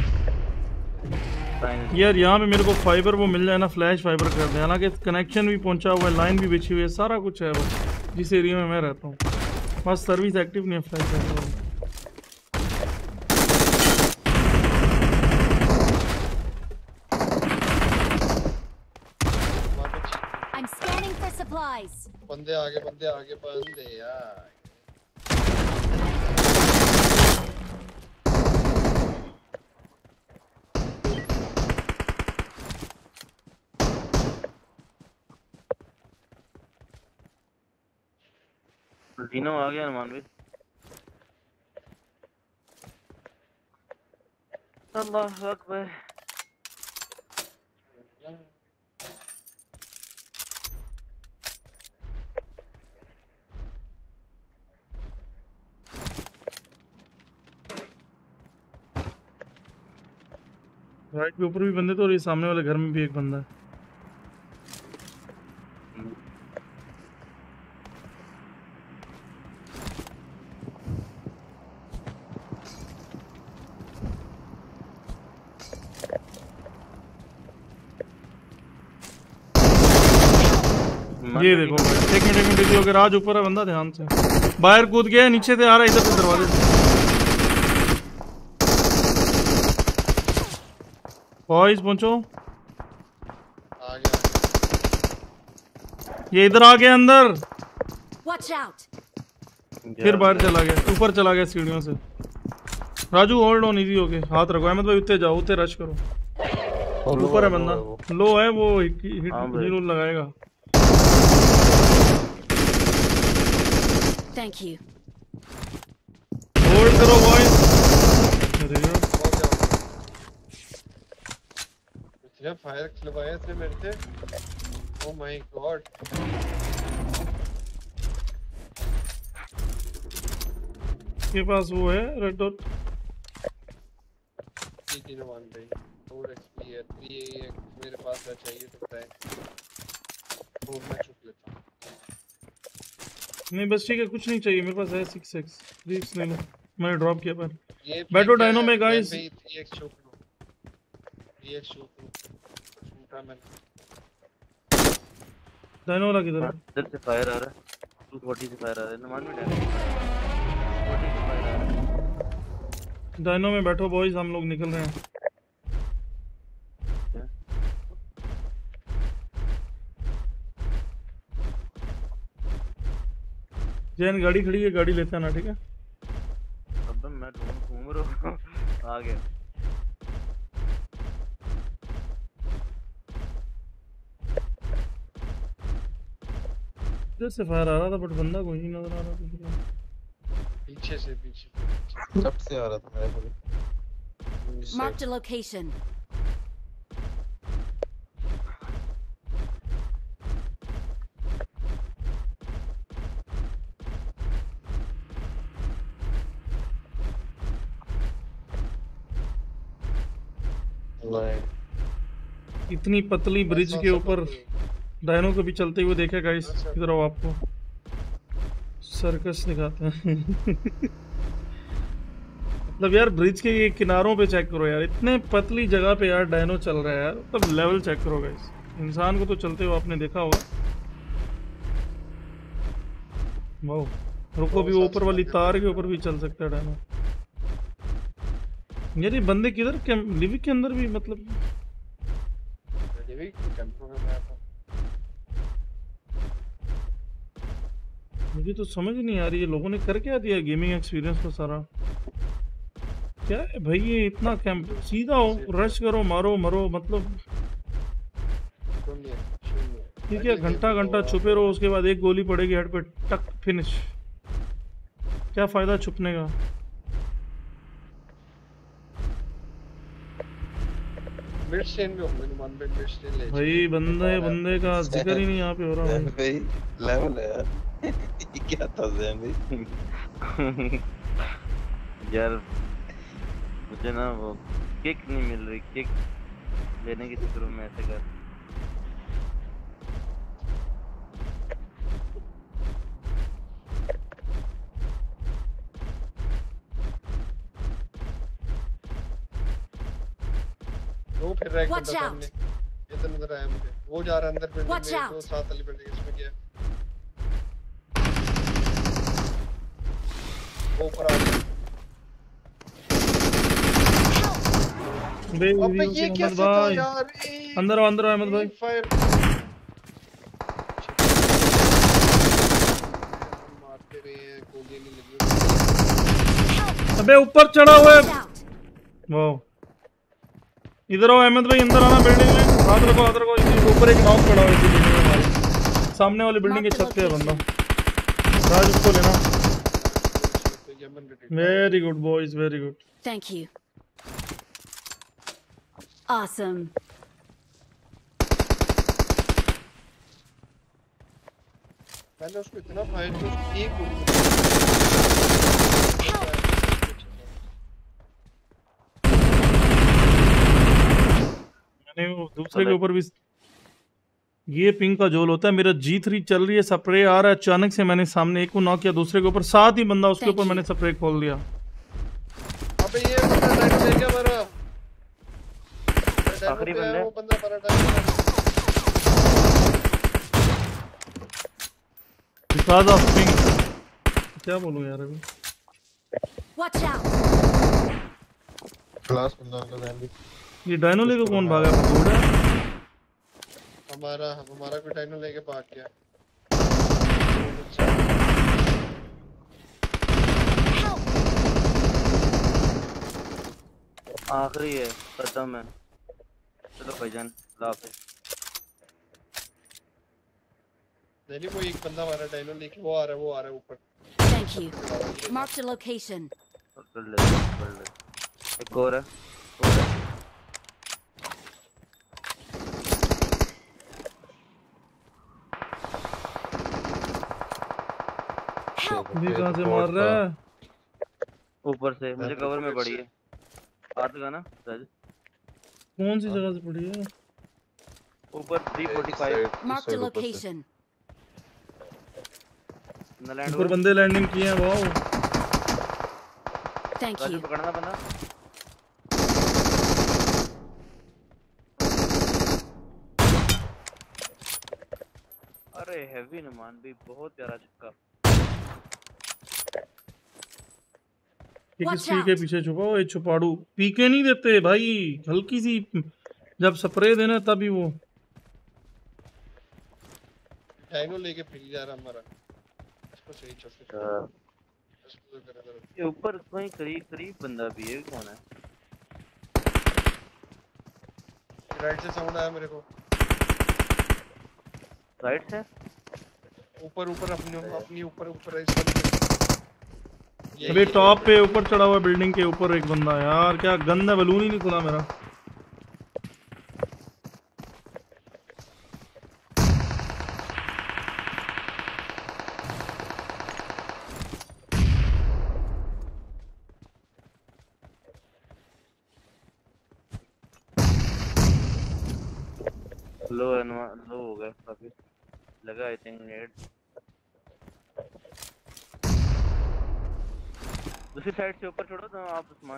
यार यहाँ पे मेरे को फाइबर वो मिल जाए ना, फ्लैश फाइबर कर दें। हालांकि कनेक्शन भी पहुंचा हुआ है, लाइन भी बिछी हुई है, सारा कुछ है, बस जिस एरिया में मैं रहता हूँ बस सर्विस एक्टिव नहीं है flash fibre. I'm scanning for supplies. बंदे आगे बंदे आगे बंदे यार। जीनो आ गया नुमान भाई। अल्लाह अकबर। राइट के ऊपर भी बंदे तो, और ये सामने वाले घर में भी एक बंदा है। ये देखो भाई, एक मिनट एक मिनट दीजिए, अगर आज ऊपर है बंदा, ध्यान से बाहर कूद गया, नीचे से आ रहा है इधर से दरवाजे से। बॉयज पहुंचो, आ गया। ये इधर आ गए अंदर। Watch out! फिर बाहर चला गया, ऊपर चला गया सीढ़ियों से। राजू होल्ड ऑन, इजी होके हाथ रखो। अहमद भाई उत्ते जाओ, उत्ते रश करो। ऊपर है बंदा, लो है वो, हिट हीरो लगाएगा। Thank you. होल्ड करो बॉयज। सिर्फ फायर लगाया इसने मेरे से। Oh my god. के पास वो है रेड डॉट। तीन वन भाई फोर एक्सपी है, थ्री एक्स मेरे पास है, चाहिए तो बताएं। फोर मैं चुप लेता हूं। नहीं बस ठीक है, कुछ नहीं चाहिए मेरे पास है। सिक्स एक्स थ्री एक्स ले लो, मैंने ड्रॉप किया पर। ये बैठो डायनो में गाइस। थ्री एक्स चुप लो, थ्री एक्स चुप लो। छूटा मैंने। डायनो वाला किधर है? इधर से फायर आ रहा है, टू फोर्टी से फायर आ रहा है। नमान में डैमेज फोर्टी से फायर आ रहा है। डायनो में बैठो बॉयज, हम लोग निकल रहे हैं। जैन गाड़ी खड़ी है, गाड़ी लेते आना ठीक है। अब मैं ढूंढ घूम रहा हूं, आ गया। इधर से फायर आ रहा था बट बंदा कोई नहीं नजर आ रहा था। पीछे से पीछे लेफ्ट से आ रहा था मेरे को। Marked a location. इतनी पतली ब्रिज के ऊपर डायनो को भी चलते हुए देखा गाइस। इधर आओ, आपको सर्कस दिखाते हैं। मतलब यार ब्रिज के ये किनारों पे चेक करो यार, इतने पतली जगह पे यार डायनो चल रहा है यार। मतलब लेवल चेक करो गाइस। इंसान को तो चलते हुए आपने देखा होगा। वाओ, रुको भी ऊपर वाली तार के ऊपर भी चल सकता है डायनो। यार ये बंदे किधर लिविक के अंदर भी मतलब लिविक कैंपों में आया था। मुझे तो समझ नहीं आ रही है लोगों ने कर क्या दिया गेमिंग एक्सपीरियंस को सारा। क्या है भाई ये इतना कैंप, सीधा हो रश करो, मारो मरो। मतलब ठीक है, घंटा घंटा छुपे रहो, उसके बाद एक गोली पड़ेगी हेड पे, टक फिनिश। क्या फायदा छुपने का। मिड स्टेन में होंगे नुमान पे, मिड स्टेन ले भाई बंदे बंदे का जिक्र ही नहीं यहाँ पे हो रहा भाई। लेवल है यार। क्या था जैन भाई। यार मुझे ना वो किक नहीं मिल रही, किक लेने के चक्कर में ऐसे कर। वो फिर रैक बंदा सामने इधर नजर आया मुझे। वो जा रहा है अंदर बिल्डिंग में, वो साथ वाली बिल्डिंग इसमें गया। वो ऊपर आ गया। बे अबे ये कैसे था यार। अंदर आओ, अंदर आओ अहमद भाई। फायर मारते रहे हैं, गोली नहीं लगी। अबे ऊपर चढ़ा हुआ है। वाओ, इधर आओ अहमद भाई, अंदर आना बिल्डिंग में। हाथ रखो, हाथ रखो। ऊपर एक नॉक पड़ा हुआ है बिल्डिंग में हमारी, सामने वाली बिल्डिंग के छत पे है बंदा। राज उसको लेना। Very good boys, very good. Thank you. Awesome. मैंने उसको इतना फायर किया, उसको एक गोली मैंने वो दूसरे के ऊपर भी। ये पिंक का जोल होता है। मेरा जी थ्री चल रही है, स्प्रे आ रहा है, अचानक से मैंने सामने एक को नॉक किया, दूसरे के ऊपर साथ ही बंदा, उसके ऊपर मैंने स्प्रे खोल दिया। अबे ये बंदा डाइट ले गया मेरा। आखिरी बंदा वो बंदा मेरा डाइट। Because of pink. क्या बोलूं यार अभी। Watch out. क्लास बंदा अंदर है। ये डायनो लेके कौन भागा? घोड़ा हमारा हमारा कोई डायनो लेके भाग गया। आखिरी है, खत्म है। चलो भाईजान, अल्लाह हाफिज़। नहीं वो एक बंदा हमारा डायनो लेके वो आ रहा है, वो आ रहा है ऊपर। Thank you. Marked a location. कर ले, कर ले। एक और है, और है। भी कहाँ से मार रहा है? ऊपर से मुझे कवर में पड़ी है। हाथ लगा ना राज। कौन सी जगह से पड़ी है? ऊपर तीन सौ पैंतालीस। Marked a location. ऊपर बंदे लैंडिंग किए हैं। वाओ। Thank Raju you. पकड़ना बंदा। अरे हैवी नुमान भी बहुत प्यारा छक्का। ये किस ट्री के पीछे छुपा हो? ये छुपाड़ू पीके नहीं देते भाई, हल्की सी जब स्प्रे देना तभी वो डायनो लेके फिर जा रहा हमारा। इसको सही चल। ये ऊपर कोई करीब करीब बंदा भी है, कौन है? राइट से साउंड आया मेरे को। राइट से ऊपर ऊपर अपने अपनी ऊपर ऊपर है। अबे टॉप पे ऊपर चढ़ा हुआ बिल्डिंग के ऊपर एक बंदा। यार क्या गंदा बलून ही नहीं खुला मेरा। लो लो हो गया काफी लगा। आई थिंक नेट दूसरी साइड से ऊपर छोड़ो तो आप उस्मान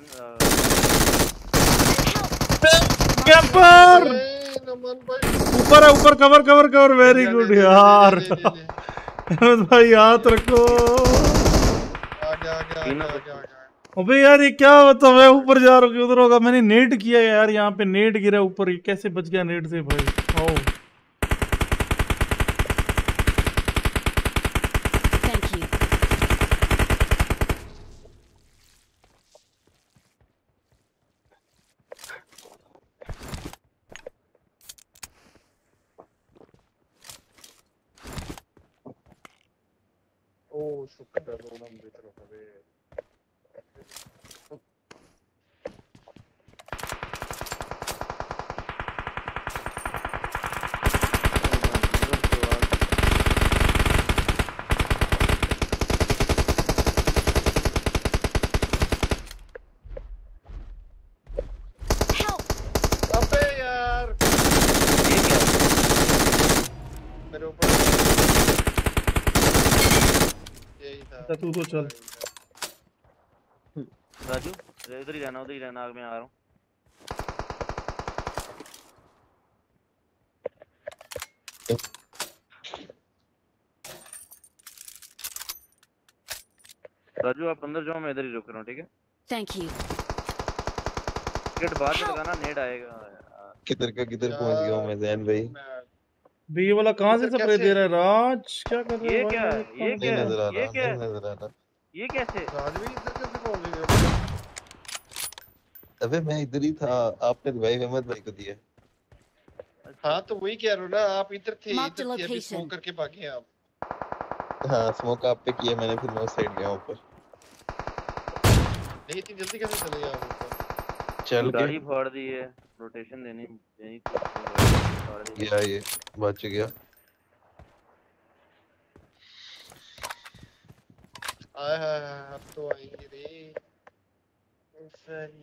कैंपर ऊपर है, ऊपर cover cover cover. Very good यार। अहमद भाई हाथ रखो। अबे यार ये क्या बता, मैं ऊपर जा रहा हूँ उधर होगा। मैंने नेट किया यार, यहाँ पे नेट गिरा ऊपर। ये कैसे बच गया नेट से भाई? आओ ओ शुक्र है रोना मेरी तरफ है। अबे यार मेरे ऊपर तू तो चल राजू, इधर ही रहना, उधर ही रहना। आग में आ रहा हूँ। राजू आप अंदर जाओ, मैं इधर ही रुक रहा हूँ, ठीक है? Thank you. गेट बाहर से लगाना, नेड आएगा। किधर का किधर पहुंच गया हूँ मैं जैन भाई। भी ये वाला कहाँ से स्प्रे दे रहा है? राज क्या कर रहे ये हो? क्या है? ये क्या नहीं है? नजर आ ये रहा, क्या नहीं है? नजर आ रहा। ये कैसे? राज भी इधर कैसे पहुंच गए? अबे मैं इधर ही था, आपने तो भाई अहमद भाई को दिया। हाँ तो वही कह रहा हूँ ना, आप इधर थे, Marked इधर थे, अभी location. स्मोक करके भागे आप। हाँ स्मोक आप पे किया मैंने, फिर मैं उस साइड गया ऊपर। नहीं इतनी जल्दी कैसे चले गए आप ऊपर? चल के गाड़ी फाड़ दी है, रोटेशन देनी देनी थी। गया, ये बच गया। आए हाय हाय, अब तो आएंगे रे सही।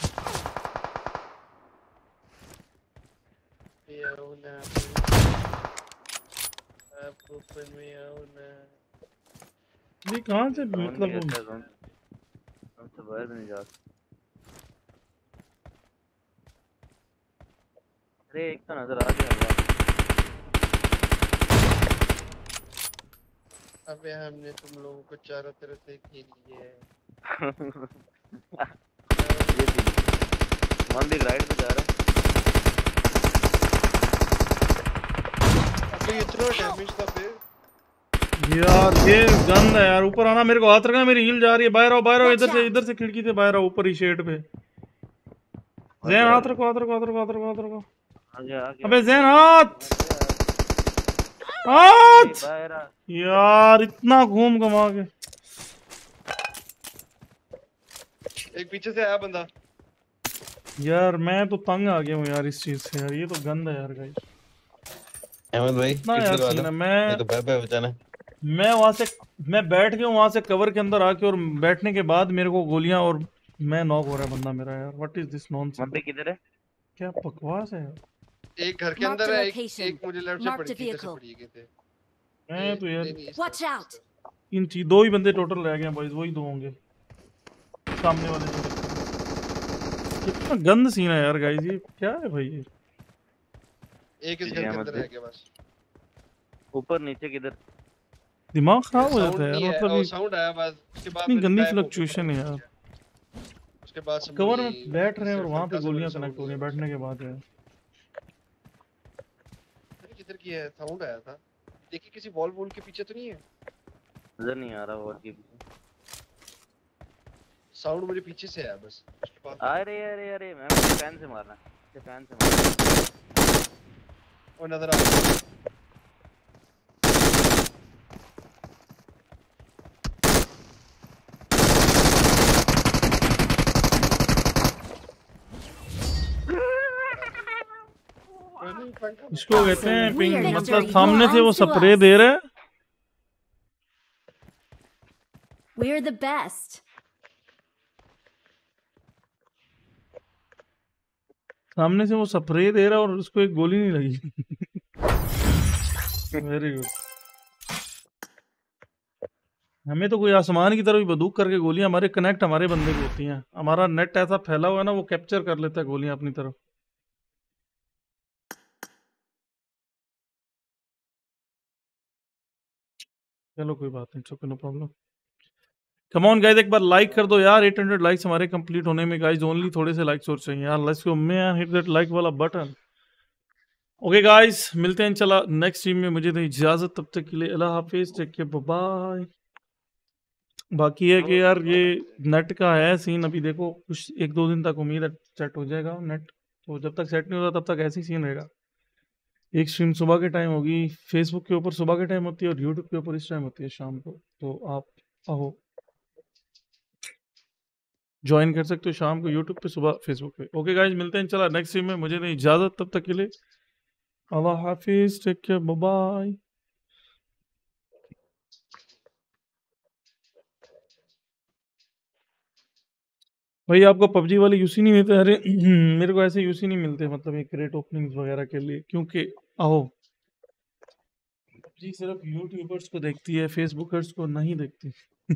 ये आओ ना आप ऊपर में आओ ना। ये कहाँ से मतलब हम तो बाहर नहीं जा सकते। अरे एक तो नजर आ गया। अबे हमने तुम लोगों को चारों तरफ से घेर लिया है। ये थी वन भी राइट पे जा रहा है। अबे इतना डैमेज था बे। यार ये गंद है यार। ऊपर आना, मेरे को हाथ रखना, मेरी हील जा रही है। बाहर आओ, बाहर आओ, इधर से इधर से खिड़की से बाहर आओ, ऊपर ही शेड पे। जैन हाथ रखो हाथ रखो हाथ रखो हाथ रखो हाथ रखो। आ गया आ गया अबे जैन हाथ हाथ बाहर आ। यार इतना घूम घुमा के। एक पीछे से आया बंदा। यार मैं तो तंग आ गया हूँ यार इस चीज से यार, ये तो गंद है यार गाइस। अहमद भाई इतना किट यार लगवा सीन लो, है। नहीं मैं तो बाय बाय बचाना। मैं वहां से मैं बैठ गया हूँ वहां से कवर के अंदर आके, और बैठने के बाद मेरे को गोलियां, और मैं नॉक हो रहा है बंदा मेरा यार। What is this nonsense? Mummy किधर है? क्या बकवास है यार। एक घर के Marked अंदर a है, एक, location. एक मुझे लेफ्ट से Marked पड़ी a थी, इधर से vehicle. पड़ी गए थे। मैं तो यार नहीं नहीं इस Watch तरफ, out. इस तरफ। इन चीज दो ही बंदे टोटल रह गए हैं बॉयज, वही दो होंगे सामने वाले जो। कितना गंद सीन है यार गाइस, ये क्या है भाई ये? एक इस जी, घर के अहमद अंदर भाई। रह गया बस। ऊपर नीचे किधर? दिमाग खराब हो साउंड जाता है नहीं यार, है मतलब और ये साउंड आया बस, उसके बाद इतनी फिर गंदी गायब हो गया, फ्लक्चुएशन है यार। उसके बाद समझ कवर में नहीं, बैठ रहे हैं और सिर्फ वहां पे हल्का सा गोलियां sound कनेक्ट हो रही हैं हुआ। बैठने के बाद यार। अरे किधर की है, साउंड आया था। देखिए किसी वॉल वॉल के पीछे तो नहीं है। नजर नहीं आ रहा और के पीछे। साउंड मुझे पीछे से आया बस, उसके बाद अरे अरे अरे मैं मुझे फैन से मारना है, फैन से मारना। और नजर आ रहा। इसको कहते हैं पिंग, Victory मतलब सामने से वो belongs to स्प्रे us. दे रहा है। We're the best. सामने से वो स्प्रे दे रहा है और उसको एक गोली नहीं लगी। Very good. हमें तो कोई आसमान की तरफ ही बंदूक करके गोलियां, हमारे कनेक्ट हमारे बंदे की होती हैं। हमारा नेट ऐसा फैला हुआ है ना, वो कैप्चर कर लेता है गोलियां अपनी तरफ। चलो कोई बात नहीं, चुप, no problem. Come on guys, एक बार लाइक कर दो यार। आठ सौ लाइक्स हमारे कंप्लीट होने में गाइस ओनली थोड़े से लाइक्स और चाहिए यार। Let's go man, hit that like वाला बटन। ओके गाइस, मिलते हैं चला नेक्स्ट स्ट्रीम में। मुझे तो इजाजत, तब तक के लिए अल्लाह हाफिज, टेक केयर, बाय। बाकी है कि यार ये नेट का है सीन, अभी देखो कुछ एक दो दिन तक उम्मीद है सेट हो जाएगा नेट। तो जब तक सेट नहीं होता तब तक ऐसे ही सीन रहेगा। एक स्ट्रीम सुबह के टाइम होगी, फेसबुक के ऊपर सुबह के टाइम होती है और यूट्यूब के ऊपर इस टाइम होती है शाम को। तो आप आओ ज्वाइन कर सकते हो शाम को यूट्यूब पे, सुबह फेसबुक पे। ओके गाइज, मिलते हैं चला नेक्स्ट स्ट्रीम में। मुझे नहीं इजाजत, तब तक के लिए अल्लाह हाफिज, टेक केयर, बाय। भाई आपको पबजी वाले यूसी नहीं मिलते? अरे मेरे को ऐसे यूसी नहीं मिलते, मतलब ये क्रेट ओपनिंग्स वगैरह के लिए, क्योंकि आओ पबजी सिर्फ यूट्यूबर्स को देखती है, फेसबुकर्स को नहीं देखती।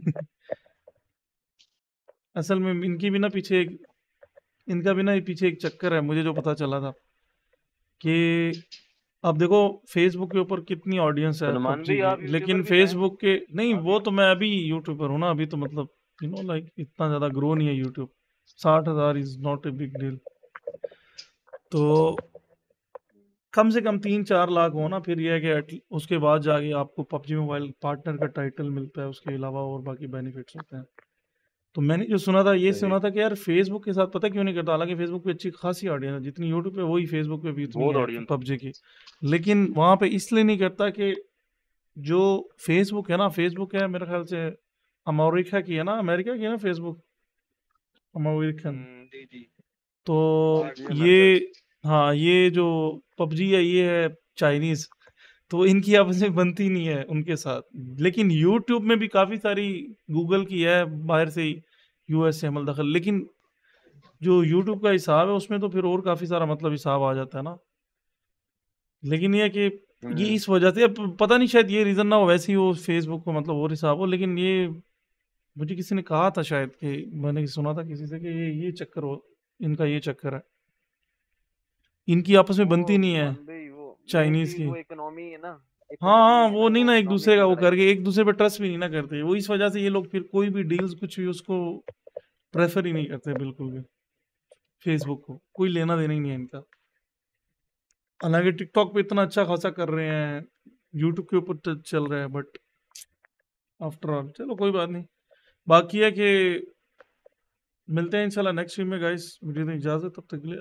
असल में इनकी भी ना पीछे एक इनका भी ना पीछे एक चक्कर है, मुझे जो पता चला था कि अब देखो फेसबुक के ऊपर कितनी ऑडियंस है सलमान पबजी भी आप की, यूट्यूबर लेकिन भी हैं? फेसबुक के नहीं, वो तो मैं अभी यूट्यूबर हूँ ना, अभी तो मतलब यू नो लाइक इतना ज़्यादा ग्रो नहीं है यूट्यूब। साठ हज़ार is not a big deal. तो कम से कम तीन चार लाख हो ना, फिर यह है कि at- उसके बाद जाके आपको पबजी मोबाइल पार्टनर का टाइटल मिलता है, उसके अलावा और बाकी बेनिफिट्स होते हैं। तो मैंने जो सुना था ये सही। सुना था कि यार फेसबुक के साथ पता क्यों नहीं करता, हालांकि फेसबुक पे अच्छी खासी ऑडियंस है, जितनी यूट्यूब पे वही फेसबुक पे भी इतनी बहुत है ऑडियंस। पबजी की। लेकिन वहां पे इसलिए नहीं करता कि जो फेसबुक है ना, फेसबुक है मेरे ख्याल से अमेरिका की है ना, अमेरिका की है ना फेसबुक, अमेरिकन। जी जी। तो हाँ जी, ये हाँ, ये जो पबजी है ये है चाइनीज, तो इनकी आपस में बनती नहीं है उनके साथ। लेकिन यूट्यूब में भी काफ़ी सारी गूगल की है बाहर से ही, यूएस से हमल दखल, लेकिन जो यूट्यूब का हिसाब है उसमें तो फिर और काफ़ी सारा मतलब हिसाब आ जाता है ना। लेकिन ये है कि ये इस वजह से, अब पता नहीं शायद ये रीज़न ना हो, वैसे ही वो फेसबुक को मतलब और हिसाब हो, लेकिन ये मुझे किसी ने कहा था शायद, कि मैंने सुना था किसी से कि ये ये चक्कर हो, इनका ये चक्कर है, इनकी आपस में बनती नहीं है सलमान भाई वो चाइनीज की। वो इकोनॉमी है ना, हाँ हाँ, इकोनॉमी है वो ना, नहीं वो ना एक इकोनॉमी दूसरे की का वो लड़ाई। करके एक दूसरे पे ट्रस्ट भी नहीं ना करते, वो इस वजह से ये लोग फिर कोई भी डील्स कुछ भी उसको प्रेफर ही नहीं करते बिल्कुल भी। फेसबुक को कोई लेना देना ही नहीं है इनका। हालांकि टिकटॉक पे इतना अच्छा खासा कर रहे हैं, यूट्यूब के ऊपर तो चल रहा है, बट आफ्टर ऑल चलो कोई बात नहीं। बाकी है कि मिलते हैं इंशाल्लाह नेक्स्ट वीक में गाइस, मुझे तो इजाज़त, तब तक के लिए।